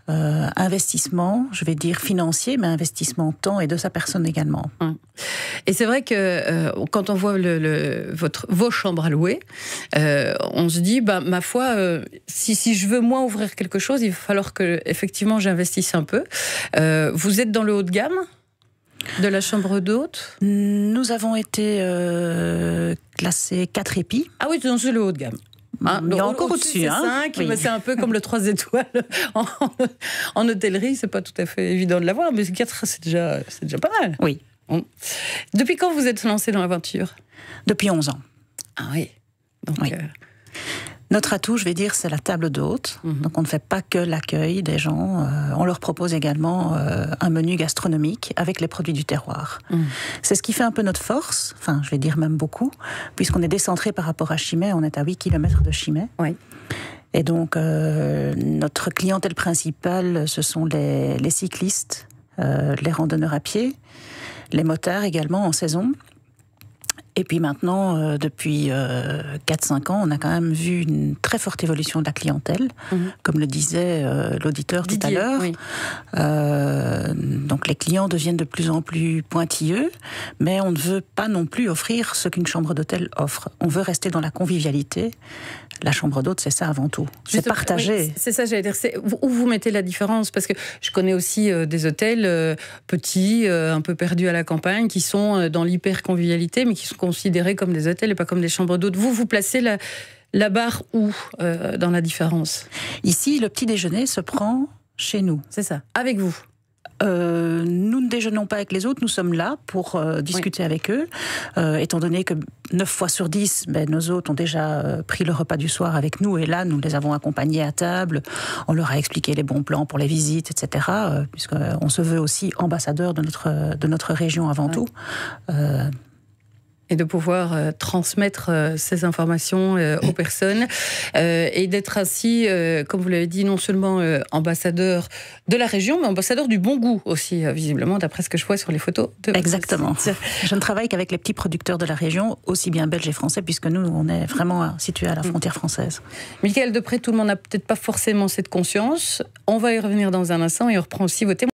investissement, je vais dire financier, mais investissement temps et de sa personne également. Et c'est vrai que quand on voit vos chambres à louer, on se dit, ma foi, si je veux moi ouvrir quelque chose, il va falloir que effectivement j'investisse un peu. Vous êtes dans le haut de gamme de la chambre d'hôte? Nous avons été classés 4 épis. Ah oui, c'est le haut de gamme. Il y a encore au-dessus. C'est 5, oui. C'est un peu comme le 3 étoiles en hôtellerie, c'est pas tout à fait évident de l'avoir, mais 4, c'est déjà pas mal. Oui. Depuis quand vous êtes lancé dans l'aventure? Depuis 11 ans. Ah oui. Donc, oui. Notre atout, je vais dire, c'est la table d'hôte. Donc on ne fait pas que l'accueil des gens. On leur propose également un menu gastronomique avec les produits du terroir. C'est ce qui fait un peu notre force, enfin je vais dire même beaucoup, puisqu'on est décentré par rapport à Chimay, on est à 8 km de Chimay. Oui. Et donc notre clientèle principale, ce sont les cyclistes, les randonneurs à pied, les motards également en saison. Et puis maintenant, depuis 4-5 ans, on a quand même vu une très forte évolution de la clientèle, comme le disait l'auditeur tout à l'heure. Oui. Donc les clients deviennent de plus en plus pointilleux, mais on ne veut pas non plus offrir ce qu'une chambre d'hôtel offre. On veut rester dans la convivialité. La chambre d'hôte, c'est ça avant tout. C'est partager. Oui, c'est ça, j'allais dire. Où vous mettez la différence? Parce que je connais aussi des hôtels petits, un peu perdus à la campagne, qui sont dans l'hyper-convivialité, mais qui sont considérés comme des hôtels et pas comme des chambres d'hôtes. Vous placez la barre où dans la différence? Ici, le petit déjeuner se prend chez nous. C'est ça, avec vous? Nous ne déjeunons pas avec les autres, nous sommes là pour discuter avec eux, étant donné que 9 fois sur 10, nos hôtes ont déjà pris le repas du soir avec nous, et là, nous les avons accompagnés à table, on leur a expliqué les bons plans pour les visites, etc., puisqu'on se veut aussi ambassadeur de notre région avant tout. Et de pouvoir transmettre ces informations aux personnes et d'être ainsi, comme vous l'avez dit, non seulement ambassadeur de la région, mais ambassadeur du bon goût aussi, visiblement, d'après ce que je vois sur les photos. Exactement. Je ne travaille qu'avec les petits producteurs de la région, aussi bien belges et français, puisque nous, on est vraiment situés à la frontière française. Michael Depré, tout le monde n'a peut-être pas forcément cette conscience. On va y revenir dans un instant et on reprend aussi vos témoignages.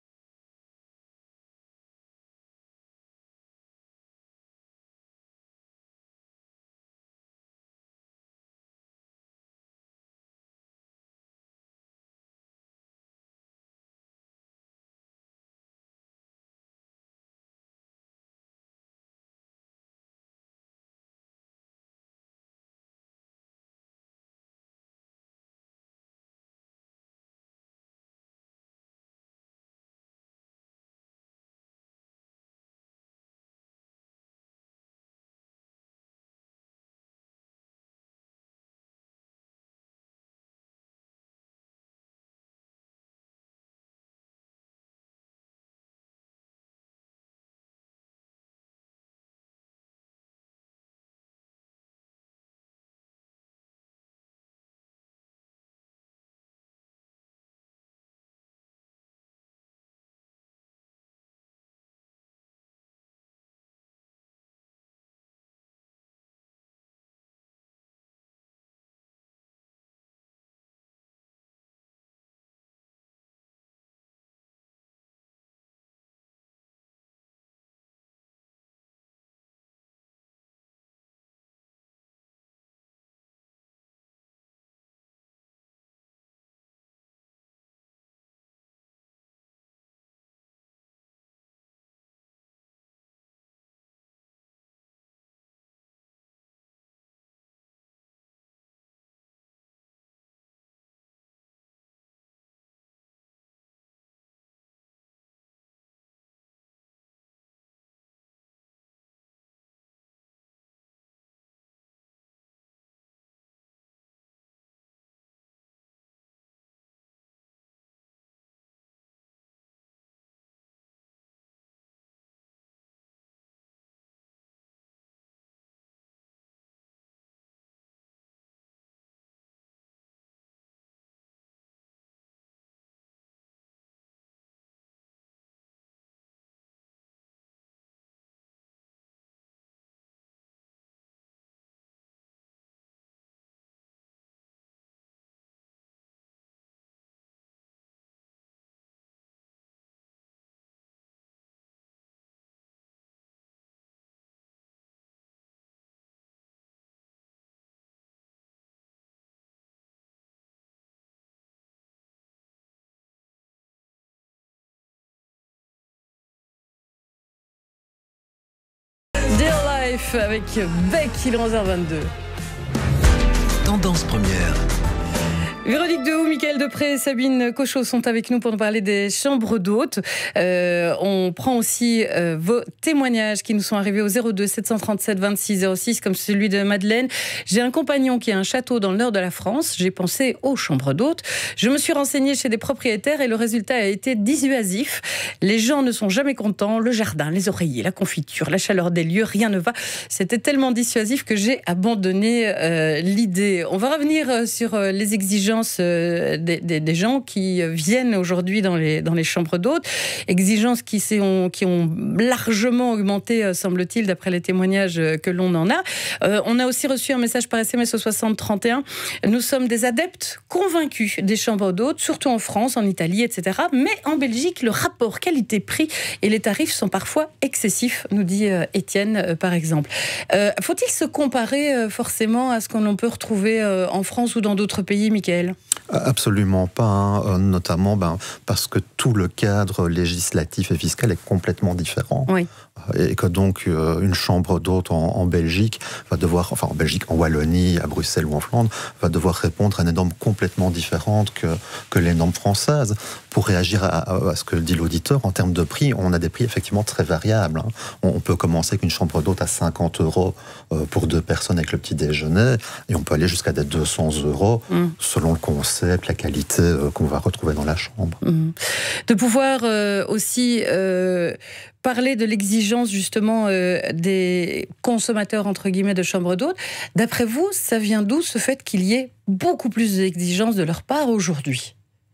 Life avec Beck, il est 11h22. Tendance première. Véronique Dehoux, Mickaël Depré et Sabine Cochot sont avec nous pour nous parler des chambres d'hôtes. On prend aussi vos témoignages qui nous sont arrivés au 02 737 26 06, comme celui de Madeleine. J'ai un compagnon qui a un château dans le nord de la France. J'ai pensé aux chambres d'hôtes. Je me suis renseignée chez des propriétaires et le résultat a été dissuasif. Les gens ne sont jamais contents. Le jardin, les oreillers, la confiture, la chaleur des lieux, rien ne va. C'était tellement dissuasif que j'ai abandonné l'idée. On va revenir sur les exigences des gens qui viennent aujourd'hui dans les chambres d'hôtes, exigences qui ont largement augmenté, semble-t-il, d'après les témoignages que l'on en a. On a aussi reçu un message par SMS au 6031. Nous sommes des adeptes convaincus des chambres d'hôtes, surtout en France, en Italie, etc. Mais en Belgique, le rapport qualité-prix et les tarifs sont parfois excessifs, nous dit Étienne, par exemple. Faut-il se comparer forcément à ce qu'on peut retrouver en France ou dans d'autres pays, Mickaël ? Absolument pas, notamment parce que tout le cadre législatif et fiscal est complètement différent. Oui. Et que donc une chambre d'hôte en Belgique va devoir, en Belgique, en Wallonie, à Bruxelles ou en Flandre, va devoir répondre à des normes complètement différentes que les normes françaises. Pour réagir à ce que dit l'auditeur, en termes de prix, on a des prix effectivement très variables. On peut commencer avec une chambre d'hôte à 50 € pour 2 personnes avec le petit déjeuner, et on peut aller jusqu'à des 200 € selon le concept, la qualité qu'on va retrouver dans la chambre. De pouvoir aussi parler de l'exigence justement des consommateurs entre guillemets de chambres d'hôtes. D'après vous, ça vient d'où ce fait qu'il y ait beaucoup plus d'exigences de leur part aujourd'hui ?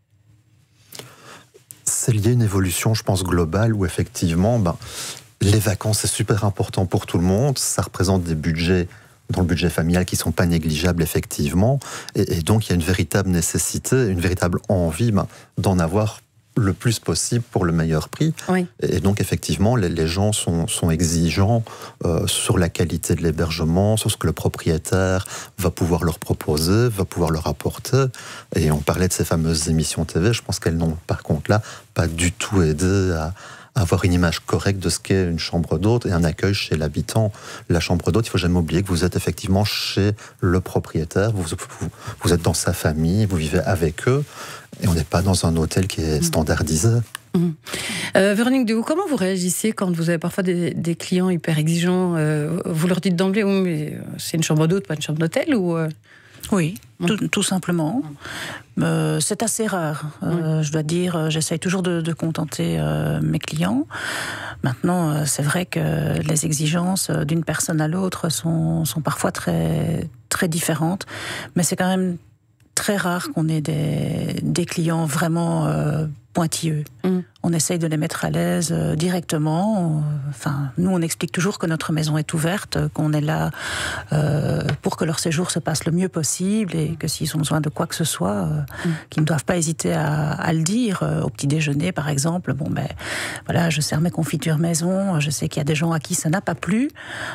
C'est lié à une évolution, je pense, globale où effectivement, les vacances, c'est super important pour tout le monde. Ça représente des budgets dans le budget familial qui ne sont pas négligeables, effectivement. Et donc, il y a une véritable nécessité, une véritable envie d'en avoir le plus possible pour le meilleur prix. Oui. Et donc, effectivement, les gens sont exigeants sur la qualité de l'hébergement, sur ce que le propriétaire va pouvoir leur proposer, va pouvoir leur apporter. Et on parlait de ces fameuses émissions TV, je pense qu'elles n'ont, par contre, là, pas du tout aidé à avoir une image correcte de ce qu'est une chambre d'hôte et un accueil chez l'habitant. La chambre d'hôte, il ne faut jamais oublier que vous êtes effectivement chez le propriétaire, vous êtes dans sa famille, vous vivez avec eux, et on n'est pas dans un hôtel qui est standardisé. Véronique Dehoux, comment vous réagissez quand vous avez parfois des clients hyper exigeants ? Vous leur dites d'emblée, oui, mais c'est une chambre d'hôte, pas une chambre d'hôtel ou Oui, tout simplement. C'est assez rare. Je dois dire, j'essaye toujours de contenter mes clients. Maintenant, c'est vrai que les exigences d'une personne à l'autre sont parfois très, très différentes. Mais c'est quand même très rare qu'on ait des clients vraiment pointilleux. On essaye de les mettre à l'aise directement. Nous, on explique toujours que notre maison est ouverte, qu'on est là pour que leur séjour se passe le mieux possible et que s'ils ont besoin de quoi que ce soit, qu'ils ne doivent pas hésiter à le dire. Au petit déjeuner, par exemple, je sers mes confitures maison, je sais qu'il y a des gens à qui ça n'a pas plu,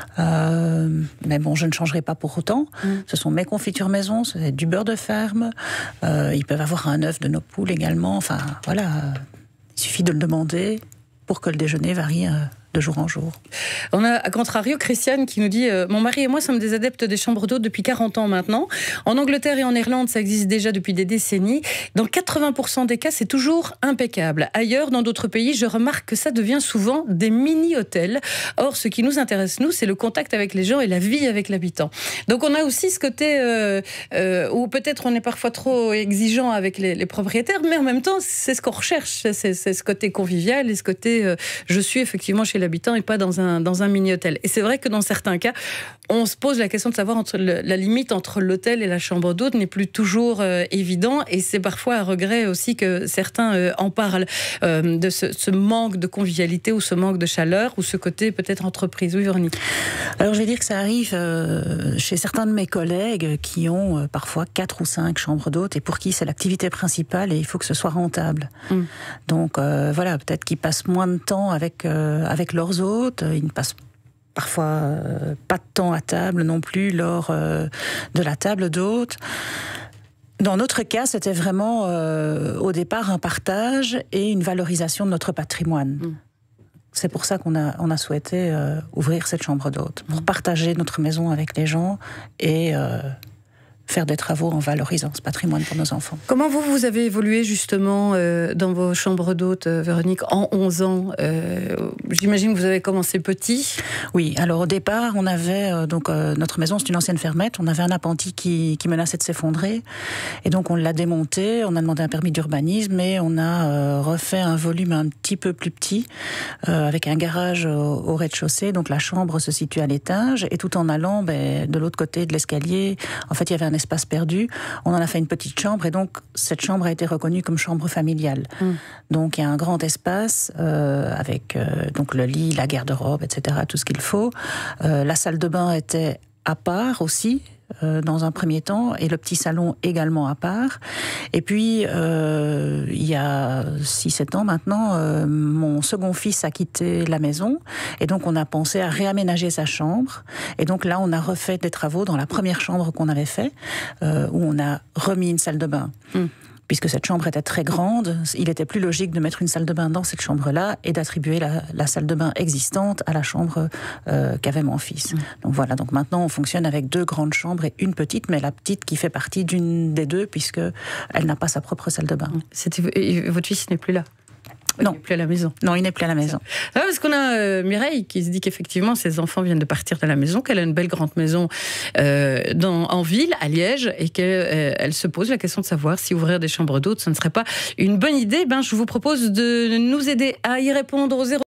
mais bon, je ne changerai pas pour autant. Ce sont mes confitures maison, c'est du beurre de ferme, ils peuvent avoir un œuf de nos poules également, il suffit de le demander pour que le déjeuner varie de jour en jour. On a, à contrario, Christiane qui nous dit « Mon mari et moi sommes des adeptes des chambres d'hôtes depuis 40 ans maintenant. En Angleterre et en Irlande, ça existe déjà depuis des décennies. Dans 80% des cas, c'est toujours impeccable. Ailleurs, dans d'autres pays, je remarque que ça devient souvent des mini-hôtels. Or, ce qui nous intéresse, nous, c'est le contact avec les gens et la vie avec l'habitant. » Donc, on a aussi ce côté où peut-être on est parfois trop exigeant avec les propriétaires, mais en même temps, c'est ce qu'on recherche. C'est ce côté convivial et ce côté je suis effectivement chez l'habitant et pas dans un mini-hôtel. Et c'est vrai que dans certains cas, on se pose la question de savoir la limite entre l'hôtel et la chambre d'hôte n'est plus toujours évident, et c'est parfois à regret aussi que certains en parlent, de ce manque de convivialité ou ce manque de chaleur ou ce côté peut-être entreprise. Oui, Véronique. Alors je vais dire que ça arrive chez certains de mes collègues qui ont parfois 4 ou 5 chambres d'hôtes et pour qui c'est l'activité principale et il faut que ce soit rentable. Donc peut-être qu'ils passent moins de temps avec leurs hôtes, ils ne passent parfois pas de temps à table non plus lors de la table d'hôtes. Dans notre cas, c'était vraiment au départ un partage et une valorisation de notre patrimoine. C'est pour ça qu'on a souhaité ouvrir cette chambre d'hôte, pour partager notre maison avec les gens et faire des travaux en valorisant ce patrimoine pour nos enfants. Comment vous avez évolué justement dans vos chambres d'hôtes, Véronique, en 11 ans J'imagine que vous avez commencé petit. Oui, alors au départ, on avait, notre maison, c'est une ancienne fermette, on avait un appentis qui menaçait de s'effondrer, et donc on l'a démonté, on a demandé un permis d'urbanisme, et on a refait un volume un petit peu plus petit, avec un garage au rez-de-chaussée, donc la chambre se situe à l'étage, et tout en allant de l'autre côté de l'escalier, en fait il y avait un espace perdu, on en a fait une petite chambre, et donc cette chambre a été reconnue comme chambre familiale. Donc il y a un grand espace avec donc le lit, la garde-robe, etc., tout ce qu'il faut. La salle de bain était à part aussi, dans un premier temps, et le petit salon également à part. Et puis, il y a 6-7 ans maintenant, mon second fils a quitté la maison, et donc on a pensé à réaménager sa chambre. Et donc là, on a refait des travaux dans la première chambre qu'on avait fait, où on a remis une salle de bain. Puisque cette chambre était très grande, il était plus logique de mettre une salle de bain dans cette chambre-là et d'attribuer la salle de bain existante à la chambre qu'avait mon fils. Donc voilà, donc maintenant on fonctionne avec 2 grandes chambres et une petite, mais la petite qui fait partie d'une des 2, puisque elle n'a pas sa propre salle de bain. Votre fils n'est plus là? Non. Il n'est plus à la maison. Non, il n'est plus à la maison. Ah, parce qu'on a Mireille qui se dit qu'effectivement ses enfants viennent de partir de la maison, qu'elle a une belle grande maison en ville, à Liège, et qu'elle se pose la question de savoir si ouvrir des chambres d'hôtes, ce ne serait pas une bonne idée. Je vous propose de nous aider à y répondre au 0.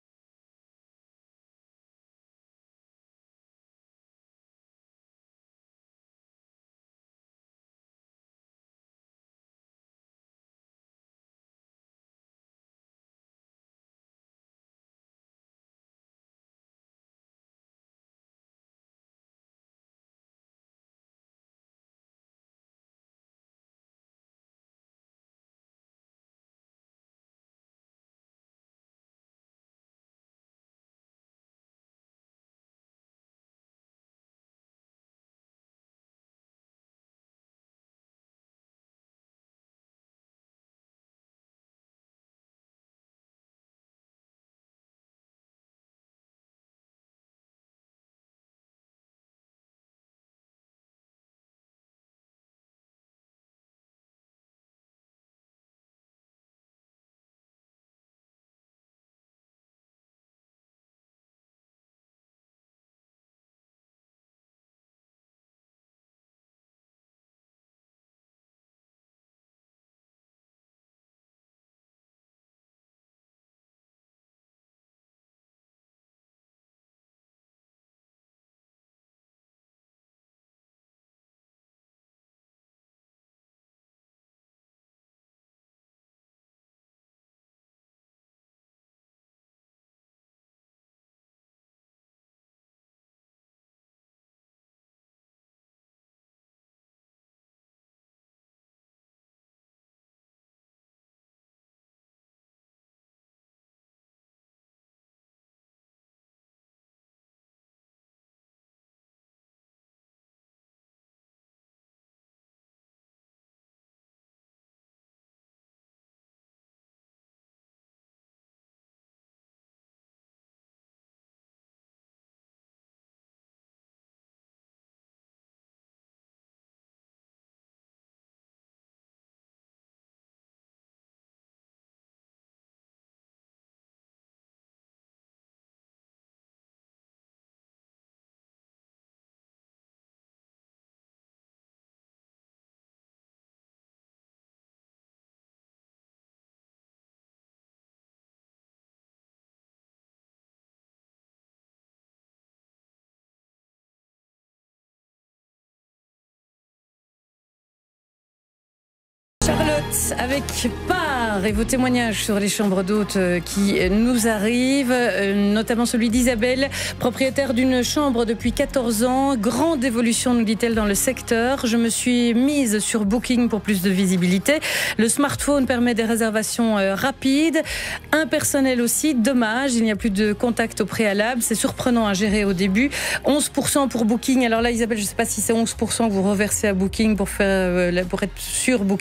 Charlotte avec Part et vos témoignages sur les chambres d'hôtes qui nous arrivent, notamment celui d'Isabelle, propriétaire d'une chambre depuis 14 ans. Grande évolution, nous dit-elle, dans le secteur. Je me suis mise sur Booking pour plus de visibilité. Le smartphone permet des réservations rapides. Impersonnel aussi, dommage, il n'y a plus de contact au préalable. C'est surprenant à gérer au début. 11% pour Booking. Alors là, Isabelle, je ne sais pas si c'est 11% que vous reversez à Booking pour être sur Booking justement,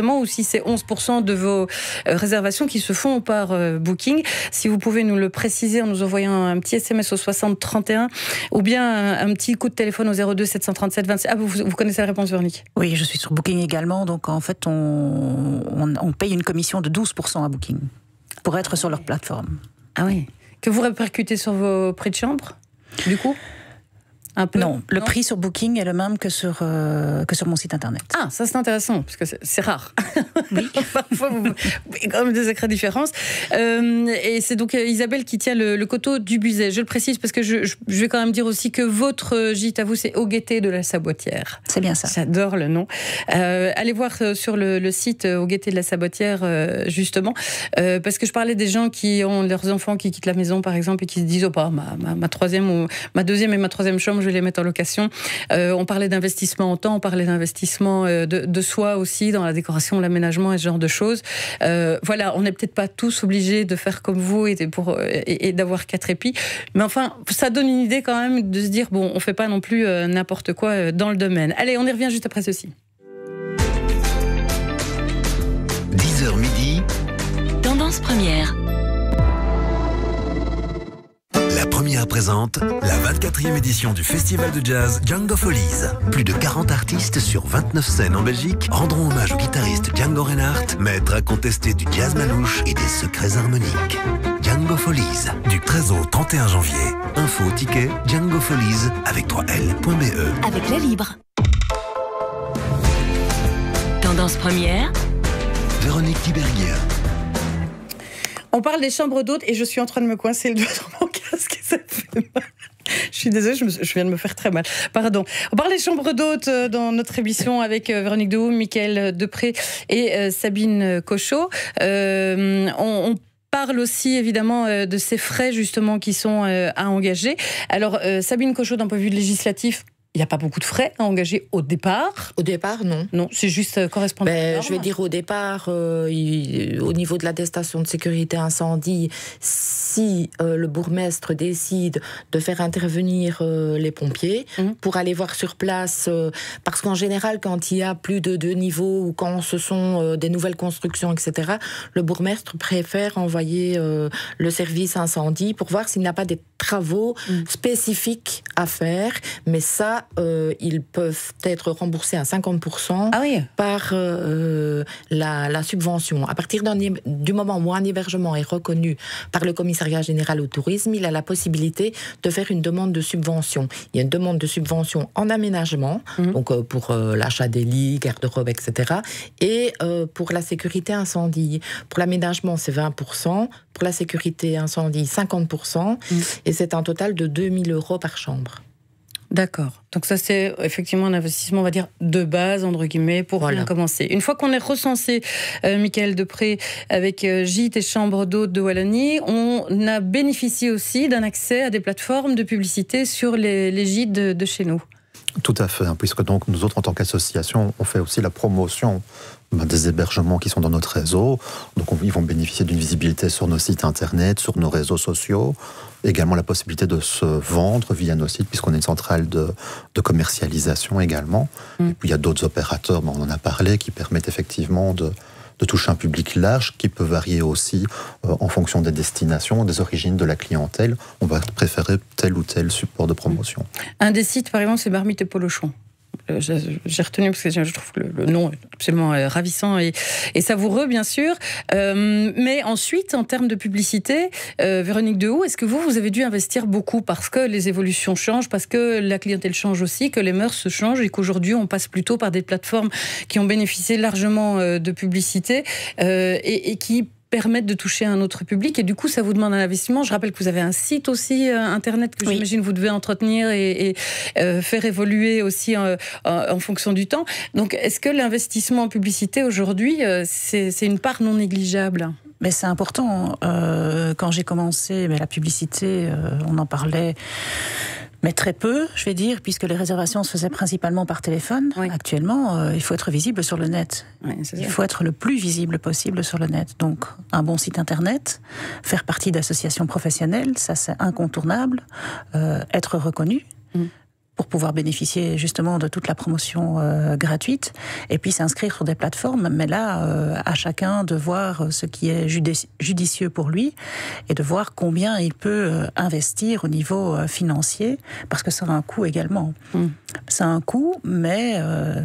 évidemment, ou si c'est 11% de vos réservations qui se font par Booking. Si vous pouvez nous le préciser en nous envoyant un petit SMS au 60 31 ou bien un petit coup de téléphone au 02 737 26. Ah, vous connaissez la réponse, Véronique? Oui, je suis sur Booking également, donc en fait on paye une commission de 12% à Booking pour être sur leur plateforme. Ah oui. Que vous répercutez sur vos prix de chambre, du coup? Un peu, non, le prix sur Booking est le même que sur mon site internet. Ah, ça c'est intéressant, parce que c'est rare. Oui. Parfois, vous voyez quand même des sacrées différences. Et c'est donc Isabelle qui tient le coteau du Buzet. Je le précise parce que je vais quand même dire aussi que votre gîte à vous, c'est Au Guetté de la Sabotière. C'est bien ça. J'adore le nom. Allez voir sur le site Au Guetté de la Sabotière, justement, parce que je parlais des gens qui ont leurs enfants qui quittent la maison, par exemple, et qui se disent, oh, bah, ma troisième ou ma deuxième et ma troisième chambre, je vais les mettre en location. On parlait d'investissement en temps, on parlait d'investissement de soi aussi, dans la décoration, l'aménagement et ce genre de choses. Voilà, on n'est peut-être pas tous obligés de faire comme vous et d'avoir 4 épis, mais enfin, ça donne une idée quand même de se dire, bon, on fait pas non plus n'importe quoi dans le domaine. Allez, on y revient juste après ceci. 10h midi. Tendance première. La première présente la 24e édition du festival de jazz Django Folies. Plus de 40 artistes sur 29 scènes en Belgique rendront hommage au guitariste Django Reinhardt, maître incontesté du jazz manouche et des secrets harmoniques. Django Folies, du 13 au 31 janvier. Info ticket Django Folies avec 3l.be. Avec la Libre. Tendance première. Véronique Tiberghien. On parle des chambres d'hôtes et je suis en train de me coincer le doigt dans mon casque et ça fait mal. Je suis désolée, je viens de me faire très mal. Pardon. On parle des chambres d'hôtes dans notre émission avec Véronique Dehoux, Mickaël Depré et Sabine Cochot. On parle aussi évidemment de ces frais justement qui sont à engager. Alors Sabine Cochot, d'un point de vue législatif, il n'y a pas beaucoup de frais à engager au départ. Au départ, non. Non, c'est juste correspondant. Je vais dire au départ, au niveau de l'attestation de sécurité incendie, si le bourgmestre décide de faire intervenir les pompiers pour aller voir sur place, parce qu'en général, quand il y a plus de 2 niveaux ou quand ce sont des nouvelles constructions, etc., le bourgmestre préfère envoyer le service incendie pour voir s'il n'y a pas des travaux spécifiques à faire, mais ça, ils peuvent être remboursés à 50% par la subvention. À partir du moment où un hébergement est reconnu par le commissariat général au tourisme, il a la possibilité de faire une demande de subvention. Il y a une demande de subvention en aménagement, donc pour l'achat des lits, garde-robe, etc. Et pour la sécurité incendie. Pour l'aménagement, c'est 20%. Pour la sécurité incendie, 50%. Et c'est un total de 2 000 € par chambre. D'accord. Donc ça, c'est effectivement un investissement, on va dire, de base, entre guillemets, pour bien commencer. Une fois qu'on est recensé, Mickaël Depré, avec Gîtes et Chambres d'hôtes de Wallonie, on a bénéficié aussi d'un accès à des plateformes de publicité sur les gîtes de chez nous. Tout à fait, puisque donc nous autres, en tant qu'association, on fait aussi la promotion des hébergements qui sont dans notre réseau. Donc ils vont bénéficier d'une visibilité sur nos sites internet, sur nos réseaux sociaux. Également la possibilité de se vendre via nos sites, puisqu'on est une centrale de commercialisation également. Et puis il y a d'autres opérateurs, on en a parlé, qui permettent effectivement de toucher un public large, qui peut varier aussi en fonction des destinations, des origines de la clientèle. On va préférer tel ou tel support de promotion. Un des sites, par exemple, c'est Marmite et Polochon. J'ai retenu parce que je trouve que le nom est absolument ravissant et savoureux, bien sûr. Mais ensuite, en termes de publicité, Véronique Dehoux, est-ce que vous avez dû investir beaucoup parce que les évolutions changent, parce que la clientèle change aussi, que les mœurs se changent et qu'aujourd'hui, on passe plutôt par des plateformes qui ont bénéficié largement de publicité et qui permettre de toucher un autre public, et du coup ça vous demande un investissement. Je rappelle que vous avez un site aussi internet que j'imagine vous devez entretenir et faire évoluer aussi en fonction du temps. Donc est-ce que l'investissement en publicité aujourd'hui c'est une part non négligeable? Mais c'est important. Quand j'ai commencé, la publicité, on en parlait, mais très peu, je vais dire, puisque les réservations se faisaient principalement par téléphone. Actuellement, il faut être visible sur le net. Il faut être le plus visible possible sur le net. Donc, un bon site internet, faire partie d'associations professionnelles, ça c'est incontournable, être reconnu. pour pouvoir bénéficier justement de toute la promotion gratuite, et puis s'inscrire sur des plateformes, mais là, à chacun de voir ce qui est judicieux pour lui, et de voir combien il peut investir au niveau financier, parce que ça a un coût également. Ça a un coût, mais...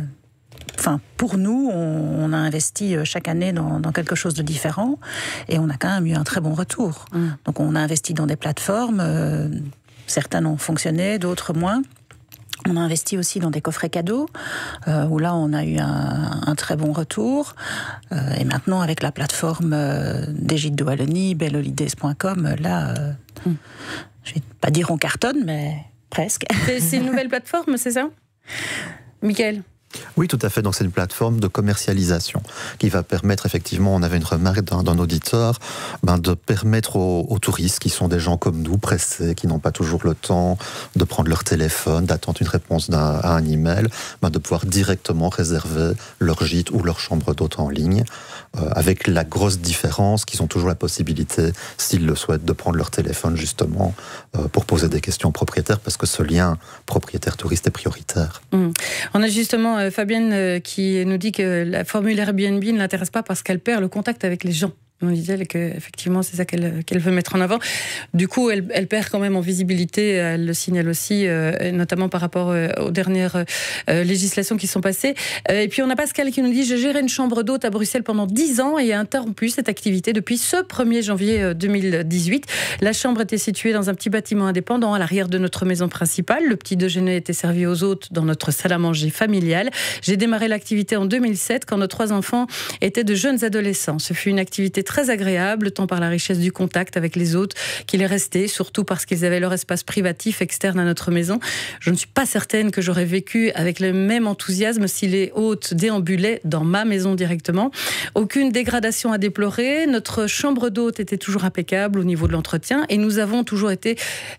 pour nous, on a investi chaque année dans quelque chose de différent, et on a quand même eu un très bon retour. Donc on a investi dans des plateformes, certaines ont fonctionné, d'autres moins. On a investi aussi dans des coffrets cadeaux, où là on a eu un très bon retour. Et maintenant avec la plateforme des Gîtes de Wallonie, belleholidays.com, là, je vais pas dire on cartonne, mais presque. C'est une nouvelle plateforme, c'est ça, Michael? Oui, tout à fait. Donc c'est une plateforme de commercialisation qui va permettre, effectivement, on avait une remarque d'un auditeur, de permettre aux touristes, qui sont des gens comme nous, pressés, qui n'ont pas toujours le temps de prendre leur téléphone, d'attendre une réponse à un email, de pouvoir directement réserver leur gîte ou leur chambre d'hôte en ligne, avec la grosse différence qu'ils ont toujours la possibilité, s'ils le souhaitent, de prendre leur téléphone justement pour poser des questions aux propriétaires, parce que ce lien propriétaire-touriste est prioritaire. On a justement Fabienne qui nous dit que la formule Airbnb ne l'intéresse pas parce qu'elle perd le contact avec les gens. On disait qu'effectivement, c'est ça qu'elle veut mettre en avant. Du coup, elle perd quand même en visibilité, elle le signale aussi, notamment par rapport aux dernières législations qui sont passées. Et puis, on a Pascal qui nous dit « J'ai géré une chambre d'hôte à Bruxelles pendant 10 ans et ai interrompu cette activité depuis ce 1er janvier 2018. La chambre était située dans un petit bâtiment indépendant à l'arrière de notre maison principale. Le petit déjeuner était servi aux hôtes dans notre salle à manger familiale. J'ai démarré l'activité en 2007 quand nos 3 enfants étaient de jeunes adolescents. Ce fut une activité très agréable, tant par la richesse du contact avec les hôtes qu'il est resté, surtout parce qu'ils avaient leur espace privatif externe à notre maison. Je ne suis pas certaine que j'aurais vécu avec le même enthousiasme si les hôtes déambulaient dans ma maison directement. Aucune dégradation à déplorer. Notre chambre d'hôte était toujours impeccable au niveau de l'entretien et elle nous a toujours été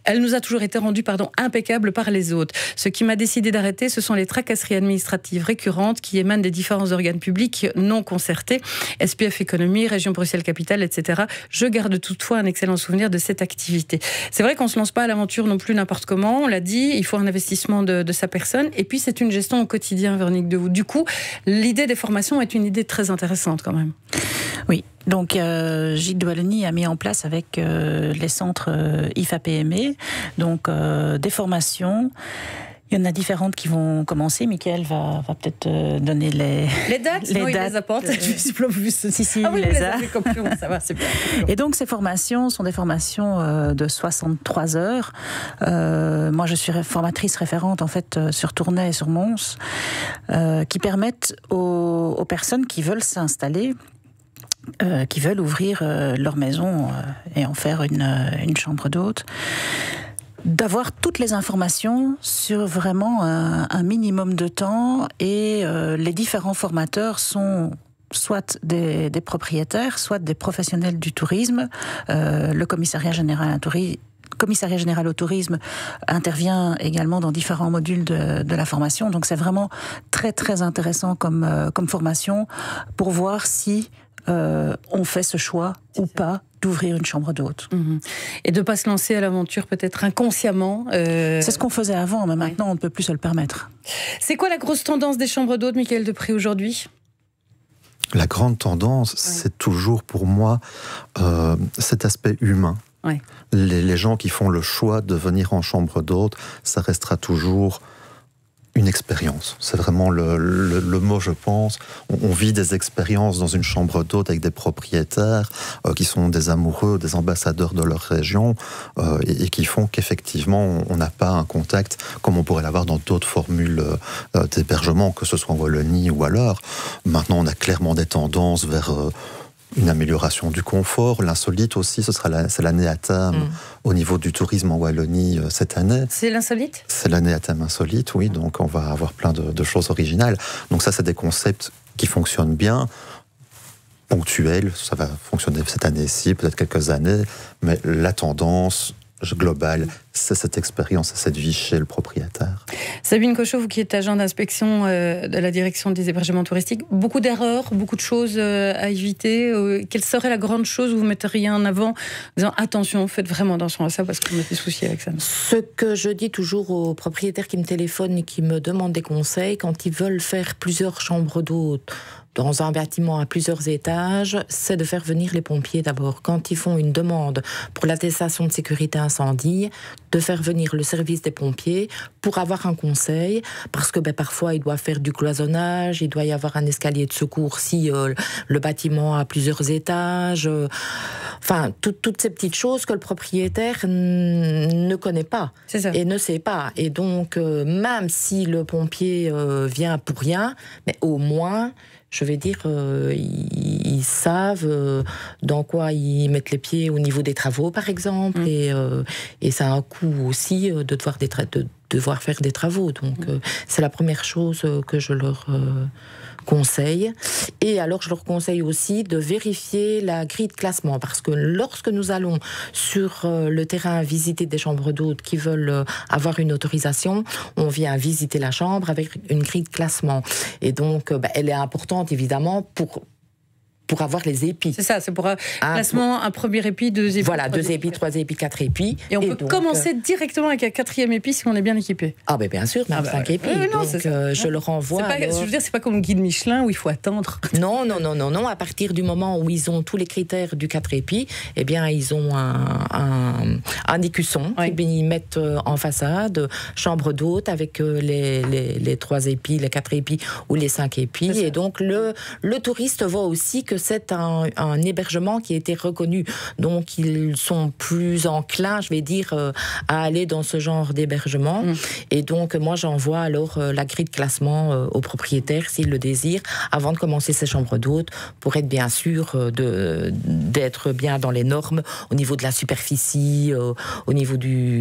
rendue impeccable par les hôtes. Ce qui m'a décidé d'arrêter, ce sont les tracasseries administratives récurrentes qui émanent des différents organes publics non concertés, SPF Économie, Région Bruxelles-Capitale, etc. Je garde toutefois un excellent souvenir de cette activité. C'est vrai qu'on ne se lance pas à l'aventure non plus n'importe comment, on l'a dit, il faut un investissement de sa personne, et puis c'est une gestion au quotidien, Véronique Dehout. Du coup, l'idée des formations est une idée très intéressante quand même. Oui, donc Gîtes de Wallonie a mis en place avec les centres IFA-PME, donc des formations. Il y en a différentes qui vont commencer. Mickaël va peut-être donner les dates. Les non, dates. Il les apporte. Si, ah oui, il les a. Ça va, c'est bien. Et donc, ces formations sont des formations de 63 heures. Moi, je suis formatrice référente, en fait, sur Tournai et sur Mons, qui permettent aux personnes qui veulent s'installer, qui veulent ouvrir leur maison et en faire une chambre d'hôte, d'avoir toutes les informations sur vraiment un minimum de temps, et les différents formateurs sont soit des propriétaires, soit des professionnels du tourisme. Le commissariat général au tourisme intervient également dans différents modules de la formation, donc c'est vraiment très très intéressant comme formation pour voir si on fait ce choix ou pas d'ouvrir une chambre d'hôte. Et de ne pas se lancer à l'aventure peut-être inconsciemment. C'est ce qu'on faisait avant, mais maintenant on ne peut plus se le permettre. C'est quoi la grosse tendance des chambres d'hôtes, Michael Depré, aujourd'hui ? La grande tendance, c'est toujours pour moi cet aspect humain. Ouais. Les gens qui font le choix de venir en chambre d'hôte, ça restera toujours une expérience. C'est vraiment le mot, je pense. On vit des expériences dans une chambre d'hôte avec des propriétaires qui sont des amoureux, des ambassadeurs de leur région et qui font qu'effectivement, on n'a pas un contact comme on pourrait l'avoir dans d'autres formules d'hébergement, que ce soit en Wallonie ou ailleurs. Maintenant, on a clairement des tendances vers une amélioration du confort. L'insolite aussi, c'est l'année à thème au niveau du tourisme en Wallonie cette année. C'est l'insolite ? C'est l'année à thème insolite, oui. Donc on va avoir plein de choses originales. Donc ça, c'est des concepts qui fonctionnent bien, ponctuels. Ça va fonctionner cette année-ci, peut-être quelques années. Mais la tendance globale, c'est cette expérience et cette vie chez le propriétaire. Sabine Cochot, vous qui êtes agent d'inspection de la direction des hébergements touristiques, beaucoup d'erreurs, beaucoup de choses à éviter. Quelle serait la grande chose où vous metteriez en avant en disant attention, faites vraiment attention à ça parce qu'on a des soucis avec ça? Ce que je dis toujours aux propriétaires qui me téléphonent et qui me demandent des conseils, quand ils veulent faire plusieurs chambres d'hôtes dans un bâtiment à plusieurs étages, c'est de faire venir les pompiers d'abord. Quand ils font une demande pour l'attestation de sécurité incendie, de faire venir le service des pompiers pour avoir un conseil, parce que parfois il doit faire du cloisonnage, il doit y avoir un escalier de secours si le bâtiment a plusieurs étages, enfin toutes ces petites choses que le propriétaire ne connaît pas et ne sait pas. Et donc même si le pompier vient pour rien, mais au moins je vais dire, ils savent dans quoi ils mettent les pieds au niveau des travaux, par exemple, et ça a un coût aussi de devoir faire des travaux. Donc, c'est la première chose que je leur conseille. Et alors, je leur conseille aussi de vérifier la grille de classement, parce que lorsque nous allons sur le terrain visiter des chambres d'hôtes qui veulent avoir une autorisation, on vient visiter la chambre avec une grille de classement. Et donc, elle est importante, évidemment, pour avoir les épis. C'est ça, c'est pour un classement, un premier épi, 2 épis. Voilà, 2 épis, 3 épis, 4 épis. Et on peut donc commencer directement avec un 4e épi si on est bien équipé. Ah ben bien sûr, même 5 épis. Non, donc, je le renvoie. Je veux dire, c'est pas comme le guide Michelin où il faut attendre. Non. À partir du moment où ils ont tous les critères du 4 épis, eh bien, ils ont un écusson qu'ils mettent en façade, chambre d'hôte avec les 3 épis, les 4 épis ou les 5 épis. Et donc, le touriste voit aussi que c'est un hébergement qui a été reconnu. Donc, ils sont plus enclins, je vais dire, à aller dans ce genre d'hébergement. Et donc, moi, j'envoie alors la grille de classement aux propriétaires, s'ils le désirent, avant de commencer ces chambres d'hôtes, pour être bien sûr d'être bien dans les normes au niveau de la superficie, au niveau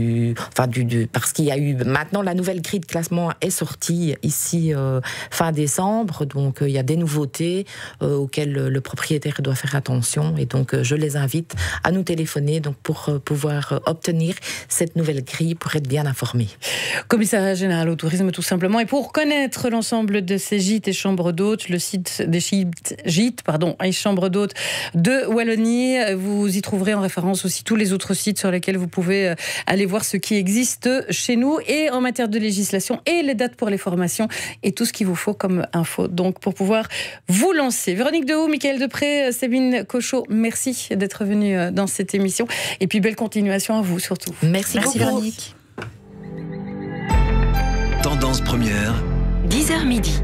parce qu'il y a eu... Maintenant, la nouvelle grille de classement est sortie ici fin décembre. Donc, il y a des nouveautés auxquelles le propriétaire doit faire attention, et donc je les invite à nous téléphoner donc pour pouvoir obtenir cette nouvelle grille pour être bien informés. Commissariat général au tourisme tout simplement. Et pour connaître l'ensemble de ces gîtes et chambres d'hôtes, le site des gîtes et chambres d'hôtes de Wallonie, vous y trouverez en référence aussi tous les autres sites sur lesquels vous pouvez aller voir ce qui existe chez nous, et en matière de législation et les dates pour les formations et tout ce qu'il vous faut comme info donc pour pouvoir vous lancer. Véronique Dehaut, Michael Depré, Sabine Cochot, merci d'être venus dans cette émission. Et puis belle continuation à vous surtout. Merci beaucoup. Véronique. Tendance première. 10h midi.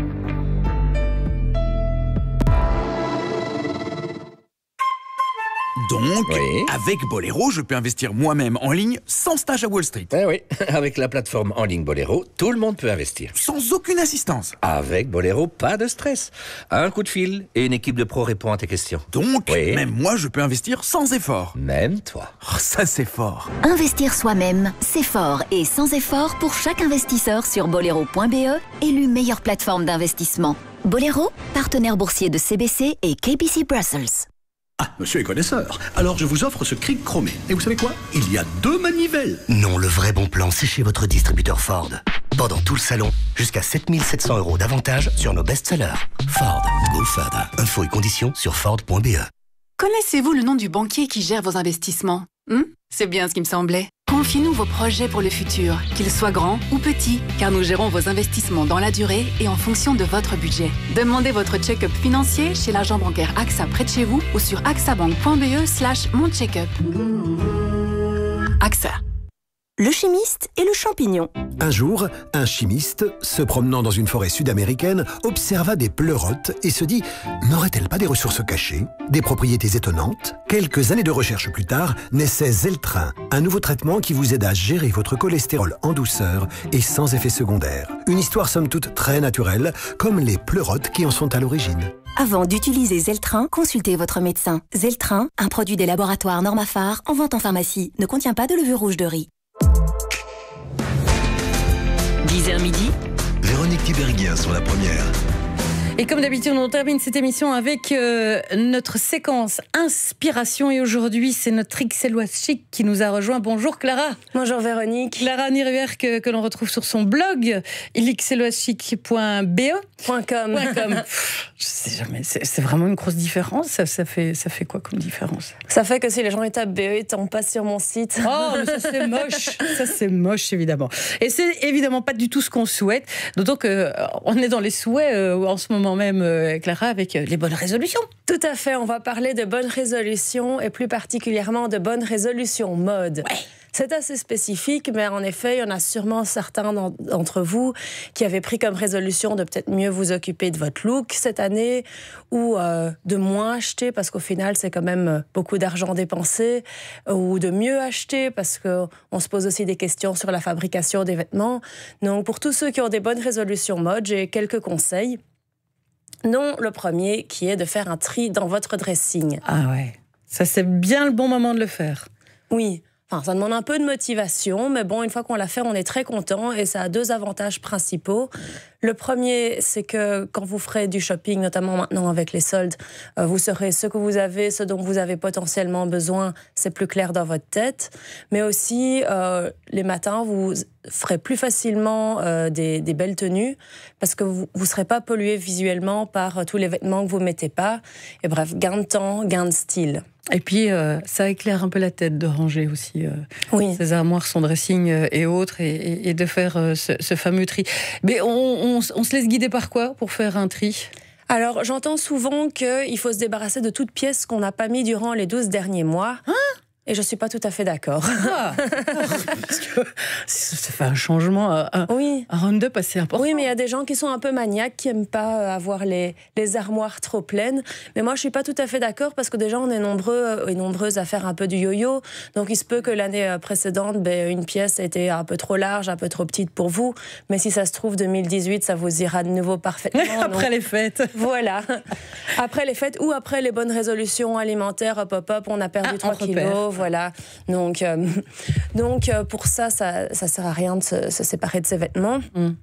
Donc, avec Bolero, je peux investir moi-même en ligne sans stage à Wall Street. Eh oui, avec la plateforme en ligne Bolero, tout le monde peut investir. Sans aucune assistance. Avec Bolero, pas de stress. Un coup de fil et une équipe de pros répond à tes questions. Donc, même moi, je peux investir sans effort. Même toi. Oh, ça, c'est fort. Investir soi-même, c'est fort et sans effort pour chaque investisseur sur bolero.be, élu meilleure plateforme d'investissement. Bolero, partenaire boursier de CBC et KBC Brussels. Ah, monsieur est connaisseur. Alors je vous offre ce Krieg chromé. Et vous savez quoi? Il y a 2 manivelles. Non, le vrai bon plan, c'est chez votre distributeur Ford. Pendant tout le salon, jusqu'à 7 700 € d'avantage sur nos best-sellers. Ford, go further. Infos et conditions sur Ford.be. Connaissez-vous le nom du banquier qui gère vos investissements? C'est bien ce qui me semblait. Confiez-nous vos projets pour le futur, qu'ils soient grands ou petits, car nous gérons vos investissements dans la durée et en fonction de votre budget. Demandez votre check-up financier chez l'agent bancaire AXA près de chez vous ou sur axabank.be/moncheckup. AXA. Le chimiste et le champignon. Un jour, un chimiste, se promenant dans une forêt sud-américaine, observa des pleurotes et se dit « N'aurait-elle pas des ressources cachées, des propriétés étonnantes ?» Quelques années de recherche plus tard, naissait Zeltrin, un nouveau traitement qui vous aide à gérer votre cholestérol en douceur et sans effet secondaire. Une histoire somme toute très naturelle, comme les pleurotes qui en sont à l'origine. Avant d'utiliser Zeltrin, consultez votre médecin. Zeltrin, un produit des laboratoires Normafar, en vente en pharmacie, ne contient pas de levure rouge de riz. 10h midi. Véronique Tiberghien sur la première. Et comme d'habitude, on termine cette émission avec notre séquence inspiration. Et aujourd'hui, c'est notre XLOise chic qui nous a rejoint. Bonjour Clara. Bonjour Véronique. Clara Nirivière que l'on retrouve sur son blog xloisechic.be.com. Je sais jamais, c'est vraiment une grosse différence. Ça fait quoi comme différence? Ça fait que si les gens tapent BE, ils tombent pas sur mon site. Oh, mais ça c'est moche. Ça c'est moche évidemment. Et c'est évidemment pas du tout ce qu'on souhaite. D'autant qu'on est dans les souhaits en ce moment même, Clara, avec les bonnes résolutions. Tout à fait, on va parler de bonnes résolutions et plus particulièrement de bonnes résolutions mode. Ouais. C'est assez spécifique, mais en effet, il y en a sûrement certains d'entre vous qui avaient pris comme résolution de peut-être mieux vous occuper de votre look cette année ou de moins acheter parce qu'au final, c'est quand même beaucoup d'argent dépensé ou de mieux acheter parce qu'on se pose aussi des questions sur la fabrication des vêtements. Donc, pour tous ceux qui ont des bonnes résolutions mode, j'ai quelques conseils. Non, le premier qui est de faire un tri dans votre dressing. Ah ouais, ça c'est bien le bon moment de le faire. Oui. Enfin, ça demande un peu de motivation, mais bon, une fois qu'on l'a fait, on est très content et ça a deux avantages principaux. Le premier, c'est que quand vous ferez du shopping, notamment maintenant avec les soldes, vous saurez ce que vous avez, ce dont vous avez potentiellement besoin, c'est plus clair dans votre tête. Mais aussi, les matins, vous ferez plus facilement des belles tenues parce que vous ne serez pas pollué visuellement par tous les vêtements que vous ne mettez pas. Et bref, gain de temps, gain de style. Et puis, ça éclaire un peu la tête de ranger aussi ses armoires, son dressing et autres, et de faire ce fameux tri. Mais on se laisse guider par quoi pour faire un tri ? Alors, j'entends souvent qu'il faut se débarrasser de toute pièce qu'on n'a pas mis durant les 12 derniers mois. Et je ne suis pas tout à fait d'accord. Parce que ça fait un changement, un round-up assez important. Oui, mais il y a des gens qui sont un peu maniaques, qui n'aiment pas avoir les armoires trop pleines. Mais moi, je ne suis pas tout à fait d'accord parce que déjà, on est nombreux et nombreuses à faire un peu du yo-yo. Donc, il se peut que l'année précédente, une pièce était un peu trop large, un peu trop petite pour vous. Mais si ça se trouve, 2018, ça vous ira de nouveau parfaitement. Après les fêtes. Voilà. Après les fêtes ou après les bonnes résolutions alimentaires, hop, on a perdu 3 kilos. Voilà, donc pour ça sert à rien de se séparer de ses vêtements.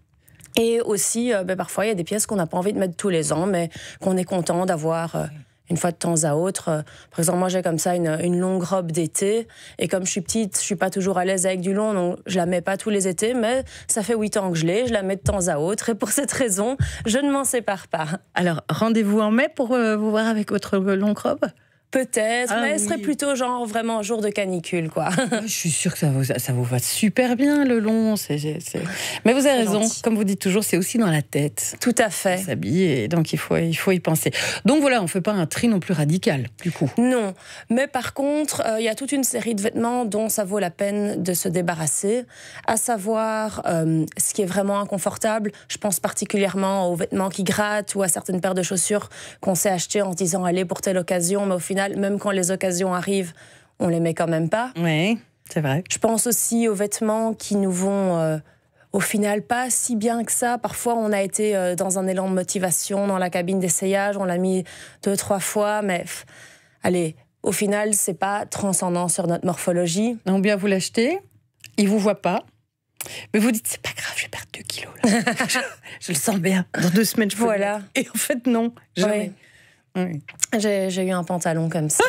Et aussi, parfois, il y a des pièces qu'on n'a pas envie de mettre tous les ans, mais qu'on est content d'avoir une fois de temps à autre. Par exemple, moi, j'ai comme ça une longue robe d'été, et comme je suis petite, je suis pas toujours à l'aise avec du long, donc je la mets pas tous les étés, mais ça fait 8 ans que je l'ai, je la mets de temps à autre, et pour cette raison, je ne m'en sépare pas. Alors, rendez-vous en mai pour vous voir avec votre longue robe ? Peut-être, mais ce serait plutôt genre vraiment jour de canicule, quoi. Je suis sûre que ça vous va super bien, le long. Mais vous avez raison, comme vous dites toujours, c'est aussi dans la tête. Tout à fait. S'habiller, et donc il faut y penser. Donc voilà, on ne fait pas un tri non plus radical, du coup. Non, mais par contre, il y a toute une série de vêtements dont ça vaut la peine de se débarrasser, à savoir ce qui est vraiment inconfortable. Je pense particulièrement aux vêtements qui grattent ou à certaines paires de chaussures qu'on s'est achetées en se disant allez pour telle occasion, mais au final, même quand les occasions arrivent, on les met quand même pas. Oui, c'est vrai. Je pense aussi aux vêtements qui nous vont, au final, pas si bien que ça. Parfois, on a été dans un élan de motivation dans la cabine d'essayage, on l'a mis 2-3 fois, mais allez, au final, c'est pas transcendant sur notre morphologie. Donc bien vous l'achetez, il vous voit pas. Mais vous dites, c'est pas grave, je vais perdre 2 kilos. Là. je le sens bien. Dans 2 semaines, je peux. Voilà. Et en fait, non, jamais. Oui. J'ai eu un pantalon comme ça.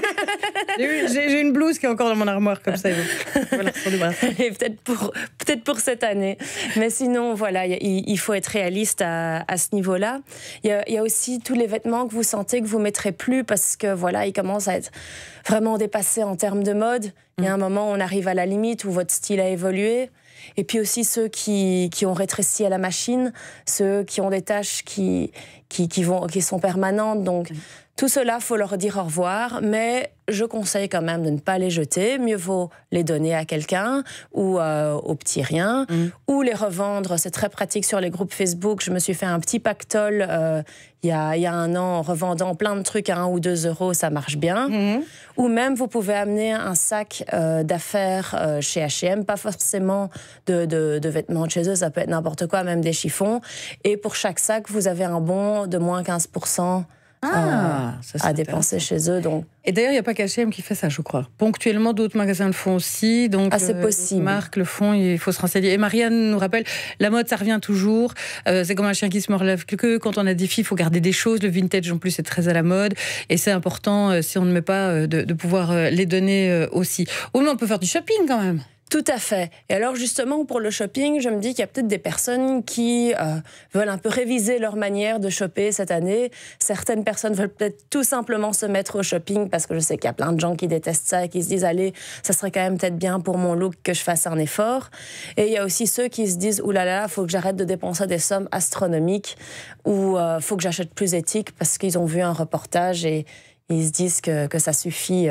j'ai une blouse qui est encore dans mon armoire comme ça. Voilà, et peut-être pour cette année. Mais sinon, voilà, il faut être réaliste à ce niveau-là. Il y a aussi tous les vêtements que vous sentez que vous mettrez plus parce que voilà, ils commencent à être vraiment dépassés en termes de mode. Il y a un moment où on arrive à la limite où votre style a évolué. Et puis aussi ceux qui ont rétréci à la machine, ceux qui ont des tâches qui sont permanentes. Donc, tout cela, il faut leur dire au revoir, mais je conseille quand même de ne pas les jeter. Mieux vaut les donner à quelqu'un ou au petit rien, ou les revendre. C'est très pratique sur les groupes Facebook. Je me suis fait un petit pactole il y a 1 an en revendant plein de trucs à 1 ou 2 euros, ça marche bien. Ou même, vous pouvez amener un sac d'affaires chez H&M, pas forcément de vêtements de chez eux, ça peut être n'importe quoi, même des chiffons. Et pour chaque sac, vous avez un bon de moins 15%. à dépenser chez eux. Donc. Et d'ailleurs, il n'y a pas qu'H&M qui fait ça, je crois. Ponctuellement, d'autres magasins le font aussi. Donc, c'est possible. Les marques le font, il faut se renseigner. Et Marianne nous rappelle, la mode, ça revient toujours. C'est comme un chien qui se mord la queue. Quand on a des filles, il faut garder des choses. Le vintage, en plus, c'est très à la mode. Et c'est important, si on ne met pas, de pouvoir les donner aussi. Oui, mais on peut faire du shopping quand même. Tout à fait. Et alors justement, pour le shopping, je me dis qu'il y a peut-être des personnes qui veulent un peu réviser leur manière de shopper cette année. Certaines personnes veulent peut-être tout simplement se mettre au shopping parce que je sais qu'il y a plein de gens qui détestent ça et qui se disent « Allez, ça serait quand même peut-être bien pour mon look que je fasse un effort ». Et il y a aussi ceux qui se disent « Ouh là là, il faut que j'arrête de dépenser des sommes astronomiques » ou « faut que j'achète plus éthique » parce qu'ils ont vu un reportage et ils se disent que ça suffit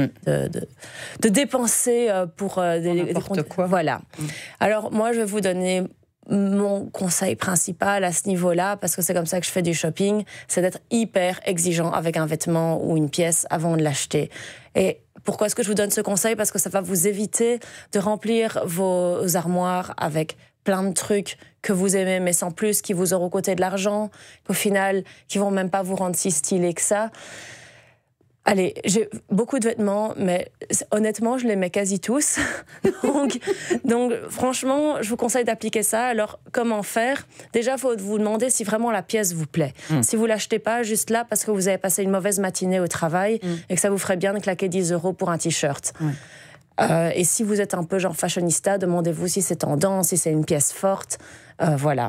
de dépenser pour n'importe quoi. Voilà. Alors moi, je vais vous donner mon conseil principal à ce niveau-là, parce que c'est comme ça que je fais du shopping, c'est d'être hyper exigeant avec un vêtement ou une pièce avant de l'acheter. Et pourquoi est-ce que je vous donne ce conseil ? Parce que ça va vous éviter de remplir vos armoires avec plein de trucs que vous aimez, mais sans plus, qui vous auront coûté de l'argent, qu'au final, qui vont même pas vous rendre si stylé que ça. Allez, j'ai beaucoup de vêtements, mais honnêtement, je les mets quasi tous. donc, franchement, je vous conseille d'appliquer ça. Alors, comment faire ? Déjà, il faut vous demander si vraiment la pièce vous plaît. Si vous ne l'achetez pas juste là parce que vous avez passé une mauvaise matinée au travail et que ça vous ferait bien de claquer 10 € pour un t-shirt. Et si vous êtes un peu genre fashionista, demandez-vous si c'est tendance, si c'est une pièce forte. Voilà.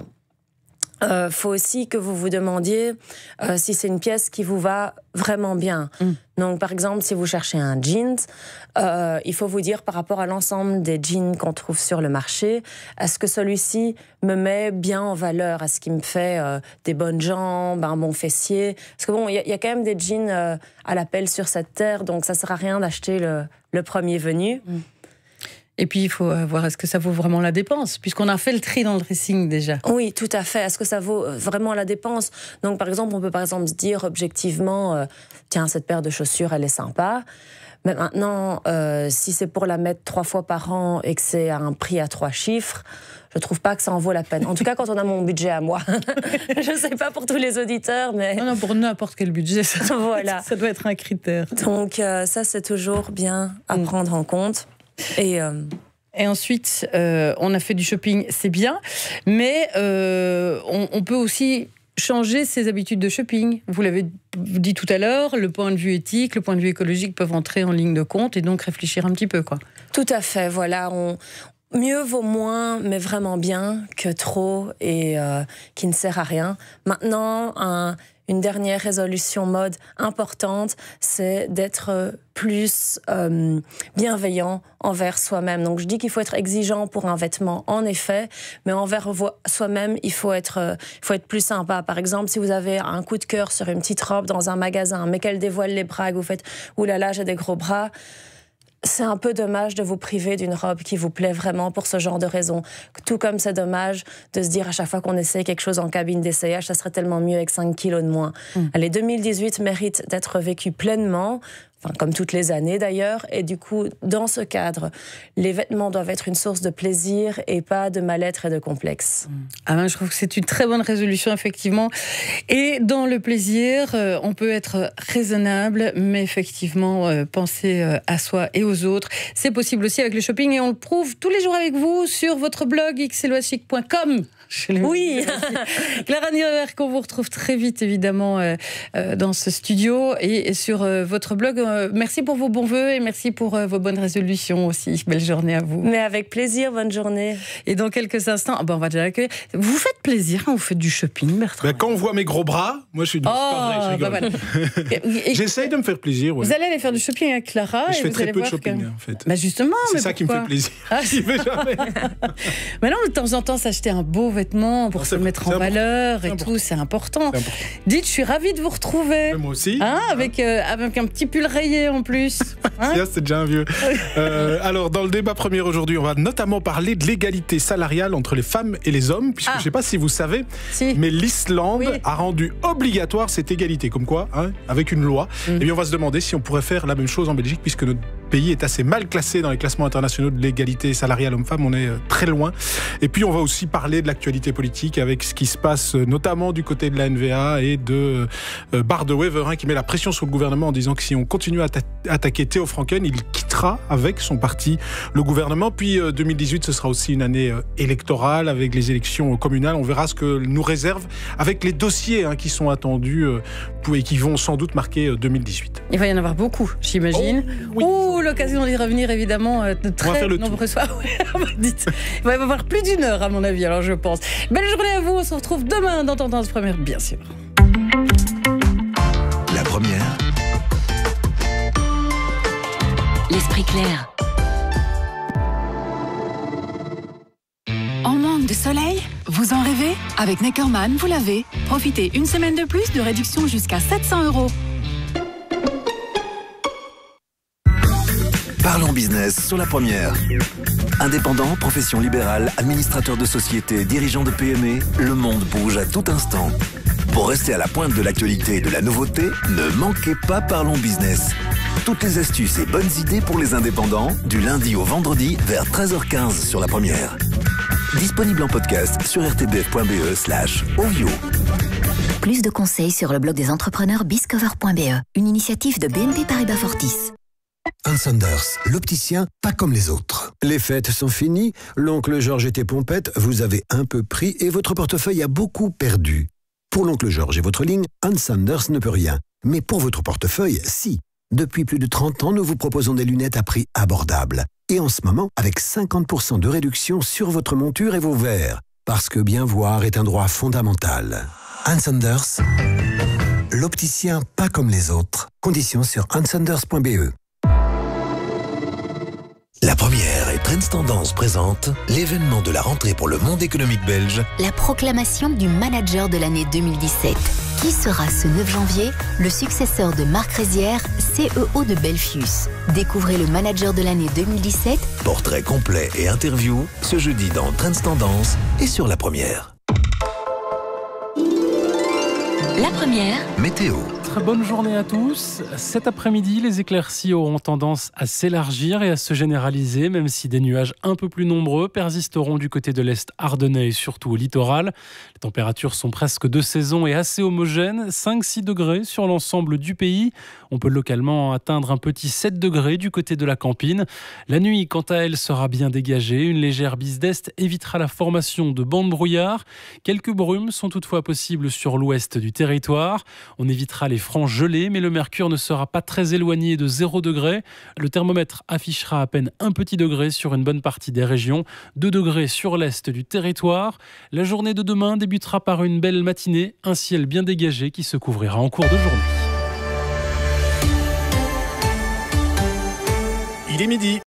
Faut aussi que vous vous demandiez si c'est une pièce qui vous va vraiment bien. Donc, par exemple, si vous cherchez un jeans, il faut vous dire par rapport à l'ensemble des jeans qu'on trouve sur le marché, est-ce que celui-ci me met bien en valeur ? Est-ce qu'il me fait des bonnes jambes, un bon fessier ? Parce que bon, il y a quand même des jeans à la pelle sur cette terre, donc ça ne sert à rien d'acheter le premier venu. Et puis, il faut voir est-ce que ça vaut vraiment la dépense, puisqu'on a fait le tri dans le dressing déjà. Oui, tout à fait. Est-ce que ça vaut vraiment la dépense ? Donc, par exemple, on peut se dire objectivement, tiens, cette paire de chaussures, elle est sympa. Mais maintenant, si c'est pour la mettre 3 fois par an et que c'est à un prix à 3 chiffres, je trouve pas que ça en vaut la peine. En tout cas, quand on a mon budget à moi. Je sais pas pour tous les auditeurs, mais... Non, pour n'importe quel budget, voilà. Ça doit être un critère. Donc, ça, c'est toujours bien à prendre en compte. Et ensuite, on a fait du shopping, c'est bien, mais on peut aussi changer ses habitudes de shopping. Vous l'avez dit tout à l'heure, le point de vue éthique, le point de vue écologique peuvent entrer en ligne de compte et donc réfléchir un petit peu, quoi. Tout à fait, voilà. Mieux vaut moins, mais vraiment bien, que trop et qui ne sert à rien. Maintenant, une dernière résolution mode importante, c'est d'être plus bienveillant envers soi-même. Donc je dis qu'il faut être exigeant pour un vêtement, en effet, mais envers soi-même, il faut être plus sympa. Par exemple, si vous avez un coup de cœur sur une petite robe dans un magasin, mais qu'elle dévoile les bras et que vous faites « Ouh là là, j'ai des gros bras », c'est un peu dommage de vous priver d'une robe qui vous plaît vraiment pour ce genre de raison. Tout comme c'est dommage de se dire à chaque fois qu'on essaie quelque chose en cabine d'essayage, ça serait tellement mieux avec 5 kilos de moins. Allez, 2018 mérite d'être vécu pleinement, comme toutes les années d'ailleurs, et du coup, dans ce cadre, les vêtements doivent être une source de plaisir et pas de mal-être et de complexe. Ah ben, je trouve que c'est une très bonne résolution, effectivement. Et dans le plaisir, on peut être raisonnable, mais effectivement, penser à soi et aux autres. C'est possible aussi avec le shopping, et on le prouve tous les jours avec vous sur votre blog xloischic.com. Oui. Clara Nierer, qu'on vous retrouve très vite, évidemment, dans ce studio et sur votre blog. Merci pour vos bons vœux et merci pour vos bonnes résolutions aussi. Belle journée à vous. Mais avec plaisir, bonne journée. Et dans quelques instants, on va déjà l'accueillir. Vous faites plaisir quand vous faites du shopping, Bertrand? Quand on voit mes gros bras, moi je suis du pas vrai, je rigole. J'essaye de me faire plaisir. Ouais. Vous allez aller faire du shopping avec Clara. Je fais très peu de shopping, en fait. Justement. C'est ça qui me fait plaisir. Mais non, de temps en temps, s'acheter un beau vêtement pour se mettre en valeur et tout, c'est important. Dites, je suis ravie de vous retrouver. Moi aussi. Avec un petit pull rayé en plus. C'est déjà un vieux. Alors, dans le débat premier aujourd'hui, on va notamment parler de l'égalité salariale entre les femmes et les hommes, puisque je ne sais pas si vous savez, mais l'Islande a rendu obligatoire cette égalité, comme quoi, avec une loi. Et bien, on va se demander si on pourrait faire la même chose en Belgique, puisque notre pays est assez mal classé dans les classements internationaux de l'égalité salariale homme-femme. On est très loin. Et puis, on va aussi parler de l'actualité politique avec ce qui se passe notamment du côté de la NVA et de Bart de Wever, qui met la pression sur le gouvernement en disant que si on continue à attaquer Theo Franken, il quittera avec son parti le gouvernement. Puis 2018, ce sera aussi une année électorale avec les élections communales. On verra ce que nous réserve avec les dossiers qui sont attendus et qui vont sans doute marquer 2018. Il va y en avoir beaucoup, j'imagine. L'occasion d'y revenir évidemment de très nombreux soirs. Il va y avoir plus d'1 heure à mon avis, alors je pense. Belle journée à vous, on se retrouve demain dans Tendance Première, bien sûr. La première. L'esprit clair. En manque de soleil? Vous en rêvez? Avec Neckerman, vous l'avez. Profitez une semaine de plus de réduction jusqu'à 700 €. Parlons business sur la première. Indépendant, profession libérale, administrateur de société, dirigeant de PME, le monde bouge à tout instant. Pour rester à la pointe de l'actualité et de la nouveauté, ne manquez pas Parlons Business. Toutes les astuces et bonnes idées pour les indépendants, du lundi au vendredi vers 13h15 sur la première. Disponible en podcast sur rtbf.be/ovio. Plus de conseils sur le blog des entrepreneurs biscover.be, une initiative de BNP Paribas Fortis. Hans Sanders, l'opticien pas comme les autres. Les fêtes sont finies, l'oncle Georges était pompette, vous avez un peu pris et votre portefeuille a beaucoup perdu. Pour l'oncle Georges et votre ligne, Hans Sanders ne peut rien. Mais pour votre portefeuille, si. Depuis plus de 30 ans, nous vous proposons des lunettes à prix abordable. Et en ce moment, avec 50% de réduction sur votre monture et vos verres. Parce que bien voir est un droit fondamental. Hans Sanders, l'opticien pas comme les autres. Conditions sur hanssanders.be. La première et Trends Tendance présente l'événement de la rentrée pour le monde économique belge. La proclamation du manager de l'année 2017. Qui sera ce 9 janvier le successeur de Marc Rézière, CEO de Belfius? Découvrez le manager de l'année 2017. Portrait complet et interview ce jeudi dans Trends Tendance et sur la première. La première. Météo. Très bonne journée à tous. Cet après-midi, les éclaircies auront tendance à s'élargir et à se généraliser, même si des nuages un peu plus nombreux persisteront du côté de l'Est ardennais et surtout au littoral. Les températures sont presque de saison et assez homogènes, 5-6 degrés sur l'ensemble du pays. On peut localement atteindre un petit 7 degrés du côté de la Campine. La nuit, quant à elle, sera bien dégagée. Une légère bise d'est évitera la formation de bancs de brouillard. Quelques brumes sont toutefois possibles sur l'ouest du territoire. On évitera les francs gelés, mais le mercure ne sera pas très éloigné de 0 degré. Le thermomètre affichera à peine un petit degré sur une bonne partie des régions, 2 degrés sur l'est du territoire. La journée de demain débutera par une belle matinée, un ciel bien dégagé qui se couvrira en cours de journée. Il est midi.